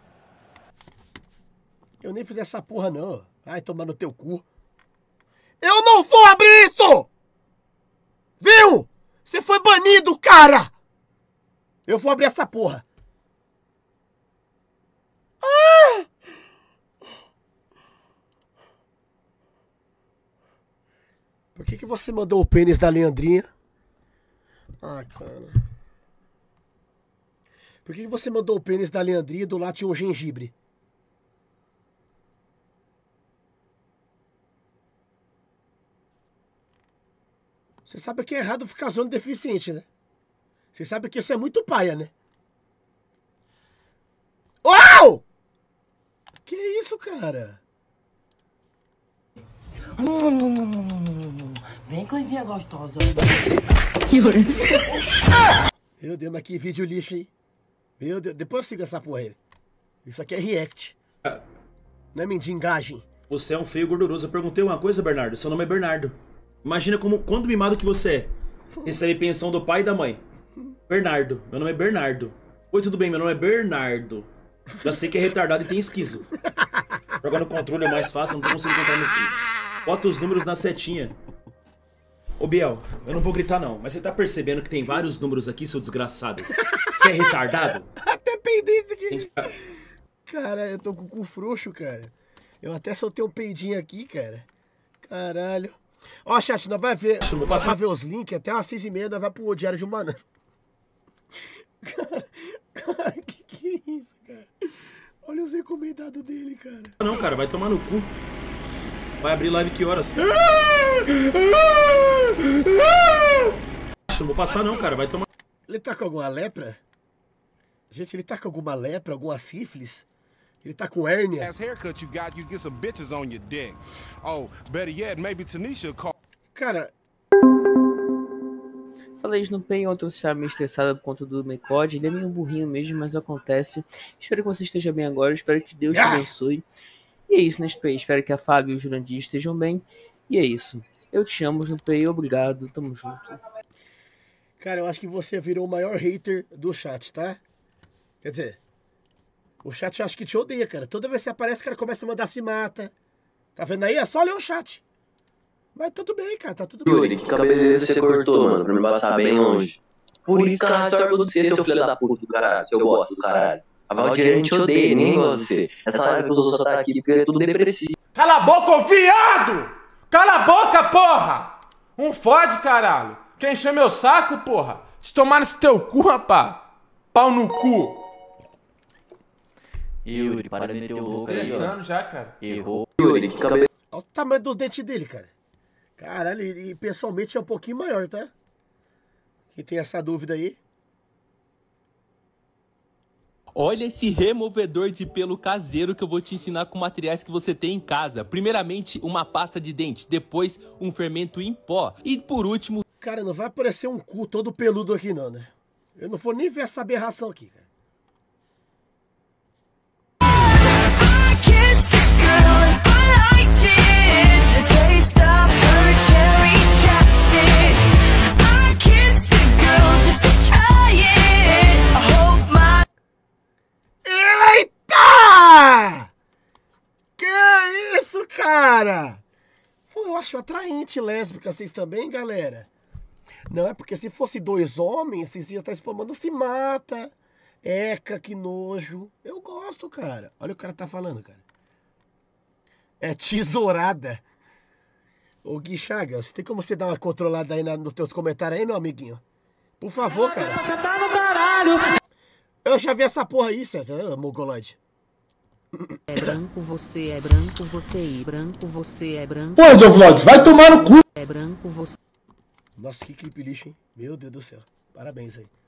Eu nem fiz essa porra, não. Ai, tomar no teu cu. Eu não vou abrir isso! Viu? Você foi banido, cara! Eu vou abrir essa porra. Ah! Por que você mandou o pênis da Leandrinha? Ah, cara. Por que você mandou o pênis da Leandrinha e do lado tinha um gengibre? Você sabe que é errado ficar zoando deficiente, né? Você sabe que isso é muito paia, né? Uau! Que isso, cara? Vem coisinha gostosa. Meu Deus, mas que vídeo lixo, hein? Meu Deus, depois eu sigo essa porra aí. Isso aqui é react. Não é mendigagem. Você é um feio gorduroso. Eu perguntei uma coisa, Bernardo. Seu nome é Bernardo. Imagina quando mimado que você é. Recebe pensão do pai e da mãe. Bernardo. Meu nome é Bernardo. Oi, tudo bem? Meu nome é Bernardo. Já sei que é retardado e tem esquizo. Jogar no controle é mais fácil, não tô conseguindo encontrar no... Bota os números na setinha. Ô, Biel, eu não vou gritar não, mas você tá percebendo que tem vários números aqui, seu desgraçado? Você é retardado? Até peidei isso aqui. Cara, eu tô com o cu frouxo, cara. Eu até soltei um peidinho aqui, cara. Caralho. Ó, chat, nós vai ver, ver os links até umas 6h30, nós vai pro Diário de um Banana. Cara, que é isso, cara? Olha os recomendados dele, cara. Não, cara, vai tomar no cu. Vai abrir live que horas? Não vou passar não, cara, vai tomar... Ele tá com alguma lepra? Gente, ele tá com alguma lepra, alguma sífilis? Ele tá com hérnia? Cara... Falei isso no Pen, ontem você estava meio estressado por conta do Mecode. Ele é meio burrinho mesmo, mas acontece. Espero que você esteja bem agora, espero que Deus te abençoe. E é isso, né, Spey? Espero que a Fábio e o Jurandir estejam bem. E é isso. Eu te amo, no Pen, obrigado, tamo junto. Cara, eu acho que você virou o maior hater do chat, tá? Quer dizer, o chat acho que te odeia, cara. Toda vez que você aparece, o cara começa a mandar se mata. Tá vendo aí? É só ler o chat. Mas tudo bem, cara, tá tudo bem. Yuri, que cabelo você cortou, mano, pra me passar bem longe. Por isso que eu nasci orgulho de você, seu filho da puta do caralho, seu bosta do caralho. A Valdir te odeia, nem gosta de você. Essa hora que os outros só tá aqui porque é tudo depressivo. Cala a boca, ô viado! Cala a boca, porra! Um fode, caralho! Quer encher meu saco, porra? Te tomar nesse teu cu, rapá! Pau no cu! Yuri, para de meter o louco aí, ó. Estressando já, cara. Errou. Yuri, que cabelo... Olha o tamanho do dente dele, cara. Caralho, e pessoalmente é um pouquinho maior, tá? Quem tem essa dúvida aí? Olha esse removedor de pelo caseiro que eu vou te ensinar com materiais que você tem em casa. Primeiramente, uma pasta de dente. Depois, um fermento em pó. E por último... Cara, não vai aparecer um cu todo peludo aqui não, né? Eu não vou nem ver essa aberração aqui, cara. Girl, I liked it. The taste of her cherry Jackson. cara! Pô, eu acho atraente lésbica, vocês também, galera? Não, é porque se fosse 2 homens, vocês iam estar spamando se mata. Eca, que nojo. Eu gosto, cara. Olha o cara tá falando, cara. É tesourada. Ô, Gui Chagas, tem como você dar uma controlada aí nos teus comentários aí, meu amiguinho? Por favor, cara. Você tá no caralho! Eu já vi essa porra aí, César, mongoloide. É branco, você é branco, você é branco, você é branco. Pô, Joe Vlog, vai tomar no cu! É branco, você. Nossa, que clipe lixo, hein? Meu Deus do céu. Parabéns aí.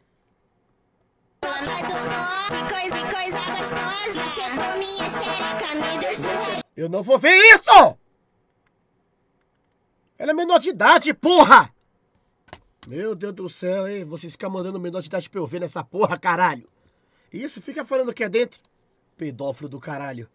Coisa gostosa, secou minha xereca, me deixou. Eu não vou ver isso! Ela é menor de idade, porra! Meu Deus do céu, hein? Vocês ficam mandando menor de idade pra eu ver nessa porra, caralho. Isso, fica falando que é dentro. Pedófilo do caralho.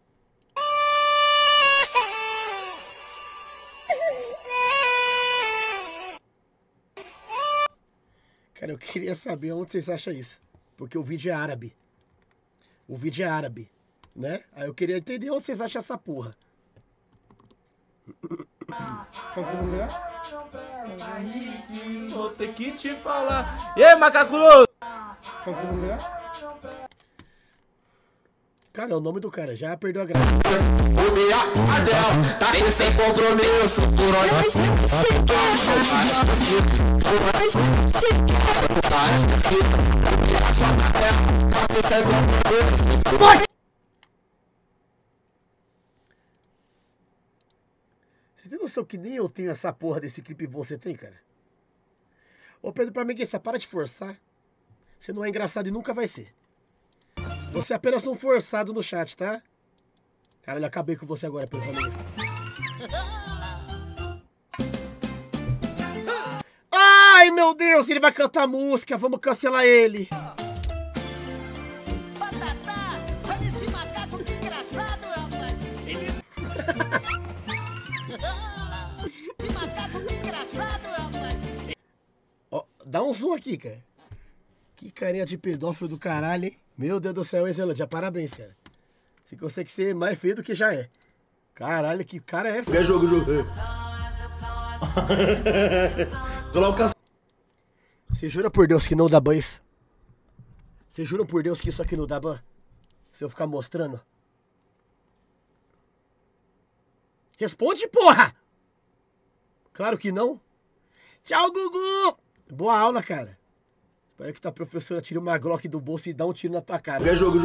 Cara, eu queria saber onde vocês acham isso. Porque o vídeo é árabe. O vídeo é árabe, né? Aí eu queria entender onde vocês acham essa porra. Vou ter que te falar. E aí, macaculoso? Cara, é o nome do cara, já perdeu a graça. Tá sem compromisso por onde. Você tem noção que nem eu tenho essa porra desse clipe que você tem, cara? Ô Pedro Parmeguista, para de forçar. Você não é engraçado e nunca vai ser. Você é apenas um forçado no chat, tá? Caralho, acabei com você agora, Pedro Parmeguista. Ai, meu Deus, ele vai cantar música, vamos cancelar ele. Olha esse macaco, que engraçado, rapaz. Esse macaco, que engraçado, rapaz. Ó, dá um zoom aqui, cara. Que carinha de pedófilo do caralho, hein? Meu Deus do céu, hein, Zelândia? Parabéns, cara. Você consegue ser mais feio do que já é. Caralho, que cara é esse? É jogo. Coloca. Você jura por Deus que não dá ban isso? Você jura por Deus que isso aqui não dá ban? Se eu ficar mostrando? Responde, porra! Claro que não. Tchau, Gugu! Boa aula, cara. Espero que tua professora tire uma Glock do bolso e dá um tiro na tua cara. É jogo.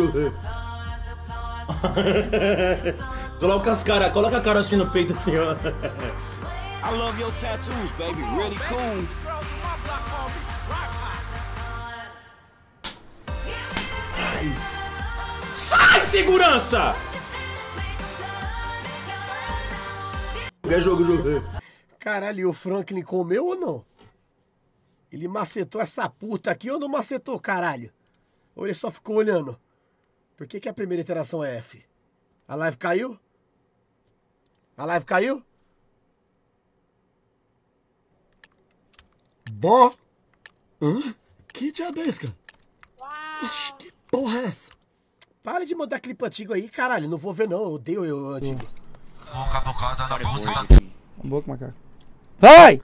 Coloca a cara assim no peito, assim, ó. I love your tattoos, baby. Really cool. Sai, segurança! É jogo. Caralho, e o Franklin comeu ou não? Ele macetou essa puta aqui ou não macetou, caralho? Ou ele só ficou olhando? Por que a primeira interação é F? A live caiu? A live caiu? Bom. Hã? Que diabo é esse, cara? Oxi, que porra é essa? Para de mandar clipe antigo aí, caralho. Não vou ver, não. Eu odeio eu antigo. Vou cavucada na bolsa da... Um pouco, macaco. Vai!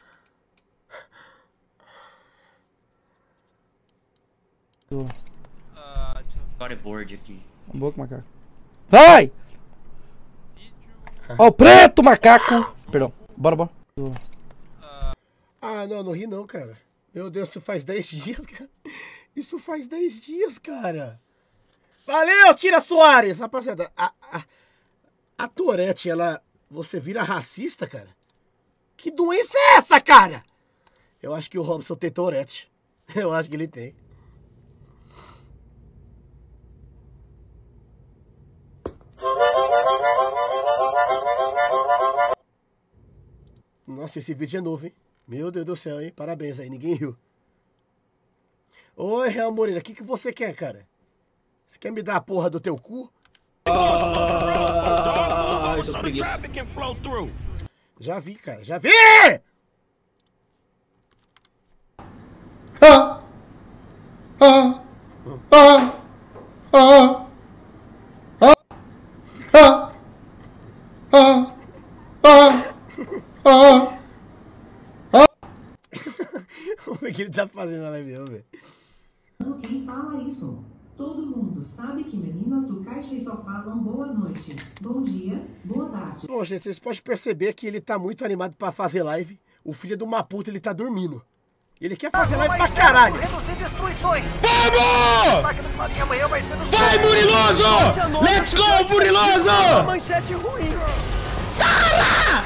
Storyboard aqui. Um pouco, macaco. Vai! Ó, o preto, macaco! Perdão. Bora. Ah, não ri não, cara. Meu Deus, isso faz 10 dias, cara. Isso faz 10 dias, cara. Valeu, Tira Soares! Rapaziada, a Tourette, ela... Você vira racista, cara? Que doença é essa, cara? Eu acho que o Robson tem Tourette. Eu acho que ele tem. Nossa, esse vídeo é novo, hein? Meu Deus do céu, hein? Parabéns aí, ninguém riu. Oi, Real Moreira, o que você quer, cara? Você quer me dar a porra do teu cu? Já vi, cara, já vi! Vamos ver o que ele tá fazendo na live, vamos ver. Quem fala isso? Todo mundo sabe que meninas do caixa só falam boa noite, bom dia, boa tarde. Bom, gente, vocês podem perceber que ele tá muito animado pra fazer live. O filho de uma puta, ele tá dormindo. Ele quer fazer live pra caralho. Reduzir destruições. Vamos! Vai, Muriloso! Let's go, Muriloso! Manchete ruim. Cara!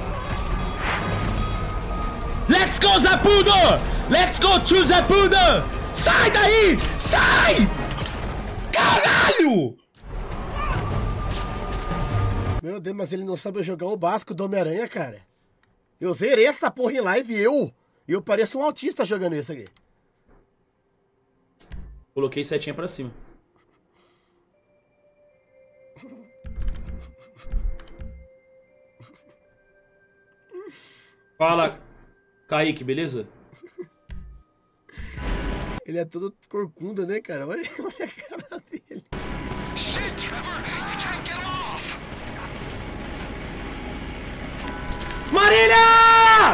Let's go, Zapudo! Let's go to Zapudo! Sai daí! Sai! Caralho! Meu Deus, mas ele não sabe jogar o básico do Homem-Aranha, cara. Eu zerei essa porra em live e eu pareço um autista jogando isso aqui. Coloquei setinha pra cima. Fala, Kaique, beleza? Ele é todo corcunda, né, cara? Olha a cara dele. Marília!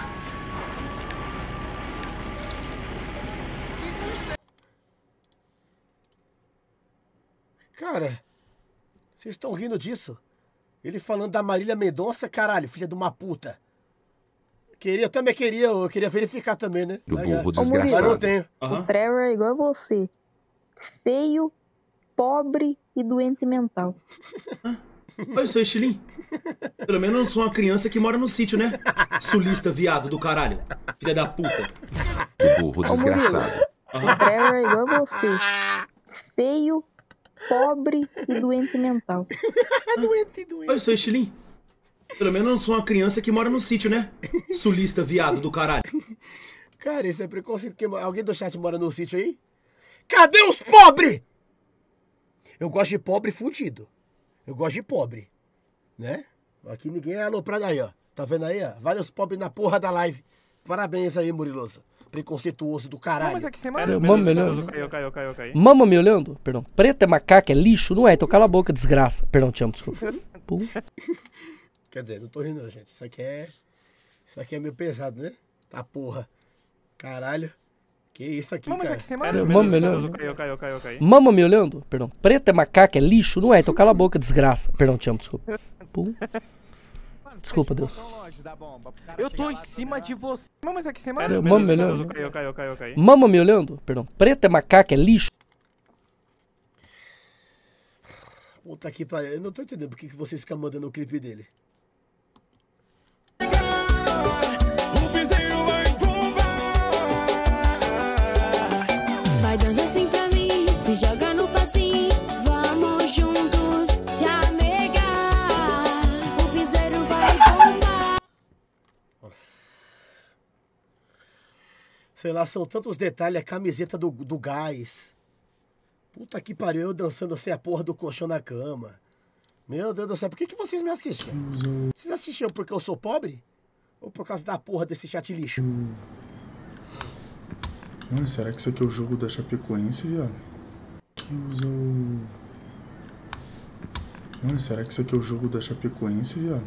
Cara, vocês estão rindo disso? Ele falando da Marília Mendonça, caralho, filha de uma puta. Eu também queria, eu queria verificar também, né? O burro Mas não tenho. O Trevor é igual a você. Feio, pobre e doente mental. Olha o seu estilinho. Pelo menos eu não sou uma criança que mora no sítio, né? Sulista, viado do caralho. Filha da puta. O burro desgraçado. O Trevor é igual a você. Feio, pobre e doente mental. doente. Olha o seu estilinho. Pelo menos eu não sou uma criança que mora no sítio, né? Sulista, viado do caralho. Cara, isso é preconceito. Alguém do chat mora no sítio aí? Cadê os pobres? Eu gosto de pobre fudido. Eu gosto de pobre. Né? Aqui ninguém é aloprado aí, ó. Tá vendo aí, ó? Vários pobres na porra da live. Parabéns aí, Muriloso. Preconceituoso do caralho. Mas aqui você mama me olhando. Caiu. Mama me olhando? Perdão. Preto é macaco, é lixo? Não é, então cala a boca, desgraça. Perdão, te amo, desculpa. Pum. Quer dizer, não tô rindo não, gente. Isso aqui é meio pesado, né? Tá porra. Caralho. Que isso aqui, cara. Aqui você mama me olhando. Caiu. Mama me olhando? Perdão. Preto é macaco, é lixo? Não é, então cala a boca, desgraça. Perdão, te amo, desculpa. Pum. Desculpa, Deus. Eu tô em cima de você. Mas aqui você mama me olhando. Caiu. Mama me olhando? Perdão. Preto é macaco, é lixo? Puta que pariu. Eu não tô entendendo por que vocês ficam mandando o clipe dele. Vai dando assim pra mim, se joga no passinho. Vamos juntos chamegar. O piseiro vai bombar. Sei lá, são tantos detalhes. A camiseta do gás. Puta que pariu, eu dançando sem a porra do colchão na cama. Meu Deus do céu, por que vocês me assistem? Vocês assistiam porque eu sou pobre? Ou por causa da porra desse chat lixo? Mano, será que isso aqui é o jogo da Chapecoense, viado? Que usa o... Mano, será que isso aqui é o jogo da Chapecoense, viado?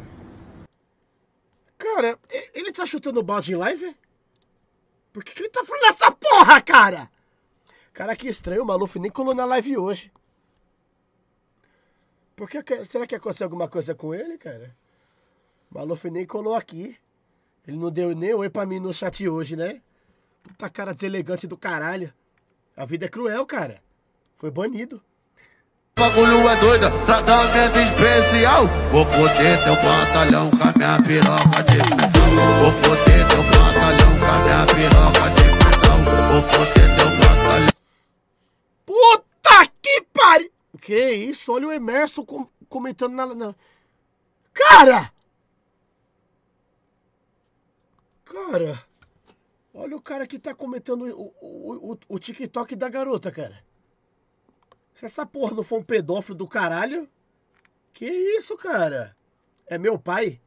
Cara, ele tá chutando balde em live? Por que ele tá falando essa porra, cara? Cara, que estranho, o Maluf nem colou na live hoje. Será que aconteceu alguma coisa com ele, cara? O Maluf nem colou aqui. Ele não deu nem oi pra mim no chat hoje, né? Puta cara deselegante do caralho. A vida é cruel, cara. Foi banido. O bagulho é doida, tratamento especial. Vou foder teu batalhão com a minha piroca de metal. Vou foder teu batalhão com a minha piroca de metal. Vou foder teu batalhão. Puta que pariu! Que isso? Olha o Emerson comentando na... Cara! Cara... Olha o cara que tá comentando o TikTok da garota, cara. Se essa porra não for um pedófilo do caralho... Que isso, cara? É meu pai?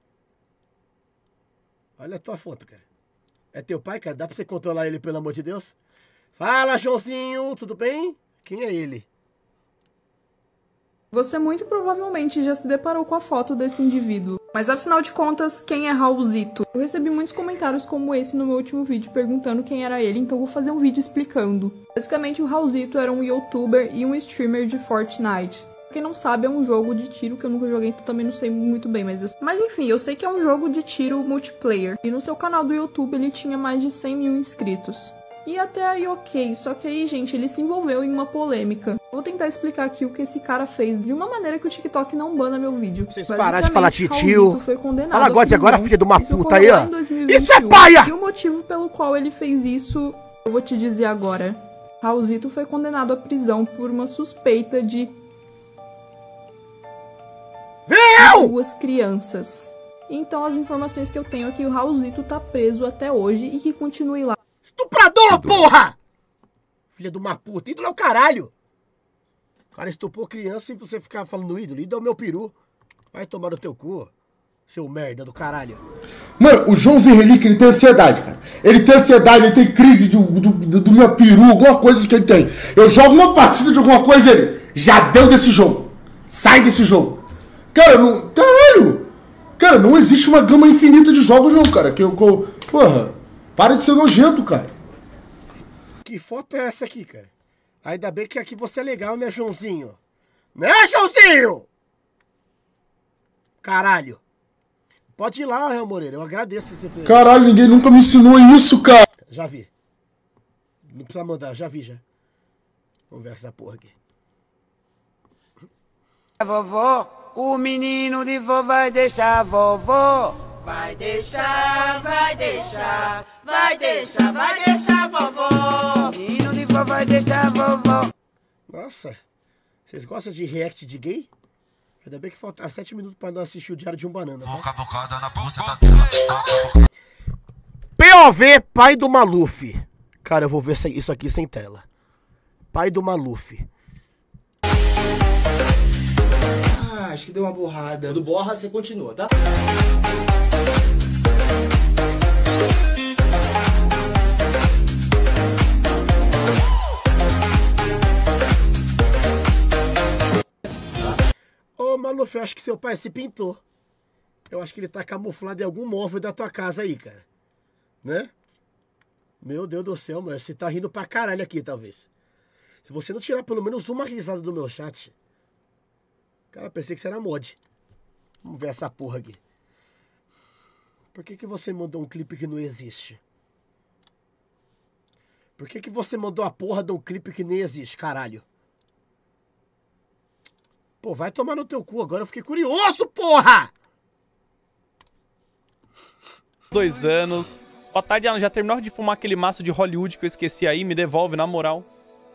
Olha a tua foto, cara. É teu pai, cara? Dá pra você controlar ele, pelo amor de Deus? Fala, Joãozinho, tudo bem? Quem é ele? Você muito provavelmente já se deparou com a foto desse indivíduo. Mas afinal de contas, quem é Raulzito? Eu recebi muitos comentários como esse no meu último vídeo perguntando quem era ele, então vou fazer um vídeo explicando. Basicamente, o Raulzito era um youtuber e um streamer de Fortnite. Pra quem não sabe, é um jogo de tiro que eu nunca joguei, então também não sei muito bem, mas enfim, eu sei que é um jogo de tiro multiplayer. E no seu canal do YouTube ele tinha mais de 100 mil inscritos. E até aí ok, só que aí, gente, ele se envolveu em uma polêmica. Vou tentar explicar aqui o que esse cara fez de uma maneira que o TikTok não bana meu vídeo. Vocês pararam de falar titio. Fala God agora, filha de uma puta aí, ó. 2021. Isso é paia! E o motivo pelo qual ele fez isso, eu vou te dizer agora. Raulzito foi condenado à prisão por uma suspeita de... duas crianças. Então as informações que eu tenho é que o Raulzito tá preso até hoje e que continue lá. Estuprador, porra! Filha de uma puta, ídolo é o caralho. O cara estuprou criança e você ficar falando ídolo. Ídolo é o meu peru. Vai tomar no teu cu, seu merda do caralho. Mano, o Joãozinho Relíquia, ele tem ansiedade, cara. Ele tem ansiedade, ele tem crise do meu peru, alguma coisa que ele tem. Eu jogo uma partida de alguma coisa, ele já deu desse jogo. Sai desse jogo. Cara, não... Caralho! Cara, não existe uma gama infinita de jogos não, cara. Porra, para de ser nojento, cara. Que foto é essa aqui, cara? Ainda bem que aqui você é legal, né, Joãozinho? Né, Joãozinho? Caralho. Pode ir lá, Real Moreira. Eu agradeço se você fez. Caralho, ninguém nunca me ensinou isso, cara. Já vi. Não precisa mandar, já vi, já. Vamos ver essa porra aqui. Vovó, o menino de vó vai deixar a vovó. Vai deixar, vai deixar, vai deixar, vai deixar a vovó. O menino de vó vai deixar a vovó. Nossa, vocês gostam de react de gay? Ainda bem que falta 7 minutos pra não assistir o Diário de um Banana. POV, pai do Maluf. Cara, eu vou ver isso aqui sem tela. Pai do Maluf. Acho que deu uma borrada. Quando borra, você continua, tá? Ô, Maluf, eu acho que seu pai se pintou. Eu acho que ele tá camuflado em algum móvel da tua casa aí, cara. Né? Meu Deus do céu, mano. Você tá rindo pra caralho aqui, talvez. Se você não tirar pelo menos uma risada do meu chat... Cara, pensei que você era mod. Vamos ver essa porra aqui. Por que você mandou um clipe que não existe? Por que você mandou a porra de um clipe que nem existe, caralho? Pô, vai tomar no teu cu, agora eu fiquei curioso, porra! 2 anos. Boa tarde, Alan. Já terminou de fumar aquele maço de Hollywood que eu esqueci aí? Me devolve, na moral.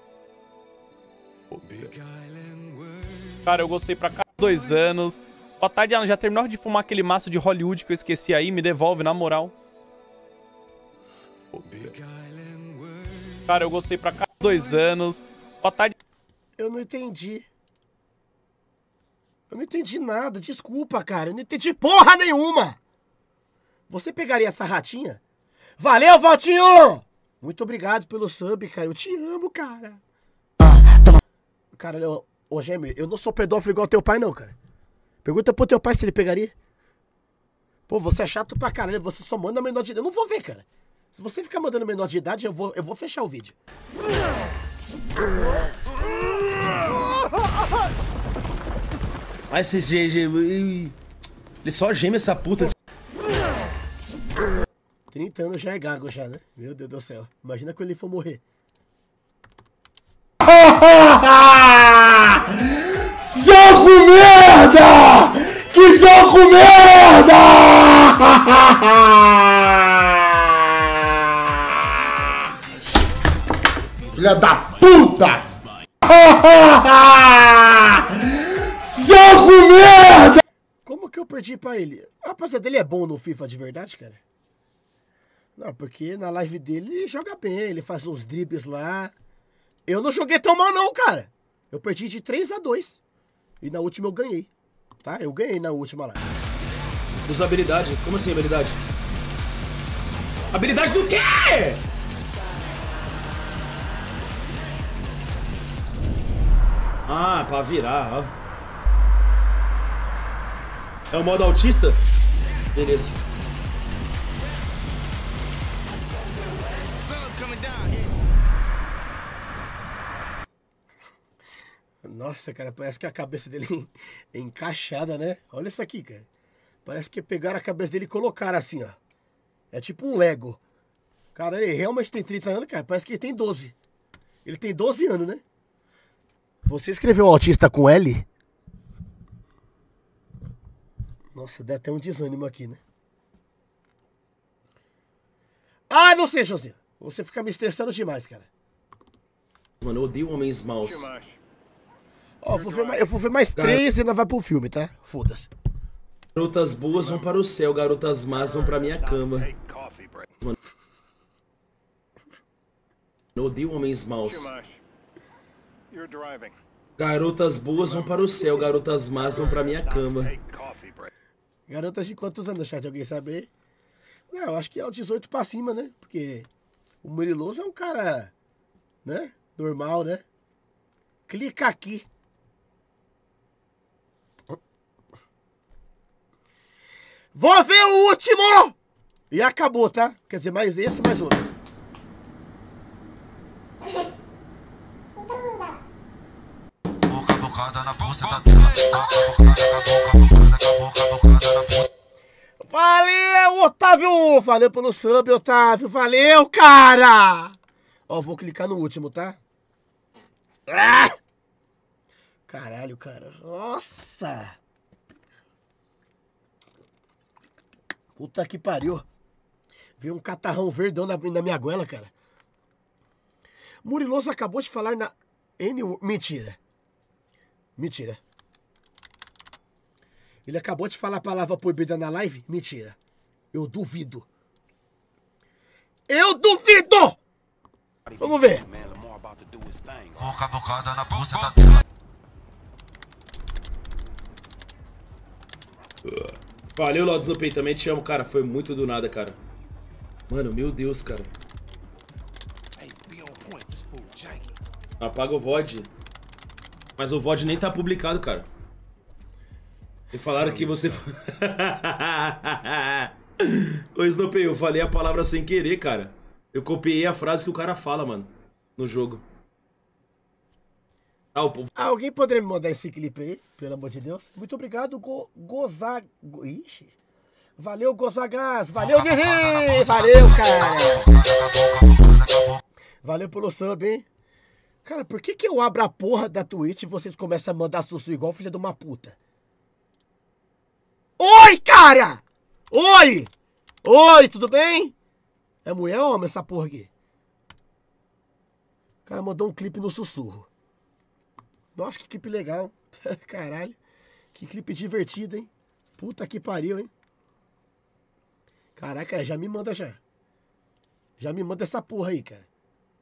Cara, eu gostei pra cá. 2 anos. Boa tarde, Alan. Já terminou de fumar aquele maço de Hollywood que eu esqueci aí? Me devolve, na moral. Cara, eu gostei pra cá. 2 anos. Boa tarde. Eu não entendi. Eu não entendi nada. Desculpa, cara. Eu não entendi porra nenhuma. Você pegaria essa ratinha? Valeu, Valtinho! Muito obrigado pelo sub, cara. Eu te amo, cara. Cara, ô Gêmeo, eu não sou pedófilo igual teu pai, não, cara. Pergunta pro teu pai se ele pegaria. Pô, você é chato pra caralho. Você só manda menor de idade. Eu não vou ver, cara. Se você ficar mandando menor de idade, eu vou fechar o vídeo. Ah, esse GG... Ele só geme essa puta. 30 anos já é gago já, né? Meu Deus do céu. Imagina quando ele for morrer. Jogo merda! Que jogo merda! Filha da puta! Jogo merda! Como que eu perdi pra ele? A rapaziada dele é bom no FIFA de verdade, cara? Não, porque na live dele ele joga bem, ele faz uns dribles lá. Eu não joguei tão mal não, cara. Eu perdi de 3-2. E na última eu ganhei. Tá? Eu ganhei na última lá. Usa habilidade. Como assim habilidade? Habilidade do quê? Ah, pra virar, ó. É o modo autista? Beleza. Nossa, cara, parece que a cabeça dele é encaixada, né? Olha isso aqui, cara. Parece que pegaram a cabeça dele e colocaram assim, ó. É tipo um Lego. Cara, ele realmente tem 30 anos, cara. Parece que ele tem 12. Ele tem 12 anos, né? Você escreveu autista com L? Nossa, dá até um desânimo aqui, né? Ah, não sei, José. Você fica me estressando demais, cara. Mano, eu odeio homens maus. Ó, eu vou ver mais 3 e nós vai pro filme, tá? Foda-se. Garotas boas vão para o céu, garotas más vão pra minha cama. Mano, eu odeio homens maus. Garotas boas vão para o céu, garotas más vão pra minha cama. Garotas de quantos anos no chat? Alguém sabe aí? Não, eu acho que é o 18 pra cima, né? Porque o Muriloso é um cara, né? Normal, né? Clica aqui. Vou ver o último! E acabou, tá? Quer dizer, mais esse, mais outro. Valeu, Otávio! Valeu pelo sub, Otávio! Valeu, cara! Ó, vou clicar no último, tá? Ah! Caralho, cara. Nossa! Puta que pariu. Veio um catarrão verdão na minha goela, cara. Muriloso acabou de falar na... Mentira. Mentira. Ele acabou de falar a palavra proibida na live? Mentira. Eu duvido. Eu duvido! Vamos ver. Valeu, Lodos no Peito. Também te amo, cara. Foi muito do nada, cara. Mano, meu Deus, cara. Apaga o VOD. Mas o VOD nem tá publicado, cara. E falaram que você... Ô, Snopey, eu falei a palavra sem querer, cara. Eu copiei a frase que o cara fala, mano. No jogo. Alguém poderia me mandar esse clipe aí? Pelo amor de Deus. Muito obrigado, Ixi. Valeu, Gozagás. Valeu, Guerreiro. Valeu, cara. Valeu pelo sub, hein? Cara, por que eu abro a porra da Twitch e vocês começam a mandar sussu igual filha de uma puta? Oi, cara! Oi! Oi, tudo bem? É mulher ou homem essa porra aqui? O cara mandou um clipe no sussurro. Nossa, que clipe legal. Caralho. Que clipe divertido, hein? Puta que pariu, hein? Caraca, já me manda já. Já me manda essa porra aí, cara.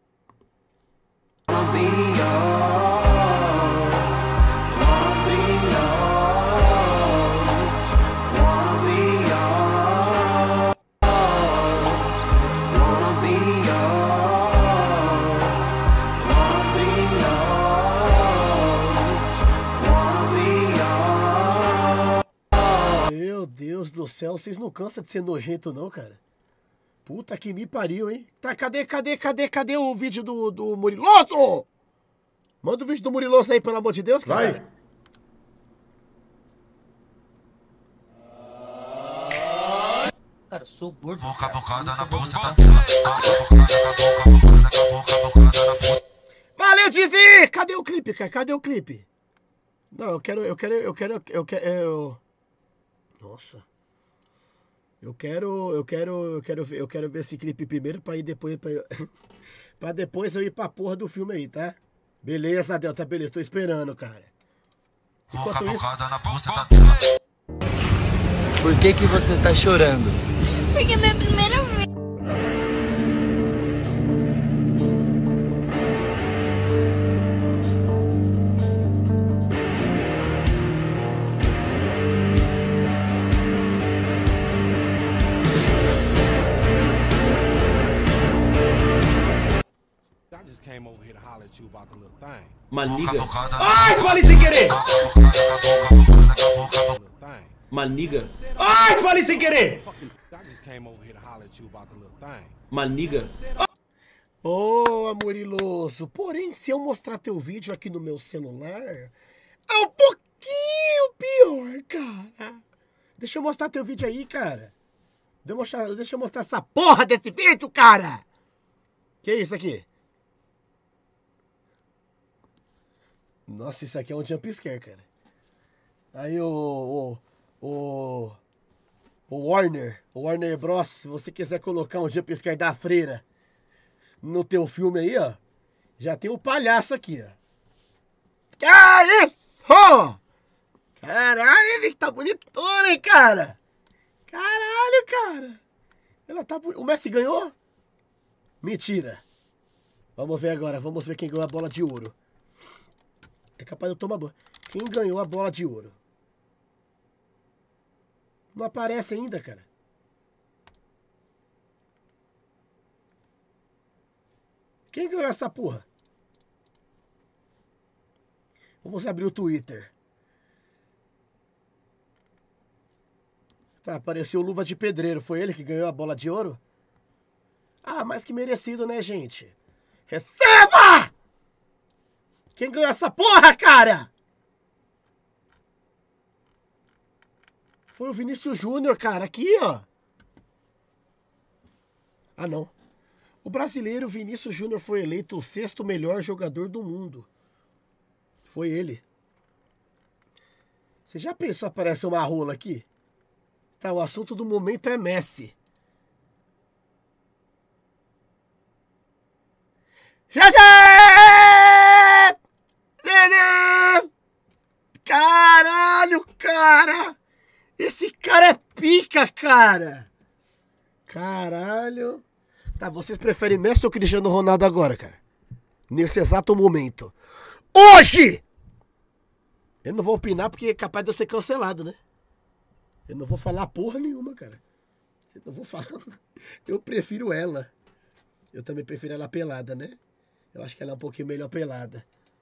Meu Deus do céu, vocês não cansam de ser nojento não, cara? Puta que me pariu, hein? Tá, cadê o vídeo do Muriloso? Manda o vídeo do Muriloso aí, pelo amor de Deus, cara. Vai. Cara, eu sou gordo. Valeu, Dizzy! Cadê o clipe, cara? Cadê o clipe? Não, eu quero... Nossa. Eu quero ver esse clipe primeiro pra ir depois... Pra depois eu ir pra porra do filme aí, tá? Beleza, Delta, beleza. Tô esperando, cara. Enquanto isso... Por que você tá chorando? Porque é minha primeira vez. Uma liga. Ai, falei sem querer! Maniga. Ai, falei sem querer! Maniga. Boa, Muriloso. Porém, se eu mostrar teu vídeo aqui no meu celular, é um pouquinho pior, cara. Deixa eu mostrar teu vídeo aí, cara. Deixa eu mostrar essa porra desse vídeo, cara. Que isso aqui? Nossa, isso aqui é um jumpscare, cara. Aí o Warner Bros, se você quiser colocar um jumpscare da freira no teu filme aí, ó, já tem o palhaço aqui, ó. Que isso? Caralho, ele tá bonitona, hein, cara? Caralho, cara. Ela tá bonita. O Messi ganhou? Mentira. Vamos ver agora, vamos ver quem ganhou a bola de ouro. É capaz de eu tomar banho. Quem ganhou a bola de ouro? Não aparece ainda, cara. Quem ganhou essa porra? Vamos abrir o Twitter. Tá, apareceu o Luva de Pedreiro. Foi ele que ganhou a bola de ouro? Ah, mais que merecido, né, gente? Receba! Quem ganhou essa porra, cara? Foi o Vinícius Júnior, cara. Aqui, ó. Ah, não. O brasileiro Vinícius Júnior foi eleito o 6º melhor jogador do mundo. Foi ele. Você já pensou aparecer uma rola aqui? Tá, o assunto do momento é Messi. Caralho, cara! Esse cara é pica, cara! Caralho! Tá, vocês preferem Messi ou Cristiano Ronaldo agora, cara? Nesse exato momento. Hoje! Eu não vou opinar porque é capaz de eu ser cancelado, né? Eu não vou falar porra nenhuma, cara. Eu não vou falar. Eu prefiro ela. Eu também prefiro ela pelada, né? Eu acho que ela é um pouquinho melhor pelada.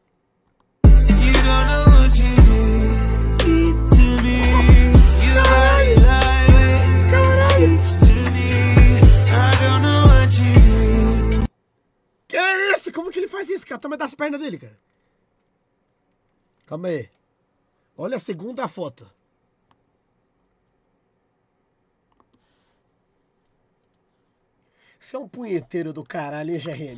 Que é isso? Como que ele faz isso, cara? Toma das pernas dele, cara. Calma aí. Olha a segunda foto. Você é um punheteiro do caralho, hein, GRM?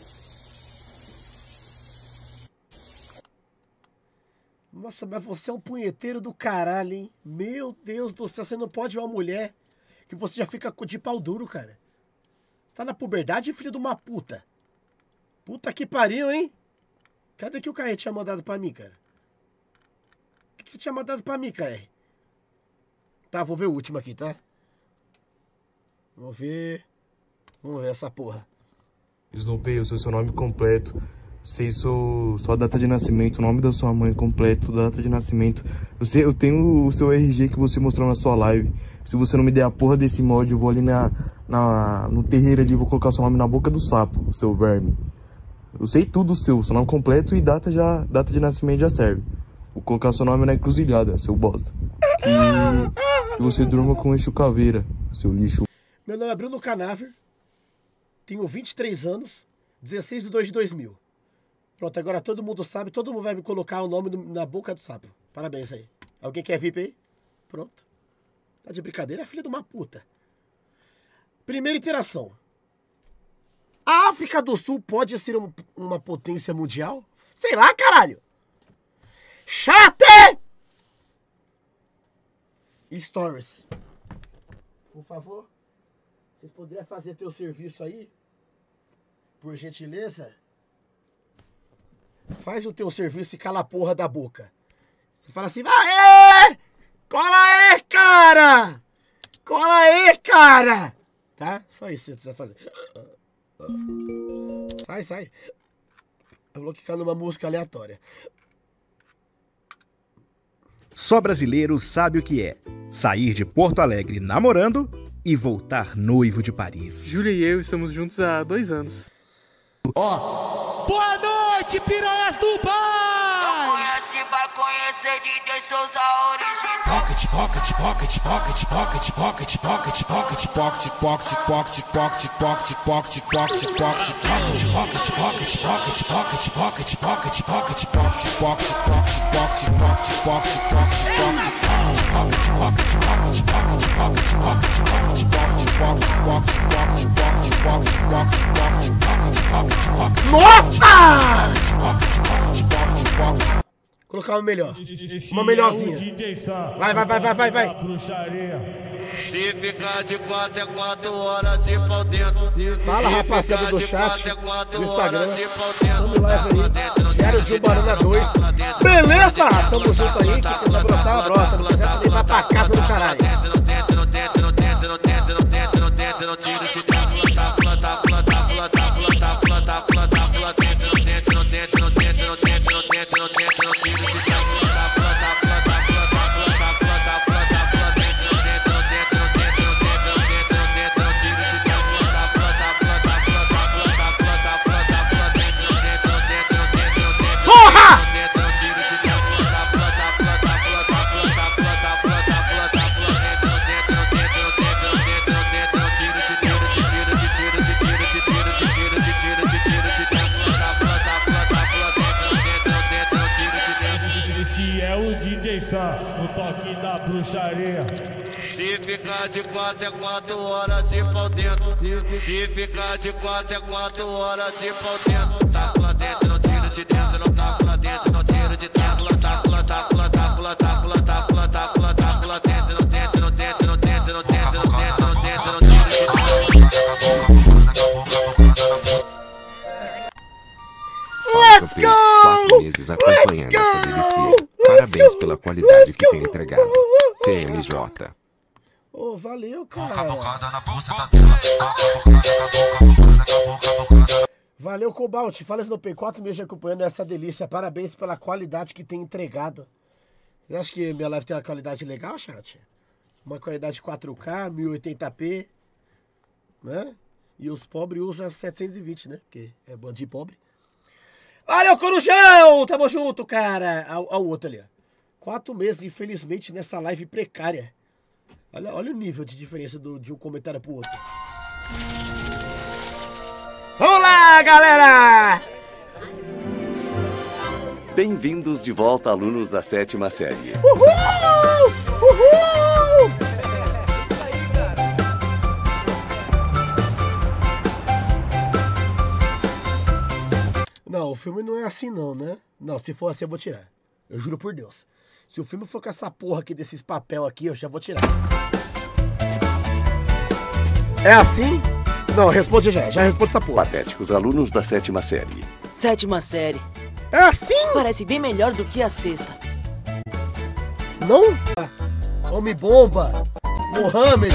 Nossa, mas você é um punheteiro do caralho, hein? Meu Deus do céu, você não pode ver uma mulher que você já fica de pau duro, cara. Você tá na puberdade, filho de uma puta. Puta que pariu, hein? Cadê que o Caê tinha mandado pra mim, cara? O que você tinha mandado pra mim, Caê? Tá, vou ver o último aqui, tá? Vamos ver essa porra. Snoopy, eu sei o seu nome completo. Sei sua data de nascimento, o nome da sua mãe completo, data de nascimento. Eu tenho o seu RG que você mostrou na sua live. Se você não me der a porra desse mod, eu vou ali no terreiro ali, vou colocar seu nome na boca do sapo, seu verme. Eu sei tudo seu nome completo e data de nascimento já serve. Vou colocar seu nome na encruzilhada, seu bosta. Que você durma com eixo caveira, seu lixo. Meu nome é Bruno Canaver. Tenho 23 anos, 16 de 2 de 2000. Pronto, agora todo mundo sabe, todo mundo vai me colocar o nome na boca do sapo. Parabéns aí. Alguém quer VIP aí? Pronto. Tá de brincadeira, filha de uma puta. Primeira interação. A África do Sul pode ser uma potência mundial? Sei lá, caralho. Chate! Stories. Por favor, vocês poderiam fazer teu serviço aí? Por gentileza? Faz o teu serviço e cala a porra da boca. Você fala assim, vai! Cola aí, cara! Cola aí, cara! Tá? Só isso que você precisa fazer. Sai. Eu vou clicar numa música aleatória. Só brasileiro sabe o que é sair de Porto Alegre namorando e voltar noivo de Paris. Júlia e eu estamos juntos há 2 anos. Boa noite, piranhas do bar! Não conhece, vai conhecer DJ Souza original. Nossa! Colocar uma melhor. Uma melhorzinha. Vai. Se ficar de 4 é 4 horas de pau dentro. Fala, rapaziada do chat, do Instagram. Tamo live aí. Diário de um Banana 2. Beleza? Tamo junto aí. Quem quiser brotar, brota. Não quiser também vai pra casa do caralho. No toque da bruxaria. Se ficar de 4 é 4 horas de pau dentro. Se ficar de 4 é 4 horas de pau dentro. Taco lá dentro, não tiro de dentro. Não taco lá dentro, não tiro de dentro. Taco lá dentro, não dentro, não tiro de Let's go! 4 meses acompanhando essa delícia. Parabéns pela qualidade que tem entregado. TMJ. Ô, valeu, cara. Valeu, Cobalt. Fala, Snoopy. 4 meses acompanhando essa delícia. Parabéns pela qualidade que tem entregado. Você acha que minha live tem uma qualidade legal, chat? Uma qualidade 4K, 1080p, né? E os pobres usam 720, né? Porque é bandinho pobre. Valeu, Corujão! Tamo junto, cara. Ao outro ali, ó. 4 meses, infelizmente, nessa live precária. Olha o nível de diferença de um comentário pro outro. Vamos lá, galera! Bem-vindos de volta, alunos da 7ª série. Uhul! Uhul! Não, o filme não é assim não, né? Não, se for assim eu vou tirar. Eu juro por Deus. Se o filme for com essa porra aqui, desses papel aqui, eu já vou tirar. É assim? Não, responde já responde essa porra. Patéticos, alunos da 7ª série. 7ª série. É assim? Parece bem melhor do que a 6ª. Não? Homem-bomba. Mohamed.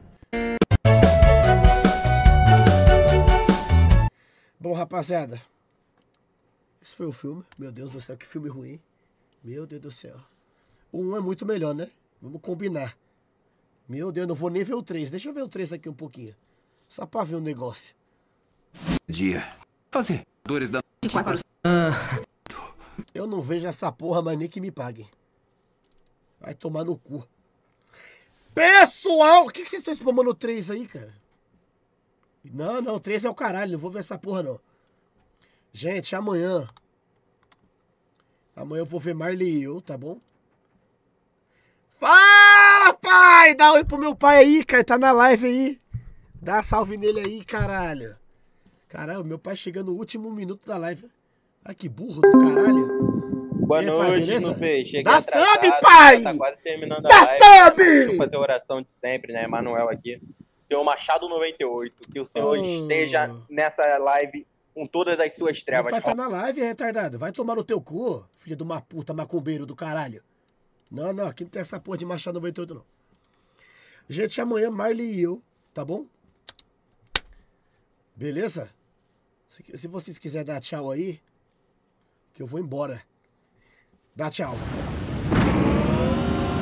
Bom, rapaziada. Esse foi o filme. Meu Deus do céu, que filme ruim. Meu Deus do céu. O 1 é muito melhor, né? Vamos combinar. Meu Deus, não vou nem ver o 3. Deixa eu ver o 3 aqui um pouquinho. Só pra ver o negócio. Dia. Fazer. Dores da... 4. Eu não vejo essa porra, mas nem que me paguem. Vai tomar no cu. Pessoal! O que vocês estão spamando o 3 aí, cara? Não, o 3 é o caralho. Não vou ver essa porra, não. Gente, amanhã eu vou ver Marley e eu, tá bom? Fala, pai! Dá oi pro meu pai aí, cara. Tá na live aí. Dá salve nele aí, caralho. Caralho, meu pai chegando no último minuto da live. Ai, que burro do caralho. Boa noite, Snoopy. Cheguei Dá atrasado, sub, pai! Tá quase terminando Dá a live. sub! Deixa eu fazer a oração de sempre, né? Emanuel aqui. Senhor Machado 98, que o Senhor esteja nessa live com todas as suas trevas. Meu pai tá na live, retardado. Vai tomar no teu cu, filho de uma puta macumbeiro do caralho. Não, aqui não tem essa porra de Machado 98, não. Gente, amanhã Marley e eu, tá bom? Beleza? Se vocês quiserem dar tchau aí, que eu vou embora. Dá tchau.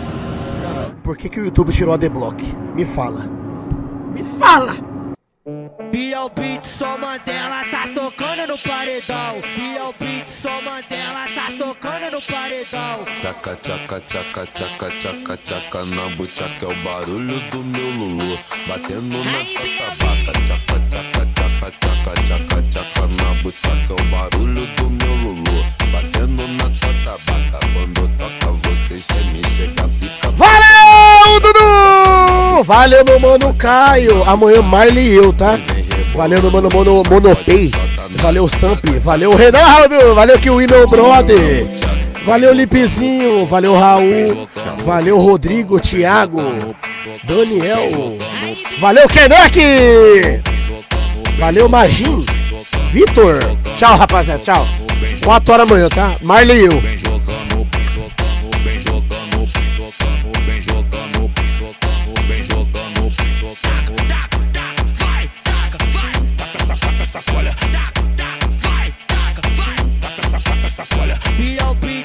Cara, por que o YouTube tirou a adblock? Me fala. Me fala! Biel Beat, só Mandela tá tocando no paredão. Biel Beat, só Mandela tá tocando no paredão. Tchaca, tchaca, tchaca, tchaca, tchaca, tchaca na buchaca é o barulho do meu Lulu batendo na tatabaca. Tchaca, tchaca, tchaca, tchaca, tchaca, tchaca na buchaca é o barulho do meu Lulu batendo na tatabaca. Quando toca você geme, chega, fica. Valeu, Dudu! Valeu, meu mano Caio. Amanhã Marley e eu, tá? Valeu, meu mano Monopay. Valeu, Samp. Valeu, Reinaldo. Valeu, Kiwi, meu brother. Valeu, Lipezinho. Valeu, Raul. Valeu, Rodrigo, Thiago, Daniel. Valeu, Kenek. Valeu, Magin. Vitor. Tchau, rapaziada. Tchau. 4 horas amanhã, tá? Marley e eu. Biel Beat.